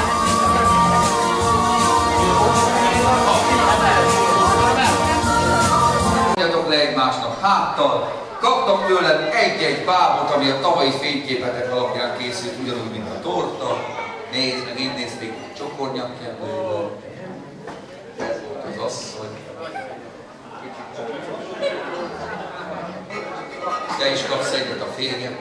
Mondjatok le egymásnak háttal, kaptam tőlem egy-egy bábot, ami a tavalyi fényképetek alapján készült, ugyanúgy, mint a torta. Nézd meg, én nézték, csokornyakkendővel. Ez volt az asszony. Te is kapsz egyet a férjem.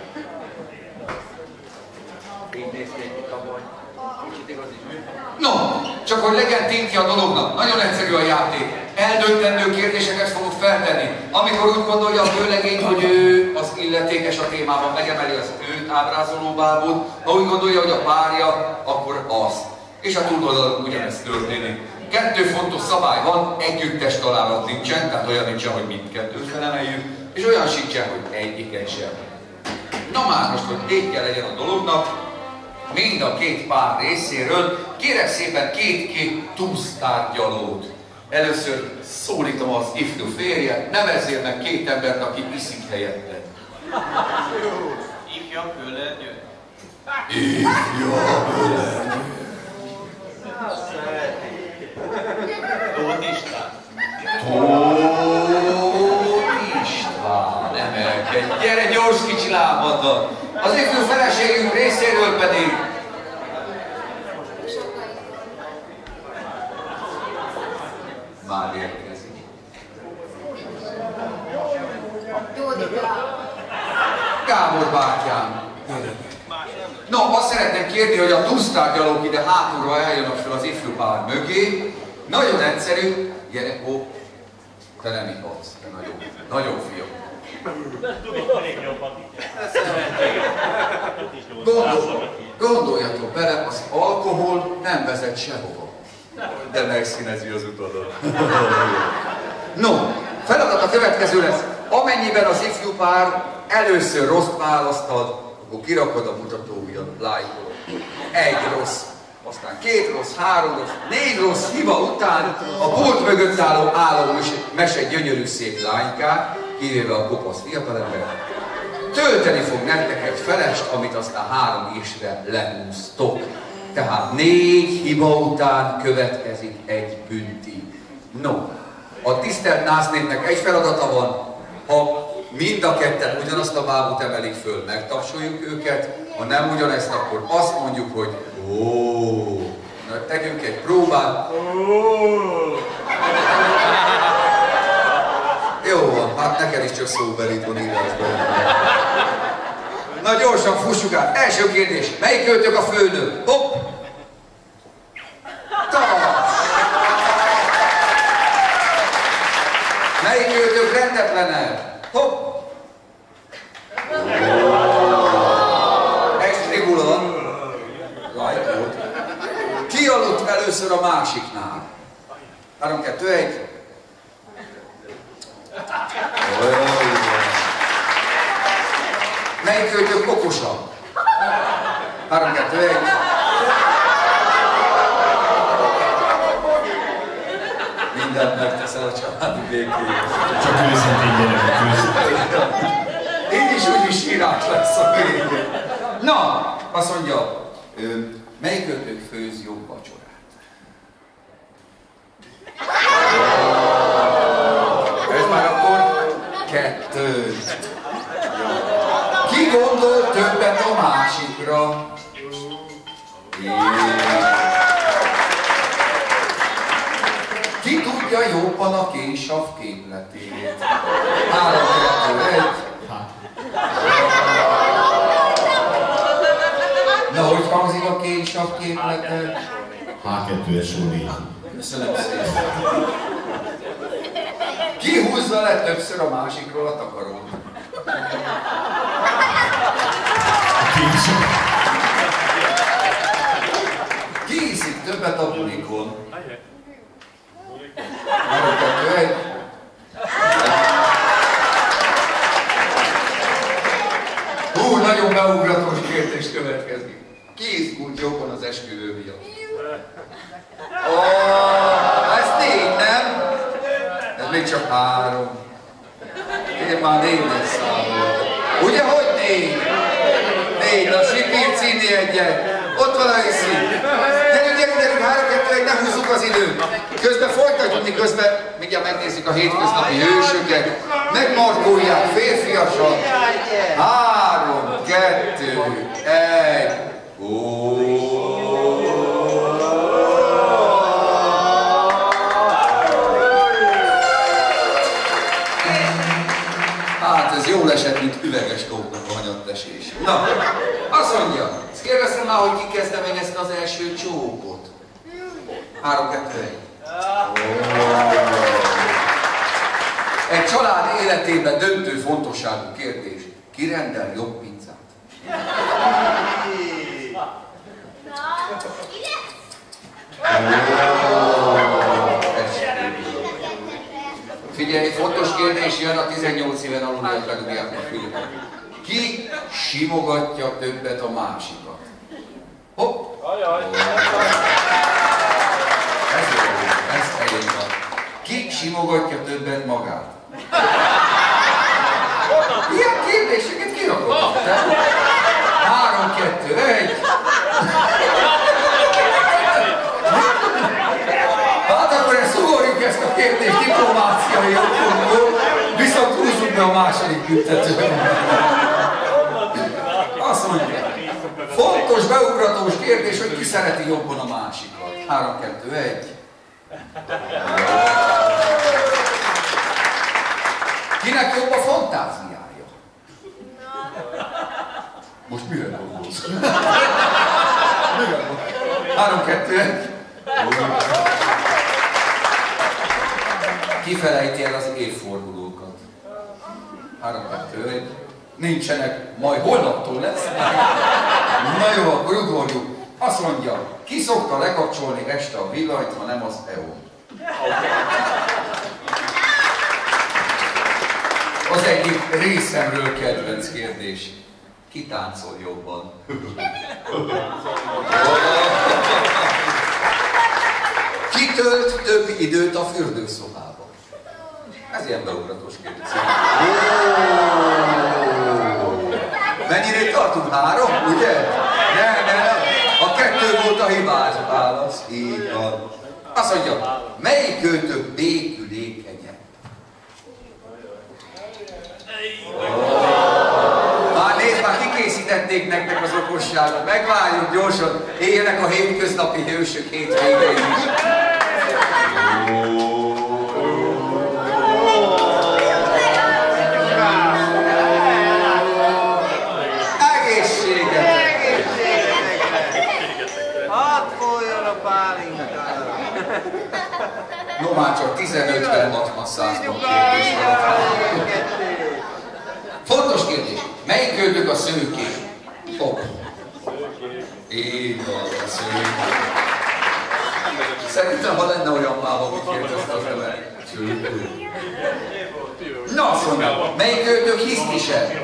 Így nézték itt a baj. Kicsit igaz is. No, csak hogy legyen tétje a dolognak, nagyon egyszerű a játék. Eldöntendő kérdéseket fogok feltenni. Amikor úgy gondolja a főlegény, hogy ő az illetékes a témában, megemeli az őt ábrázoló bábot, ha úgy gondolja, hogy a párja, akkor azt. És a túloldalon ugyanezt történik. Kettő fontos szabály van, együttes találat nincsen, tehát olyan nincsen, hogy mindkettőt felemeljük, és olyan sincsen, hogy egyiket sem. Na már most, hogy tétje legyen a dolognak, mind a két pár részéről kérek szépen két-két túsztárgyalót. Először szólítom az ifjú férjet, nevezzél meg két embert, aki iszik helyetted. Ifjabb Bölernyő. Ifjabb Bölernyő. Tóth István. Tóth István, emelkedj. Gyere gyors kicsi lábaddal. Az ifjú feleségünk részéről pedig már érkezik. Gábor bátyám. No, azt szeretném kérni, hogy a tusztárgyalók ide hátulra eljönnek fel az ifjú pár mögé. Nagyon egyszerű. Gyere, ó, te nem ihatsz, te nagyon, nagyon fiam. Gondol, gondoljatok bele, az alkohol nem vezet sehova. De megszínezi az utadat. No, feladat a következő lesz. Amennyiben az ifjú pár először rossz választad, akkor kirakod a mutatóujjat, lájkolod. Egy rossz, aztán két rossz, három rossz, négy rossz hiba után a pult mögött álló álom mese gyönyörű szép lánykát, kivéve a kopasz fiatalember, tölteni fog nektek egy felest, amit aztán három ésre lehúztok. Tehát négy hiba után következik egy bünti. No, a tisztelt násznépnek egy feladata van, ha mind a ketten ugyanazt a bábút emelik föl, megtapsoljuk őket, ha nem ugyanezt, akkor azt mondjuk, hogy ó, na, tegyünk egy próbát. Jó van, hát neked is csak szóbelit van írásban. Na gyorsan fussuk át. Első kérdés, melyik őtök a főnök? Hopp! Taps! Melyik őtök rendetlenebb? Hopp! Estrigula. Lajkót. Ki aludt először a másiknál? három, kettő, egy. Melyik őtök okosabb? három, kettő, egy. Mindent megteszel a családi békéért. Csak őszintén gyerekek, őszintén. Így is úgy is írás lesz a végén. Na, azt mondja, melyik őtök főz jobb vacsorát? Ez már akkor kettő. Ki gondol többet a másikra? Ki tudja jobban a kénsav képletét? Három, kettő, egy. Na, hogy hangzik a kénsav képletet? há kettő es o négy. Köszönöm szépen. Ki húzza le többször a másikról a takarót? Ki iszik többet a bulikon? három, kettő, egy. Hú, nagyon beugratós kérdés következik. Ki izgult jobban az esküvő miatt? Ó, ez négy, nem? Ez még csak három. Én már négynek számoltam. Ugye, hogy négy? Négy, na Sipír Cini egyet. Ott van a iszi. Gyerünk, gyerünk, gyerünk, három, kettő, egy, ne húzzuk az időt. Közben folytatjuk, közben mindjárt megnézzük a hétköznapi hősöket. Megmarkolják férfiasan. Három, kettő, egy. Ó. Hát ez jól esett, mint üveges kóknak a hanyattesés. Na, azt mondja, kérdeztem már, hogy ki kezdeményezte az első csókot. Három, kettő, egy. Egy család életében döntő fontosságú kérdés. Ki rendel jobb pizzát? Figyelj, fontos kérdés jön a tizennyolc éven alul pedagógiáknak fülöket. Ki simogatja többet a másikat? Hopp! Ez jó, ez elég van. simogatja többet magát? Ilyen kérdéseket kirakod. Három, kettő, egy. Hát akkor ezt ugorjuk ezt a kérdést diplomáciai okokból, viszont húzzuk be a második büntetőt. Azt mondja, fontos beugratós kérdés, hogy ki szereti jobban a másikat. Három, kettő, egy. Kinek jobb a fantáziája? Most mire gondolsz? Három, kettő, egy. Kifelejti el az évfordulókat. Három, kettő, egy. Nincsenek, majd holnaptól lesz. Na jó, akkor ugorjuk. Azt mondja, ki szokta lekapcsolni este a villanyt, ha nem az é o en? Az egyik részemről kedvenc kérdés. Ki táncol jobban? Ki tölt több időt a fürdőszobában? Ez ilyen beugratos kérdés. Mennyire tartunk? Három, ugye? Nem, nem, nem. A kettő volt a hibás válasz. Így van. Azt mondja, melyik őtök békülékenyebb? Már nézd, már kikészítették nektek az okosságot. Megvárjuk gyorsan. Éljenek a hétköznapi hősök hétvégén is. No már csak tizenötven hatvan kérdés van. Fontos kérdés. Melyik őtök a szőké? Top. Így van, a szőké. Szerintem, ha lenne olyan mába, amit kérdezte az ember. Szőké. Na, azt mondja, melyik őtök hisztisebb?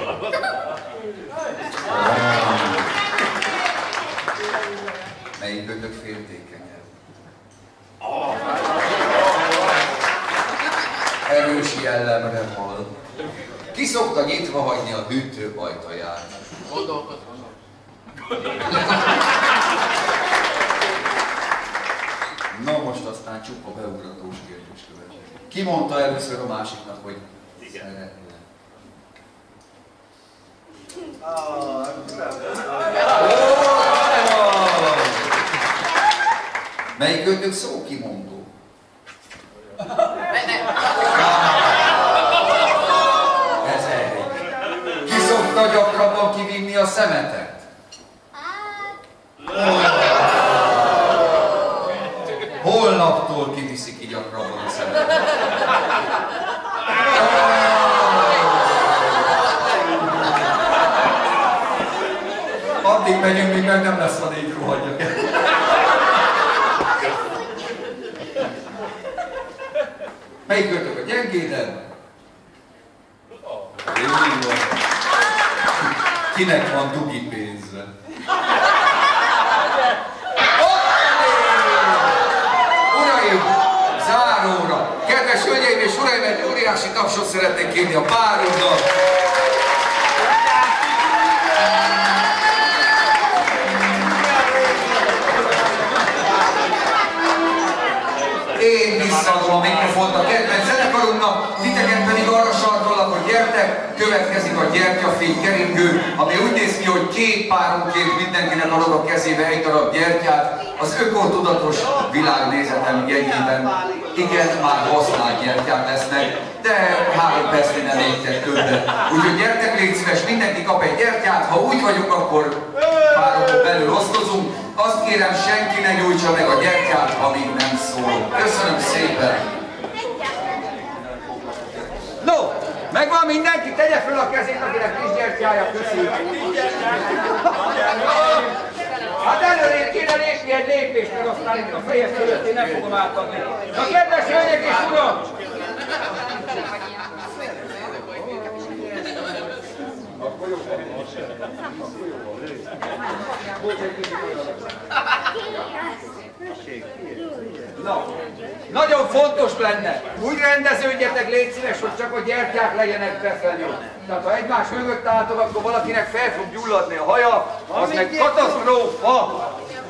Melyik őtök féltékenyebb? Erős jellemre val. Ki szokta nyitva hagyni a hűtő ajtaját? Gondolkodom. Na most aztán csupa beugratós kérdés következik. Ki mondta először a másiknak, hogy szeretne? Melyik őtök szókimondó? Ez egy. Ki szokta gyakrabban kivinni a szemetet? Holnaptól kiviszi ki gyakrabban a szemetet. Addig megyünk, míg meg nem lesz, ha négy rohadjak. Melyik őtök a gyengéden? Kinek van dugi pénze? Uraim, záróra! Kedves hölgyeim és uraim, egy óriási tapsot szeretnék kérni a párunknak. Én visszaadom a mikrofont a kedvenc zenekarunknak, titeket pedig arra sarkollak, hogy gyertek, következik a gyertyafény keringő, ami úgy néz ki, hogy két páronként mindenkinek adok a kezébe egy darab gyertyát, az ökotudatos világnézetem jegyében. Igen, már használt gyertyák lesznek, de három percnél nem égtek többet. Úgyhogy gyertek, légy szíves, mindenki kap egy gyertyát, ha úgy vagyok, akkor párokon belül osztozunk. Azt kérem, senki ne nyújtsa meg a gyertyát, amíg nem szól. Köszönöm szépen! No, megvan mindenki? Tegye föl a kezét, akinek nincs gyertyája, köszönjük! Hát előrébb kéne lépni egy lépést, meg aztán itt a feje fölött én nem fogom átadni. Na kedves hölgyek és uram! Akkor jó van. Akkor jó van. Na, nagyon fontos lenne, úgy rendeződjetek, légy szíves, hogy csak a gyertyák legyenek befelé. Tehát ha egymás mögött álltok, akkor valakinek fel fog gyulladni a haja, az meg katasztrófa!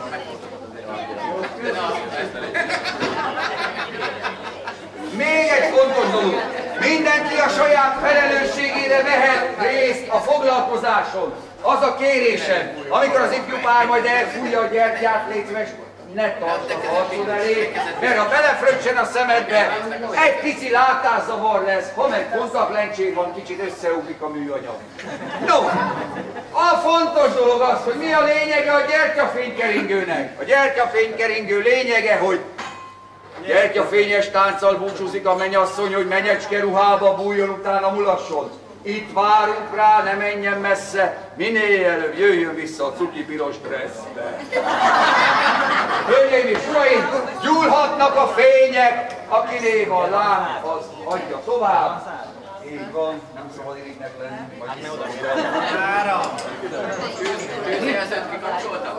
Még egy fontos dolog, mindenki a saját felelősségére vehet részt a foglalkozáson. Az a kérésem, amikor az ifjú pár majd elfújja a gyertyát, légy szíves, ne tartsd a arcod elé, mert ha belefröccsen a szemedbe, egy pici látászavar lesz, ha meg kontaktlencség van, kicsit összeugrik a műanyag. No, a fontos dolog az, hogy mi a lényege a gyertyafénykeringőnek. A gyertyafénykeringő lényege, hogy gyertyafényes tánccal búcsúzik a mennyasszony, hogy menyecske ruhába bújjon, utána mulasson. Itt várunk rá, ne menjen messze, minél előbb jöjjön vissza a cuki piros dresszbe. Hölgyeim és uraim, gyúlhatnak a fények, akiné van láng, az adja tovább. Így van, nem szabad irigynek lenni. Áram! Őzjelzőt kikapcsoltam.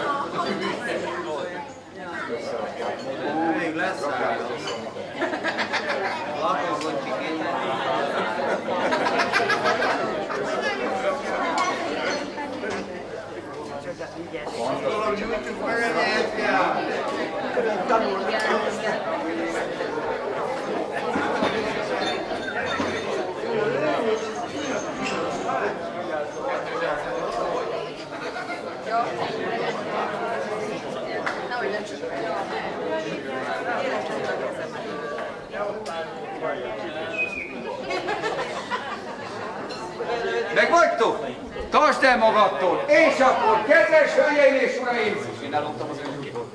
Még lesz rá. Lakozzon ki kéne. Gondolom, nyújtjuk meg egy elfját. Meg vagytok? Tartsd el magadtól! És akkor, kedves hölgyeim és uraim! Én elloptam az öngyújtót.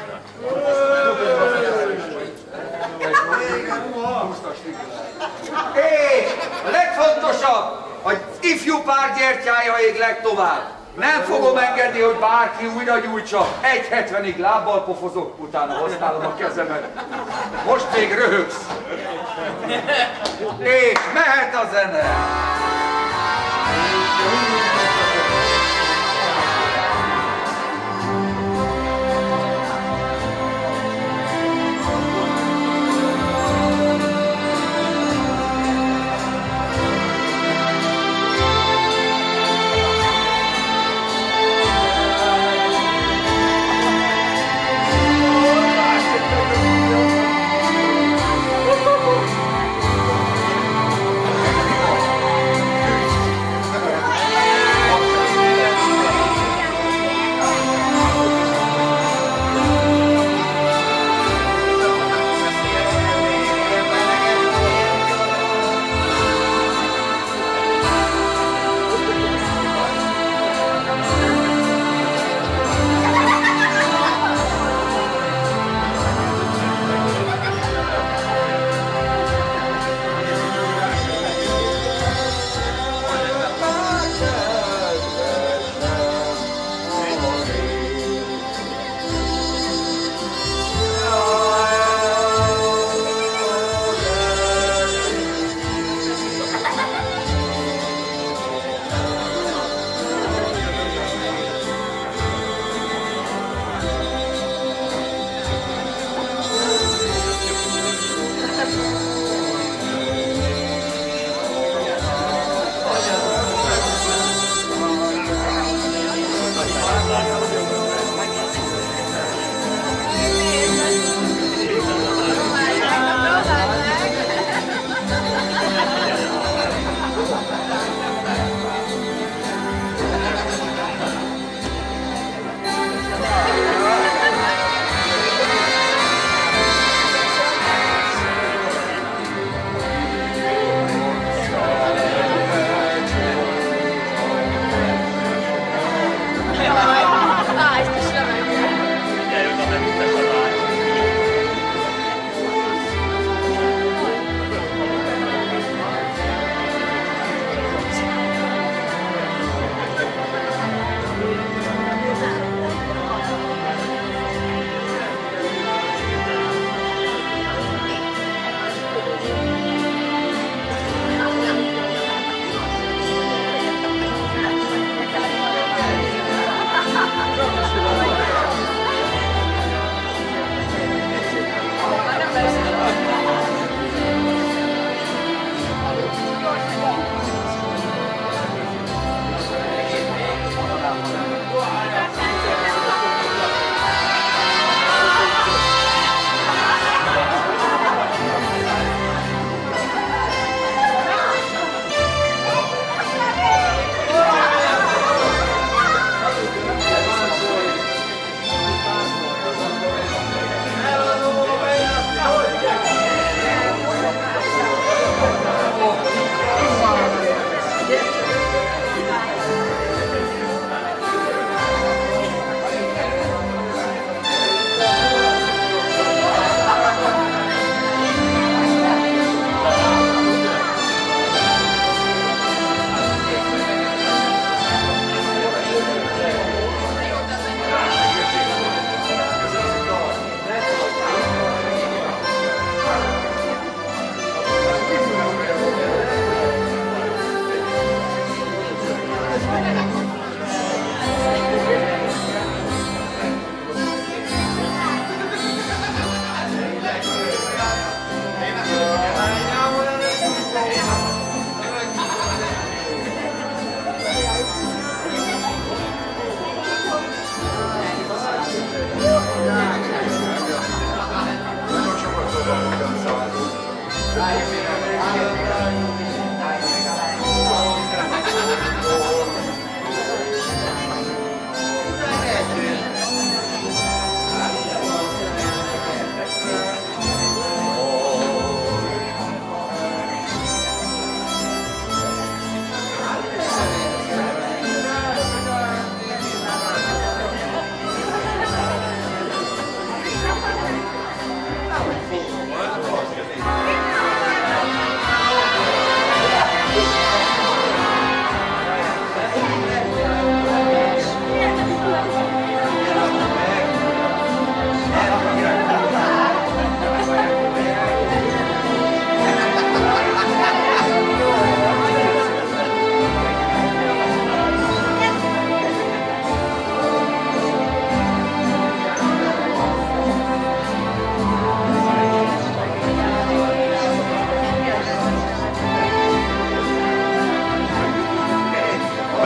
És a legfontosabb, az ifjú pár gyertyája ég legtovább. Nem fogom engedni, hogy bárki újra gyújtsa. egy hetvenig lábbal pofozok, utána használom a kezemet. Most még röhögsz. És mehet a zene!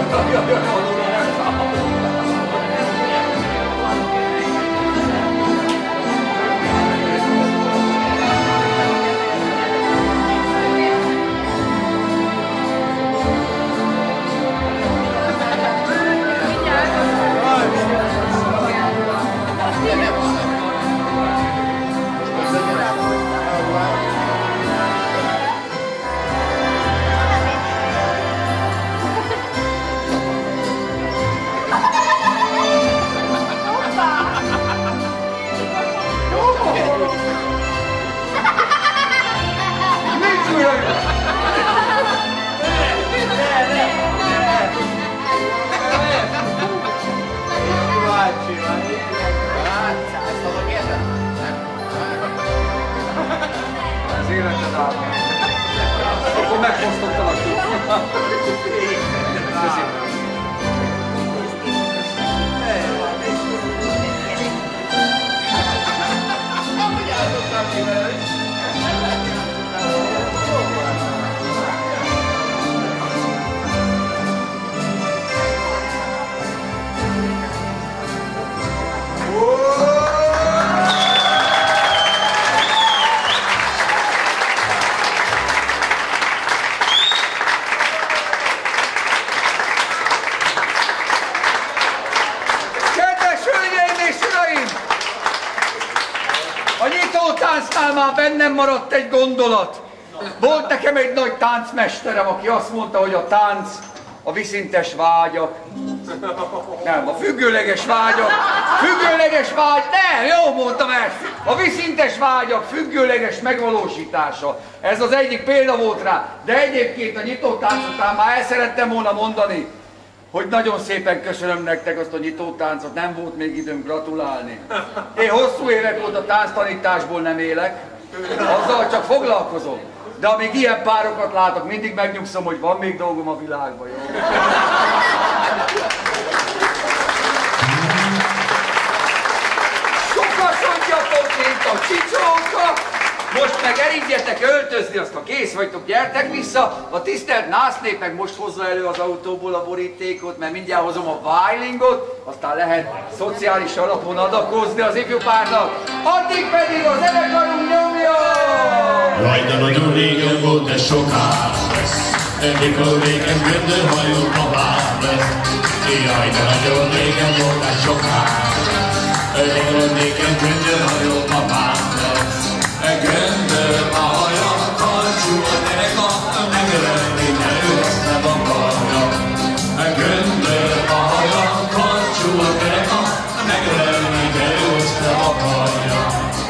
Akkor megfosztottalak ki. Köszönöm. Már bennem maradt egy gondolat. Volt nekem egy nagy táncmesterem, aki azt mondta, hogy a tánc a viszintes vágyak. Nem, a függőleges vágyak. Függőleges vágy. Nem, jó mondtam ezt. A viszintes vágyak függőleges megvalósítása. Ez az egyik példa volt rá. De egyébként a nyitott tánc után már el szerettem volna mondani, hogy nagyon szépen köszönöm nektek azt a nyitótáncot, nem volt még időm gratulálni. Én hosszú évek óta tánctanításból nem élek, azzal csak foglalkozom. De amíg ilyen párokat látok, mindig megnyugszom, hogy van még dolgom a világban, jó? Sokasodjatok, mint a csicsóka! Most meg elindjetek öltözni, azt ha kész vagytok, gyertek vissza. A tisztelt násznép meg most hozza elő az autóból a borítékot, mert mindjárt hozom a vájlingot, aztán lehet szociális alapon adakozni az ifjú párnak. Addig pedig a zenekarunk nyomja! Jaj, de nagyon régen volt, ez soká lesz, mikor régen göndörhajó babám lesz. Jaj, de nagyon régen volt, ez soká lesz, mikor régen göndörhajó babám lesz. Göndör a haja, karcsú a dereka, megölelni, de ő ezt nem akarja. Göndör a haja, karcsú a dereka, megölelni, de ő ezt nem akarja.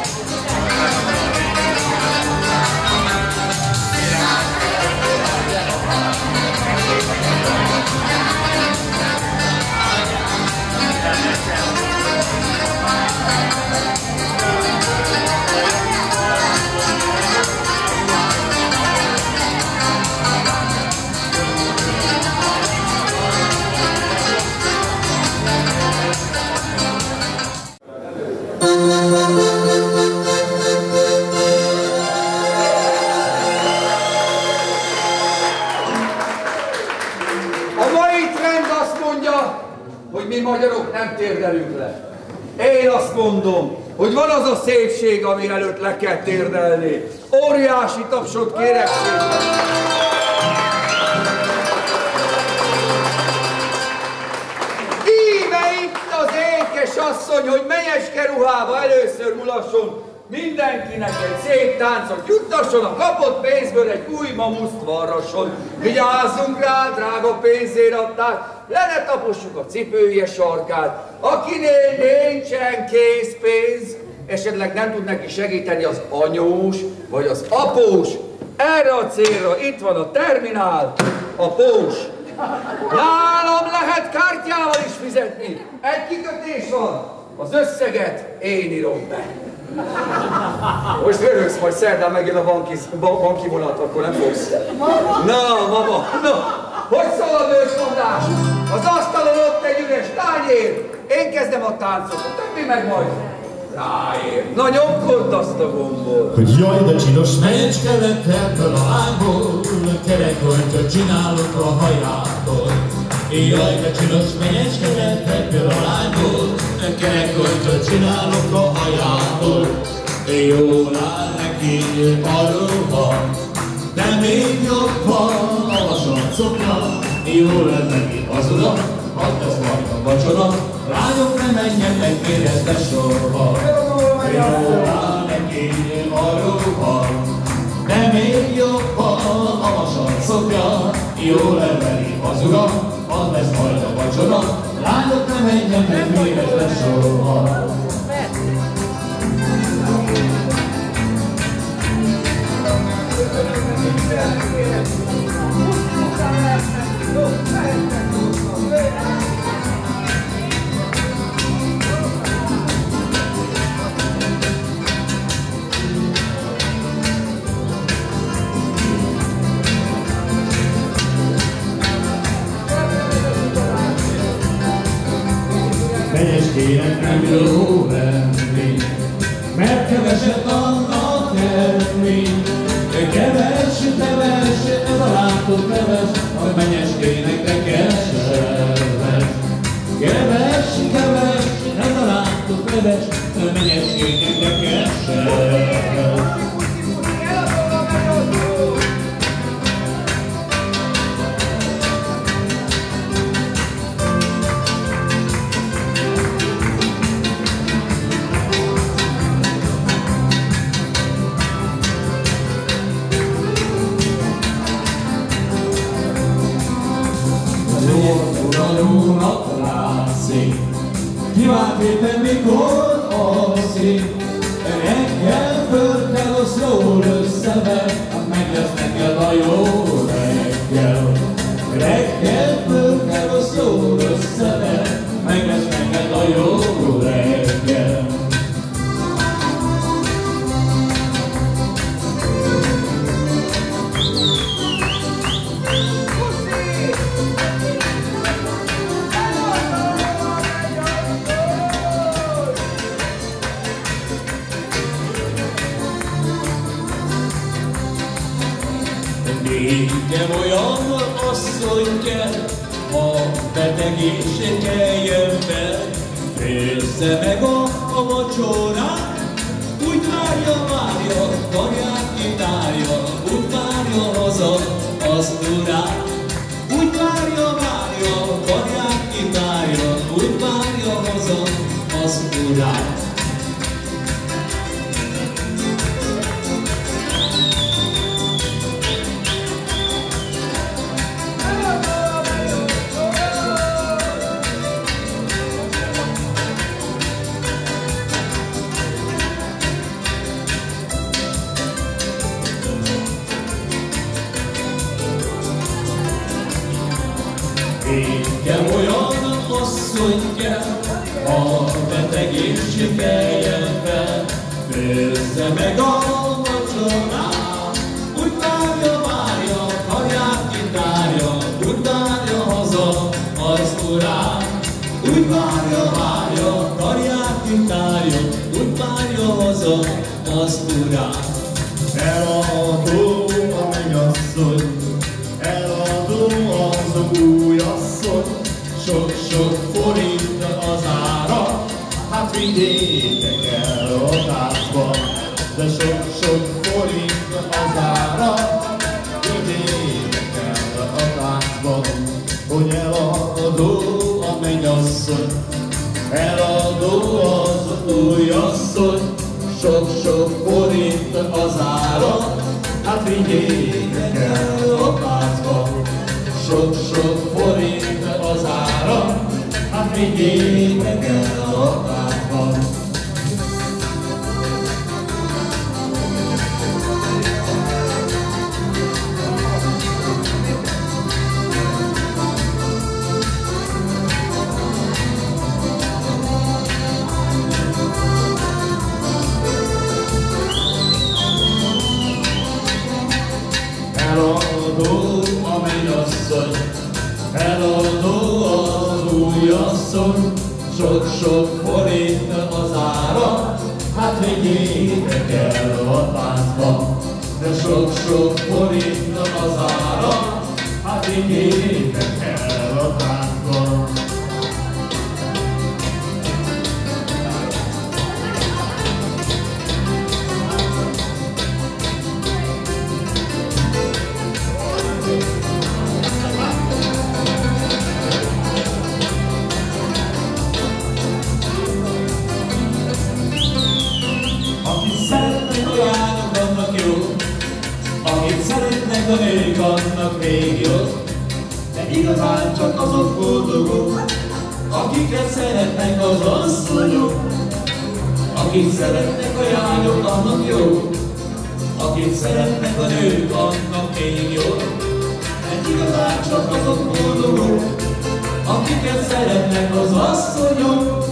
Mi magyarok nem térdelünk le. Én azt mondom, hogy van az a szépség, ami előtt le kell térdelni. Óriási tapsot kérek szépen. Íme itt az ékes asszony, hogy menyeske ruhába először mulasson, mindenkinek egy szép táncot juttasson, a kapott pénzből egy új mamuszt varrasson. Vigyázzunk rá, drága pénzért adták, le ne tapossuk a cipője sarkát. Akinél nincsen készpénz, esetleg nem tud neki segíteni az anyós vagy az após. Erre a célra itt van a terminál, a pós. Nálam lehet kártyával is fizetni. Egy kikötés van, az összeget én írom be. Most röhögsz, majd szerdán megjön a banki, banki vonat, akkor nem fogsz. Na, mama, na, hogy szól a bősmondás? Az asztalon ott egy üres tányér, én kezdem a táncot, a többi meg majd ráér. Na, nyomkodd azt a gombot. Hogy jaj, de csinos mecske lett ebből a lányból, kerekönyvöt csinálok a hajától. Jaj, de csinos menyecske lett ebből a lányból, kerekkönyvöt csinálok a hajából. Jól áll neki a ruha, de még jobban a vasarcokra. Jól lett neki az ura, hadd lesz majd a vacsora. Lányok, ne menjetek, érezte soha. Jól áll neki a ruha, de még jobban a vasarcokra. Jól lett neki az ura, hadd lesz majd a vacsora. Lányok, ne menjetek, érezte soha. Menyecskének nem jó lenni, mert keveset annak tenni. Keves, keves, ez a látott keves, a menyecskének te keserves. Keves, keves, ez a látott keves, a menyecskének te keserves. Uralónak látszik, kívánt éppen mikor alszik. Reggel föl kell, az jól összever, meg lesz neked a jó reggel. Reggel föl kell, az jól összever, meg lesz neked a jó reggel. Nékem olyan asszony kell, a betegését keljen fel. Félsze meg a, a vacsorát, úgy várja, várja, karját kitárja, úgy várja haza az urát. Úgy várja, várja, karját kitárja, úgy várja haza az urát. Nékem olyan asszony kell, a betegését keljen fel. Főzze meg a vacsorát, úgy várja, várja, karját kitárja, úgy várja haza az urát. Úgy várja, várja, karját kitárja, úgy várja haza az urát. Eladó a mennyasszony, eladó az új asszony, sok-sok forint az ára, hát vigyétek el a táncba, de sok-sok forint az ára, vigyétek el a táncba, hogy eladó a mennyasszony, eladó az új asszony, sok-sok forint az ára, hát vigyétek el a táncba. Sok-sok forint az ára, hát vigyétek el a táncba. Eladó a mennyasszony, eladó az új asszony, sok-sok forint az ára, hát vigyétek el a táncba. De sok-sok forint az ára, hát vigyétek el a táncba. vannak még jobb, de igazán csak azok boldogok, akiket szeretnek az asszonyok. Akik szeretnek a lányok, annak jó, akik szeretnek a nők, annak még jobb, mert igazán csak azok boldogok, akiket szeretnek az asszonyok.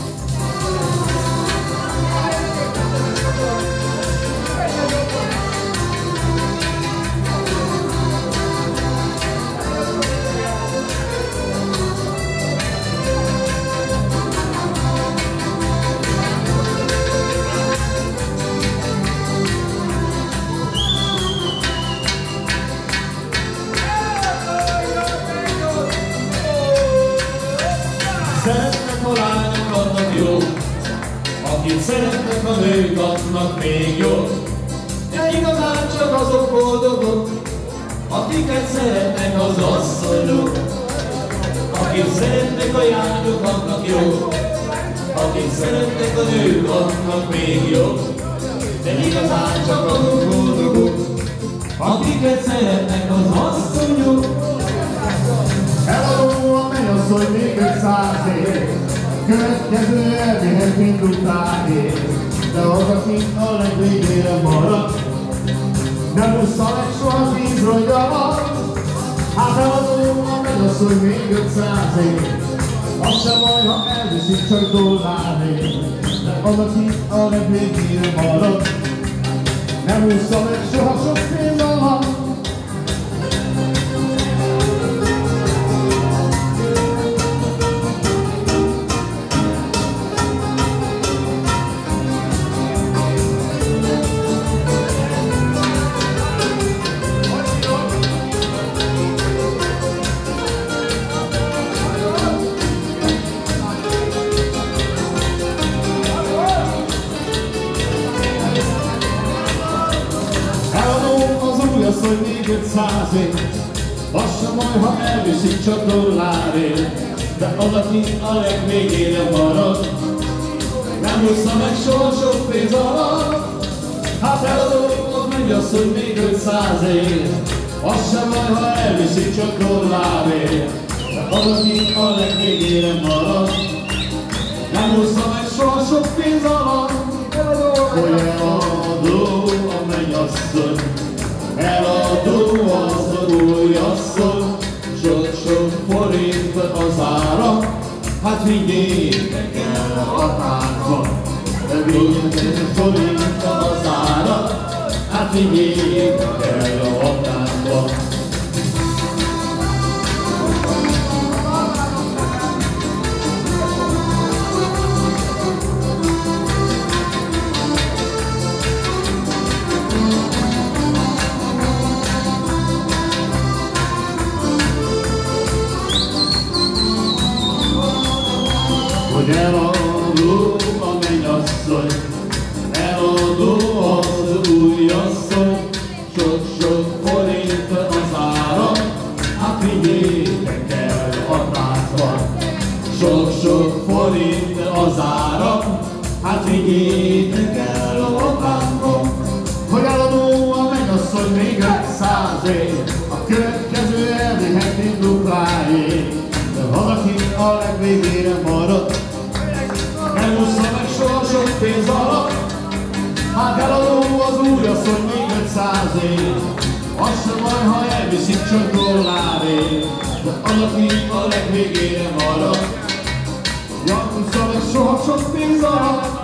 Szeretnek a lányok, annak jó, akik szeretnek a nők, annak még jobb, de igazán csak azok boldogok, akiket szeretnek az asszonyok. Akik szeretnek a lányok, annak jó, akik szeretnek a nők, annak még jobb, de igazán csak azok boldogok, akiket szeretnek az asszonyok. Eladó a mennyasszony még ötszáz év, következő elvihet mind utáné, de az, aki a legvégére marad, nem ússza meg soha tíz rongyalat. Hát eladó a mennyasszony még ötszáz év, az sem baj, ha elviszik csak dollárnél, de az, aki a legvégére marad, nem ússza meg soha sok pénz alatt. Hogy még ötszáz év, az sem baj, ha elviszik csak dollárért, de az, aki a legvégére marad, nem ússza meg soha sok pénz alatt. Hát eladó a mennyasszony még ötszáz év, az sem baj, ha elviszik csak dollárért, de az, aki a legvégére marad, nem ússza meg soha sok pénz alatt. Hogy eladó a mennyasszony, eladó az új asszony, sok-sok forint az ára, hát vigyétek el a táncba, vigyétek forint az ára, hát vigyétek el a táncba. Hogy eladó a mennyasszony, eladó az új asszony, sok-sok forint az ára, hát vigyétek el a táncba. Sok-sok forint az ára, hát vigyétek el a táncba. Hogy eladó a mennyasszony még ötszáz év, a következő elvihet mind dupláért, de valaki a legvégére marad, nem ússza meg soha sok pénz alatt. Hát eladó az újasszony még ötszáz év, az sem baj, ha elviszik csak dollárért, de az, aki a legvégére marad, nem ússza meg soha sok pénz alatt.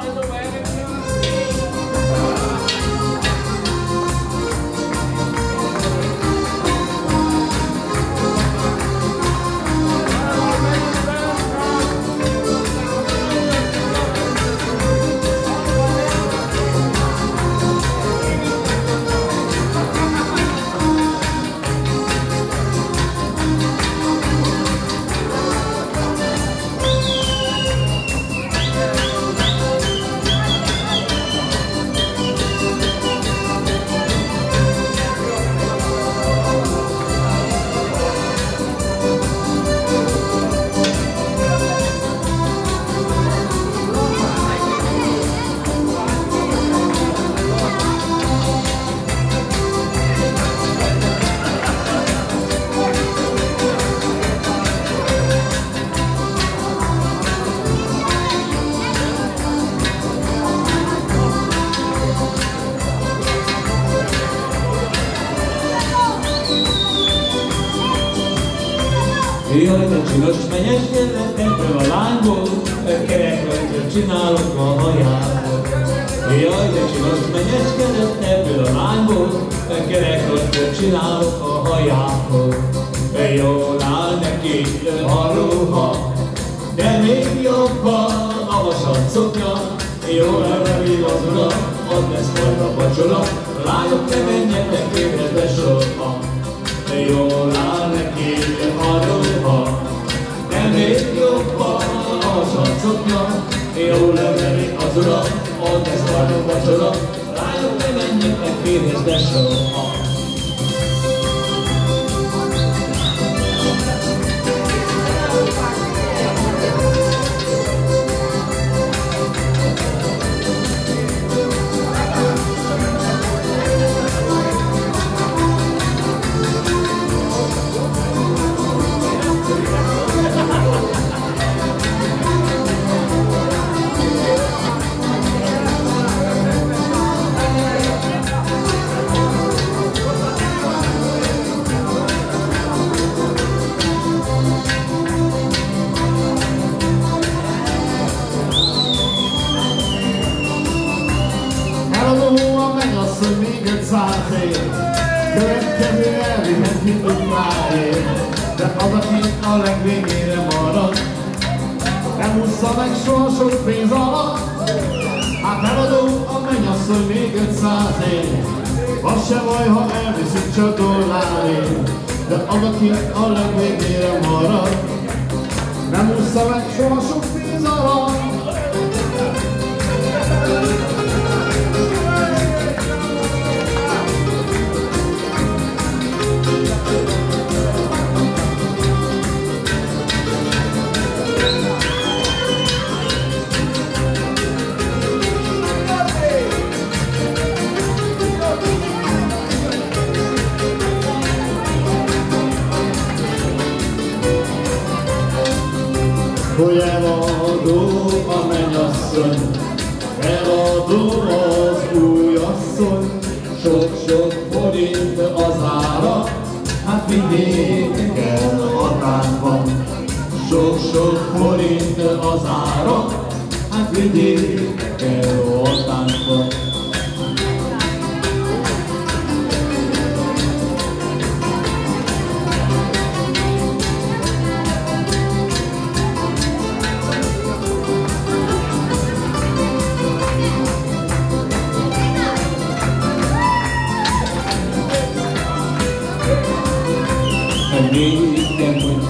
Jaj, de csinos menyeskedett ebből a lányból, kerekrajzot csinálok a hajából. Jaj, de csinos menyeskedett ebből a lányból, kerekrajzot csinálok a hajából. Jól áll neki a ruha, de még jobban a vasat szoknya. Jól elrevél az uram, ott lesz majd a vacsora, lányok, ne menjetek évredbe sorba. Jól áll neki a ruha, de még jobban a vasat szoknya. Jól elrevél az uram, ott lesz majd a vacsora, lányok, ne menjetek évredbe sorba. Következő elvihet hitünk ráér, de az, aki a legvégére marad, nem ússza meg soha sok pénz alatt. Hát eladom a mennyasszony még ötszáz év, az se baj, ha elviszik csak dollárért, de az, aki a legvégére marad, nem ússza meg soha sok pénz alatt. Hogy eladó a mennyasszony, eladó az új asszony, sok-sok forint az ára, hát vigyétek el a táncban. Sok-sok forint az ára, hát vigyétek el a táncban. Nékem,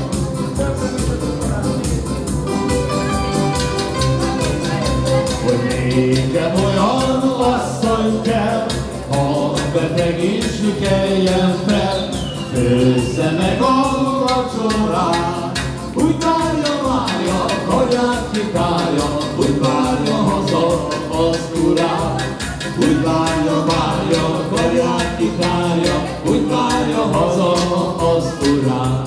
hogy nékem olyan asszony kell, ha beteg is keljen fel, főzze meg a vacsorát, úgy várja, várja, kaját kitárja, úgy várja haza az urát. Úgy várja, várja, kaját kitárja, úgy várja haza az urát.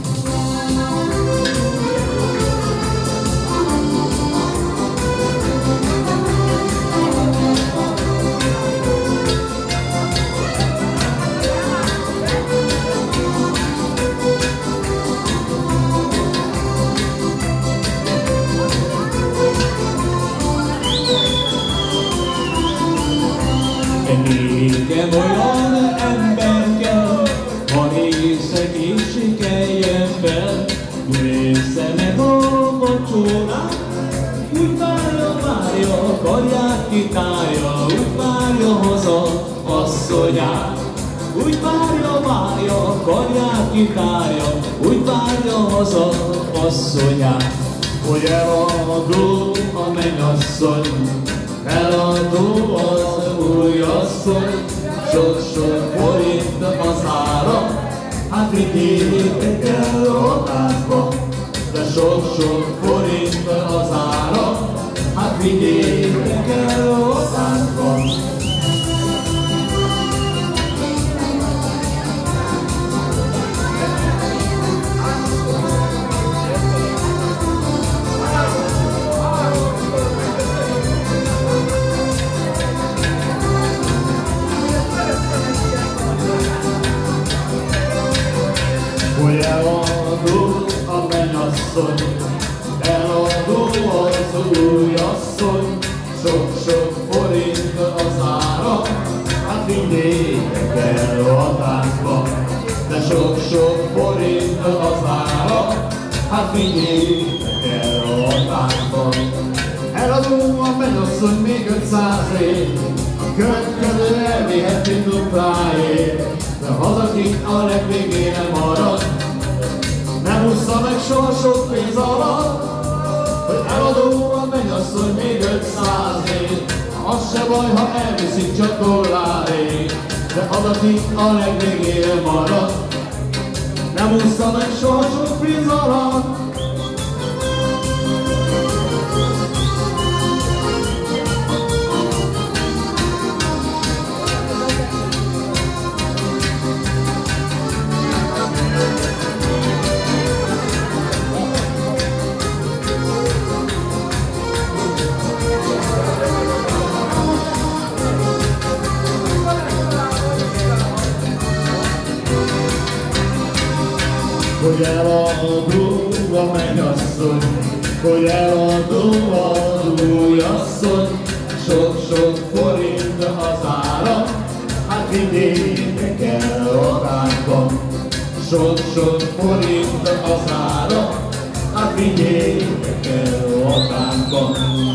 Nékem olyan ember kell, ha észek is sikeljen fel, nézze meg a vacsorát, úgy várja, várja, karját kitárja, úgy várja haza asszonyát. Úgy várja, várja, karját kitárja, úgy várja haza asszonyát. Hogy eladó a mennyasszony, eladó az új asszony, sok-sok forint az ára, hát vigyétek el a táncba. De sok-sok forint az ára, hát vigyétek el a táncba. Hogy eladó a mennyasszony, eladó az új asszony, sok-sok forint az ára, hát vigyétek el a táncba, de sok-sok forint az ára, hát vigyétek el a táncba. Eladó a mennyasszony még ötszázért, a következő elviheti dupláért, de hazakint a legvégére marad, nem ússza meg soha sok pénz alatt, hogy eladó a mennyasszony még ötszázért, az se baj, ha elviszik csak dollárért, de hazakint a legvégére marad, nem ússza meg soha sok pénz alatt. Hogy eladó a mennyasszony, hogy eladó az új asszony, sok-sok forint az ára, hát vigyétek el a táncba. Sok-sok forint az ára, hát vigyétek el a táncba.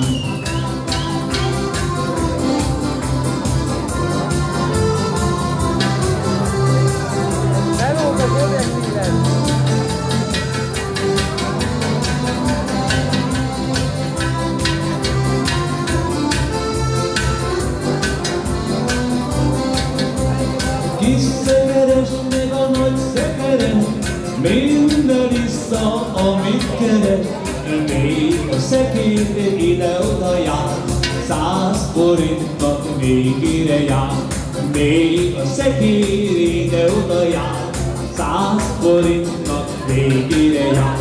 Kis szekeres, meg a nagy szekeres, minden iszta, amit keres. Még a szekér ide-oda jár, száz forintnak végére jár. Még a szekér ide-oda jár, száz forintnak végére jár.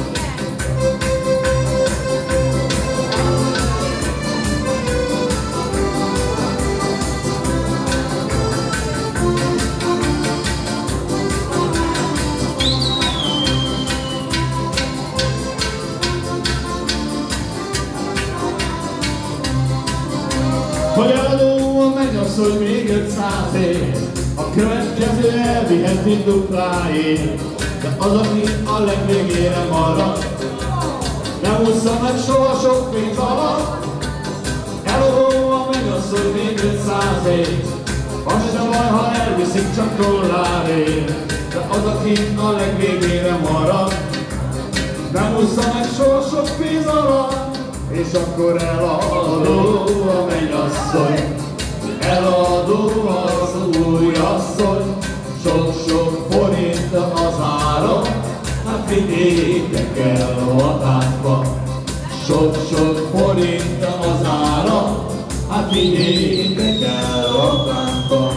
Hogy eladó a mennyasszony még ötszázért, a következő elviheti dupláért, de az, aki a legvégére marad, nem ússza meg soha sok pénz alatt. Eladó a mennyasszony még ötszázért, az se baj, ha elviszik csak dollárért, de az, aki a legvégére marad, nem ússza meg soha sok pénz alatt. És akkor eladó a mennyasszony, eladó az új asszony, sok-sok forint az ára, hát vigyétek el a táncba. Sok-sok forint az ára, hát vigyétek el a táncba.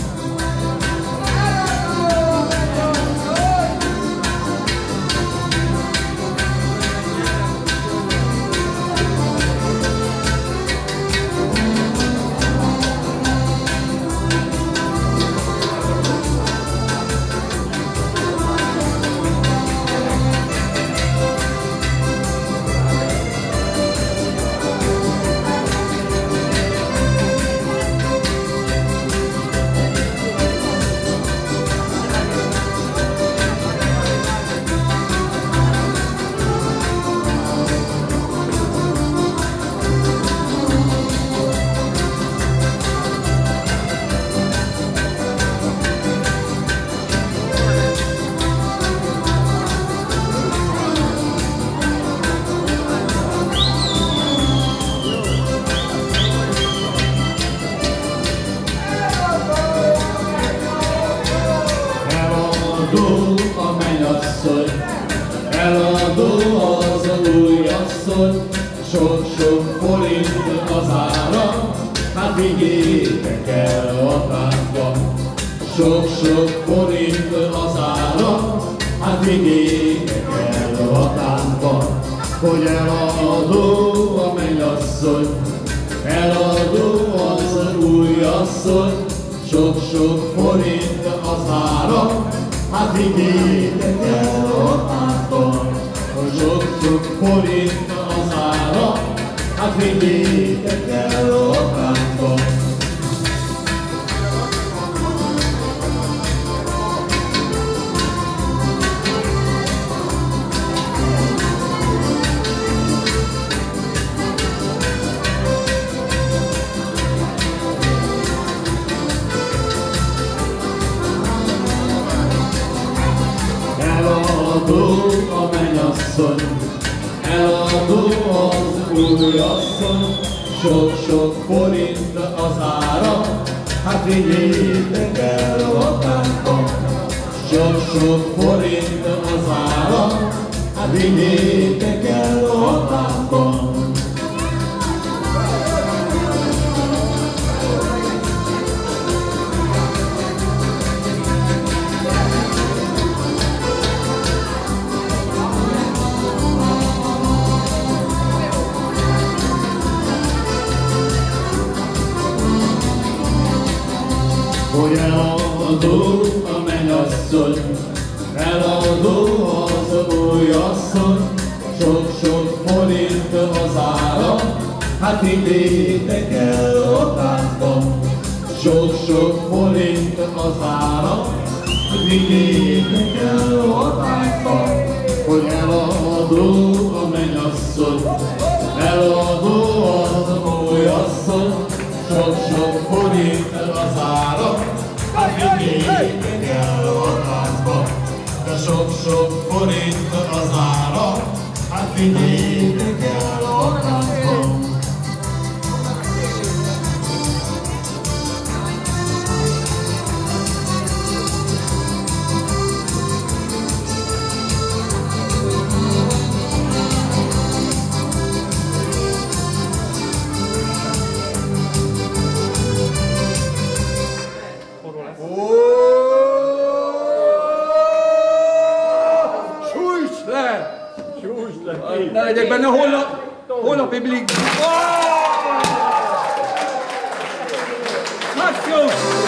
Eladó a mennyasszony, eladó az új asszony, sok-sok forint az ára, hát vigyétek el a táncba. Sok-sok forint az ára, hát vigyétek el a táncba. Hogy eladó a mennyasszony, eladó az új asszony, sok-sok forint az ára, hát vigyétek el a táncba. Sok-sok forint az ára, hát vigyétek el a táncba. Eladó a mennyasszony, eladó az újasszony, sok-sok forint az ára, hát vigyétek el a táncba. Sok-sok forint az ára, hát vigyétek el a táncba. Hogy eladó a mennyasszony, eladó az újasszony, sok-sok forint az ára, hát vigyétek el a táncba. Sok-sok forint az ára, hát vigyétek el a táncba. Hogy eladó a mennyasszony, eladó az újasszony, sok-sok forint az ára, hát vigyétek el a táncba. De sok-sok forint az ára, hát vigyétek el a táncba. Ne legyek benne, holnap, holnap iblik. Hát jó!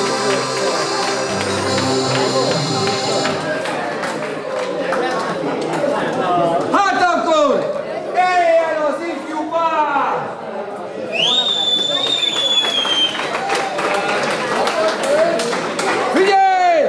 Hát akkor! Éljen az ifjú pár! Figyelj!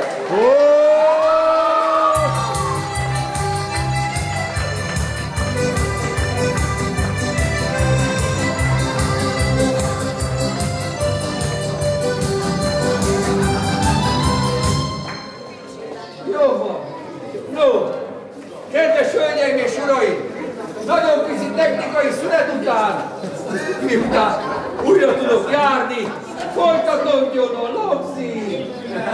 Kedves hölgyeim és uraim! Nagyon pici technikai szünet után, miután újra tudok járni, folytatódjon a lopszín!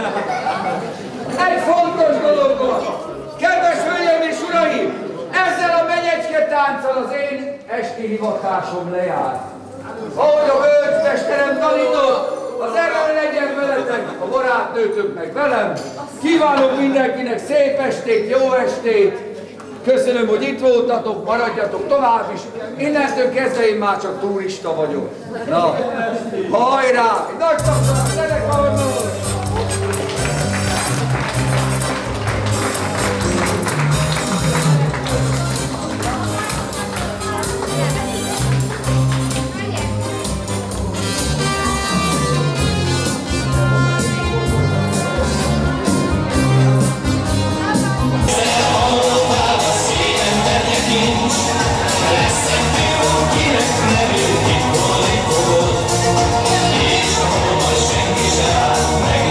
Egy fontos dolog van! Kedves hölgyeim és uraim! Ezzel a menyecske tánccal az én esti hivatásom lejár. Ahogy a bölcsmesterem tanított, az erő legyen veletek, a barátnőtök meg velem. Kívánok mindenkinek szép estét, jó estét. Köszönöm, hogy itt voltatok, maradjatok tovább is. Innentől kezdve én már csak turista vagyok. Na, hajrá! Nagy tapsolás, zenekarnak! Senki sem, meg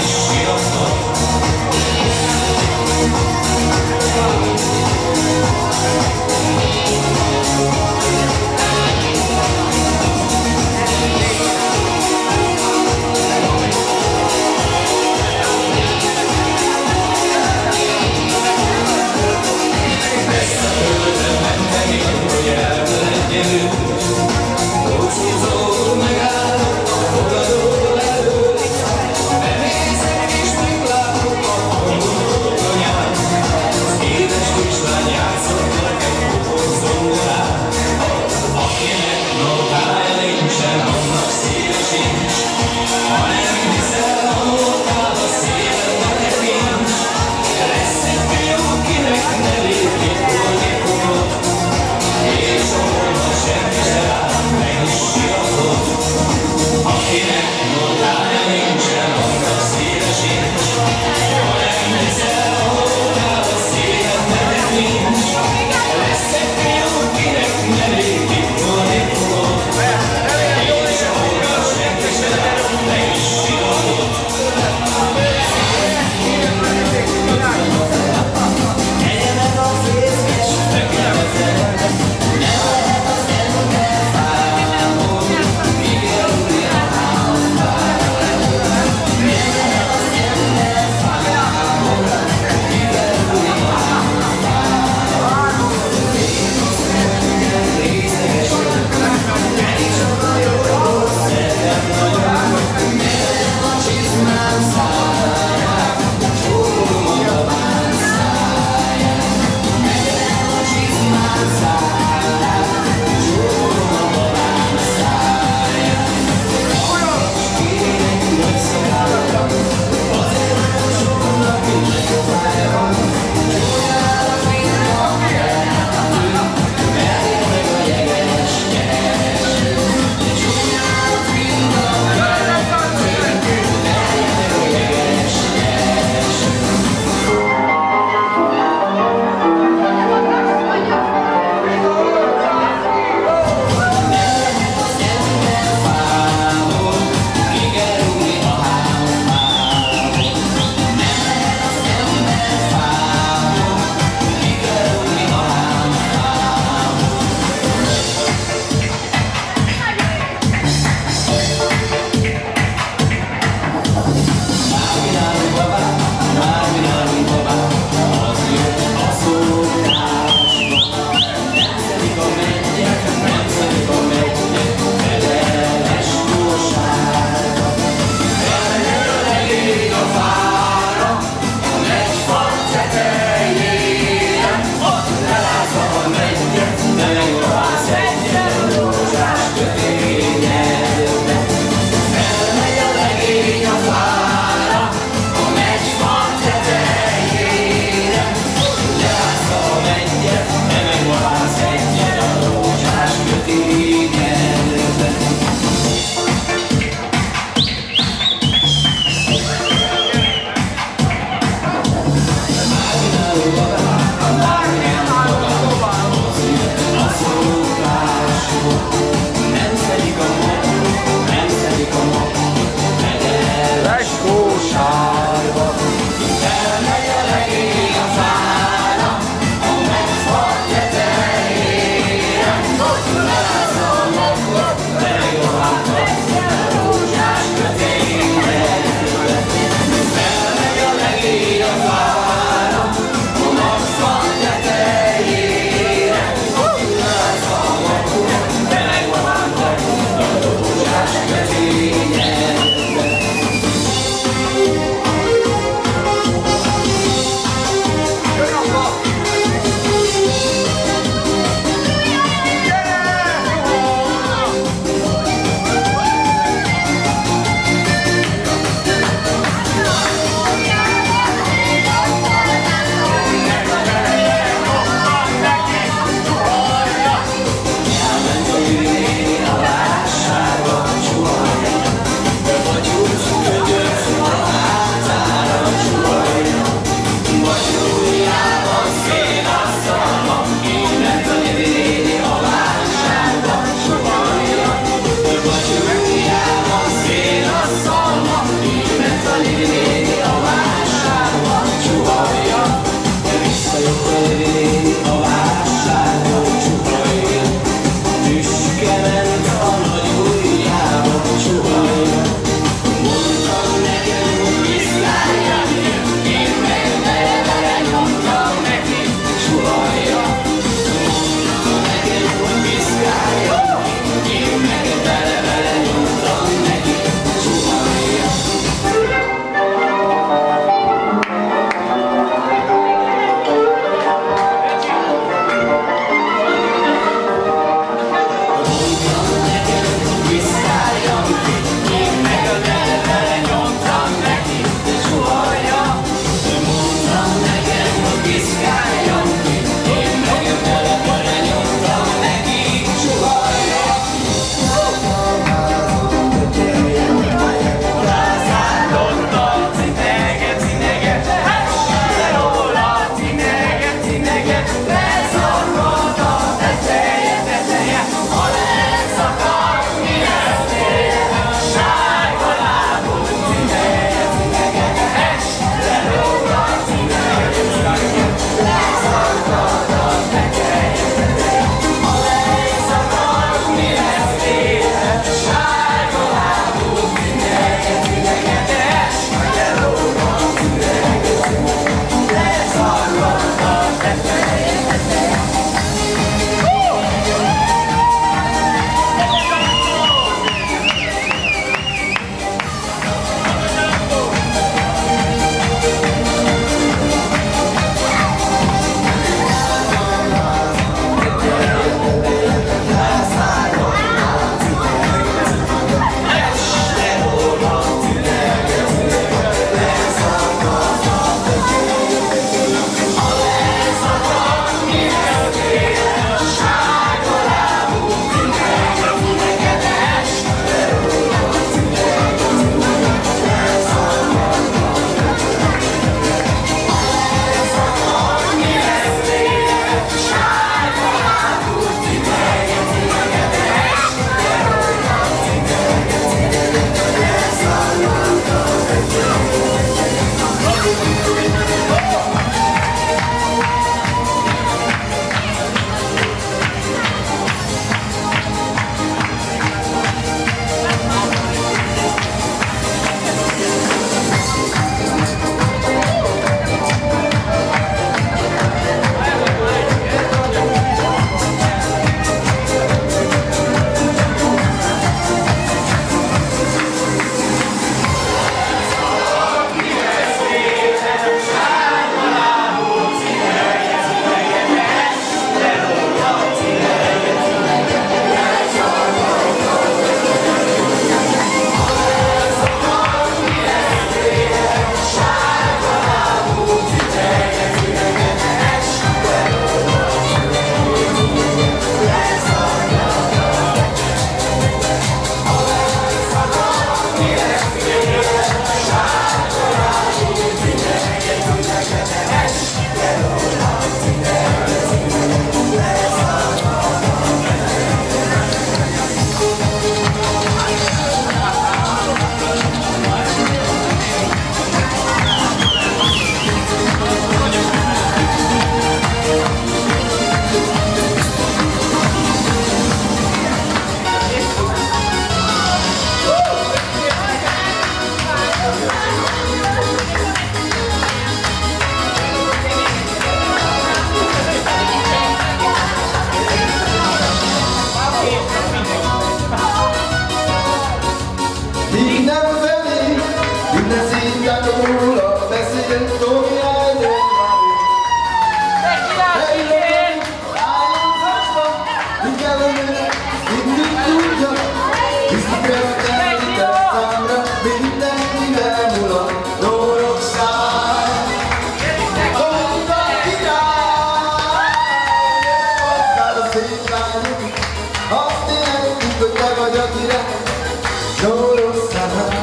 menet, mindig tudja, hiszre terített számra, mindenkivel mulat, lórok száll. Mondta király, adtál a szép lányok, azt énektük, hogy te vagy a király, lórok száll.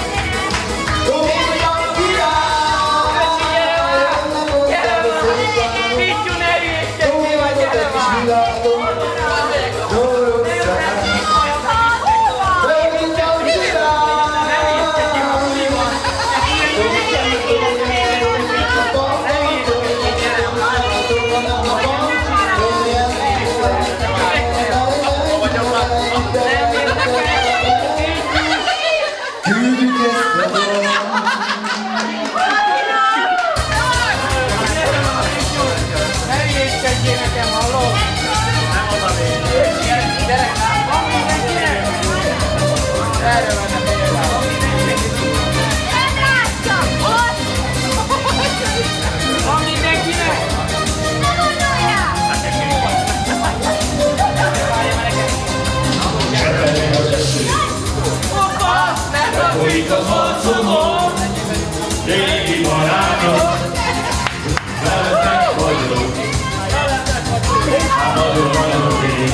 Folyik az arcomon, régi barátok, veletek vagyok, hát nagyon-nagyon rég.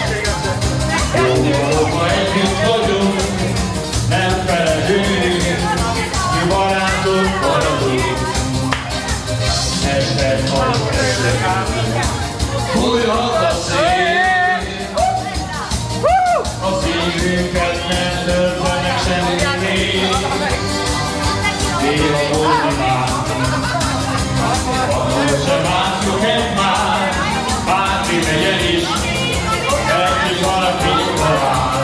Jóval együtt vagyunk, nem felejtünk, mi barátok maradunk. Este az eső, fújhat a szél, a szívünket nem töltenek semmi. Néha boldogán, akkor sem látjuk egymást, bármi megyen is, együtt valaki talál.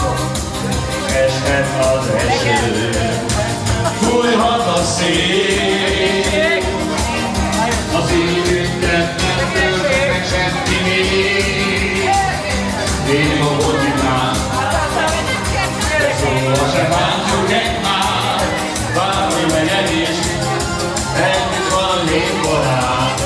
Eshet az eső, fújhat a szél, az évünket nem töltenek semmi még. Néha boldogán, soha sem látjuk egymást, bármi megyen is, együtt van a hét barát.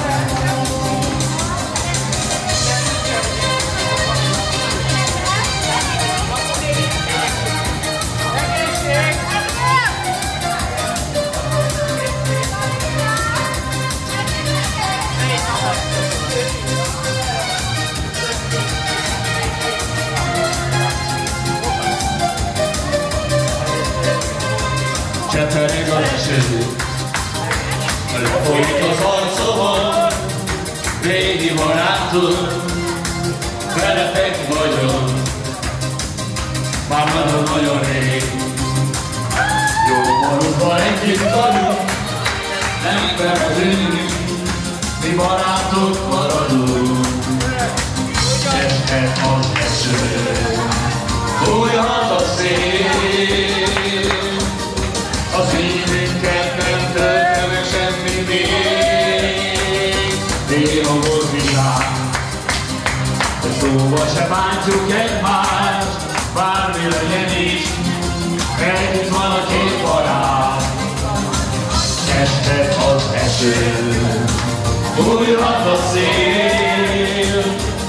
Csepereg az eső, lefolyik az arcomon, régi barátok, veletek vagyok, már nagyon-nagyon rég. Jó marokban együtt vagyunk, nem felezünk, mi barátok maradunk. Eshet az eső, fújhat a szél, a szívünket nem töltenek semmi még. Néha volt világ, de szóval se bántjuk egymást, bármi legyen is, együtt van a két barát. Eshet az eső, fújhat a szél,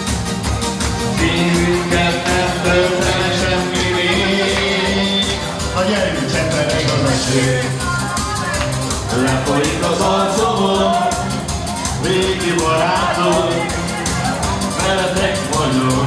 szívünket nem töltenek semmi még. A gyerünk csepereg az eső, lefolyik az arcomon, régi barátok, veletek vagyok.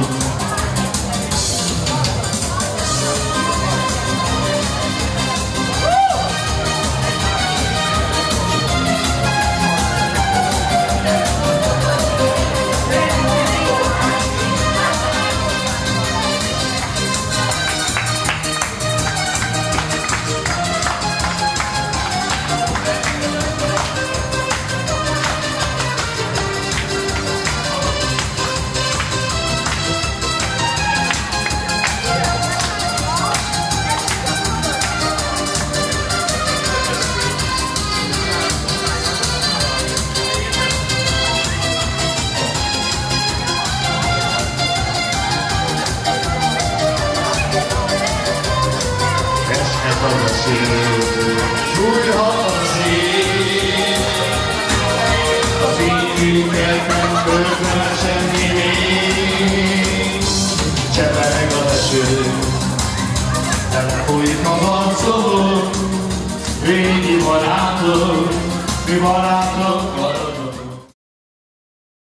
Fújhat a szél, a szívünket nem töltve semmi még. belefolyik a harcol, régi barátok, mi barátok maradunk.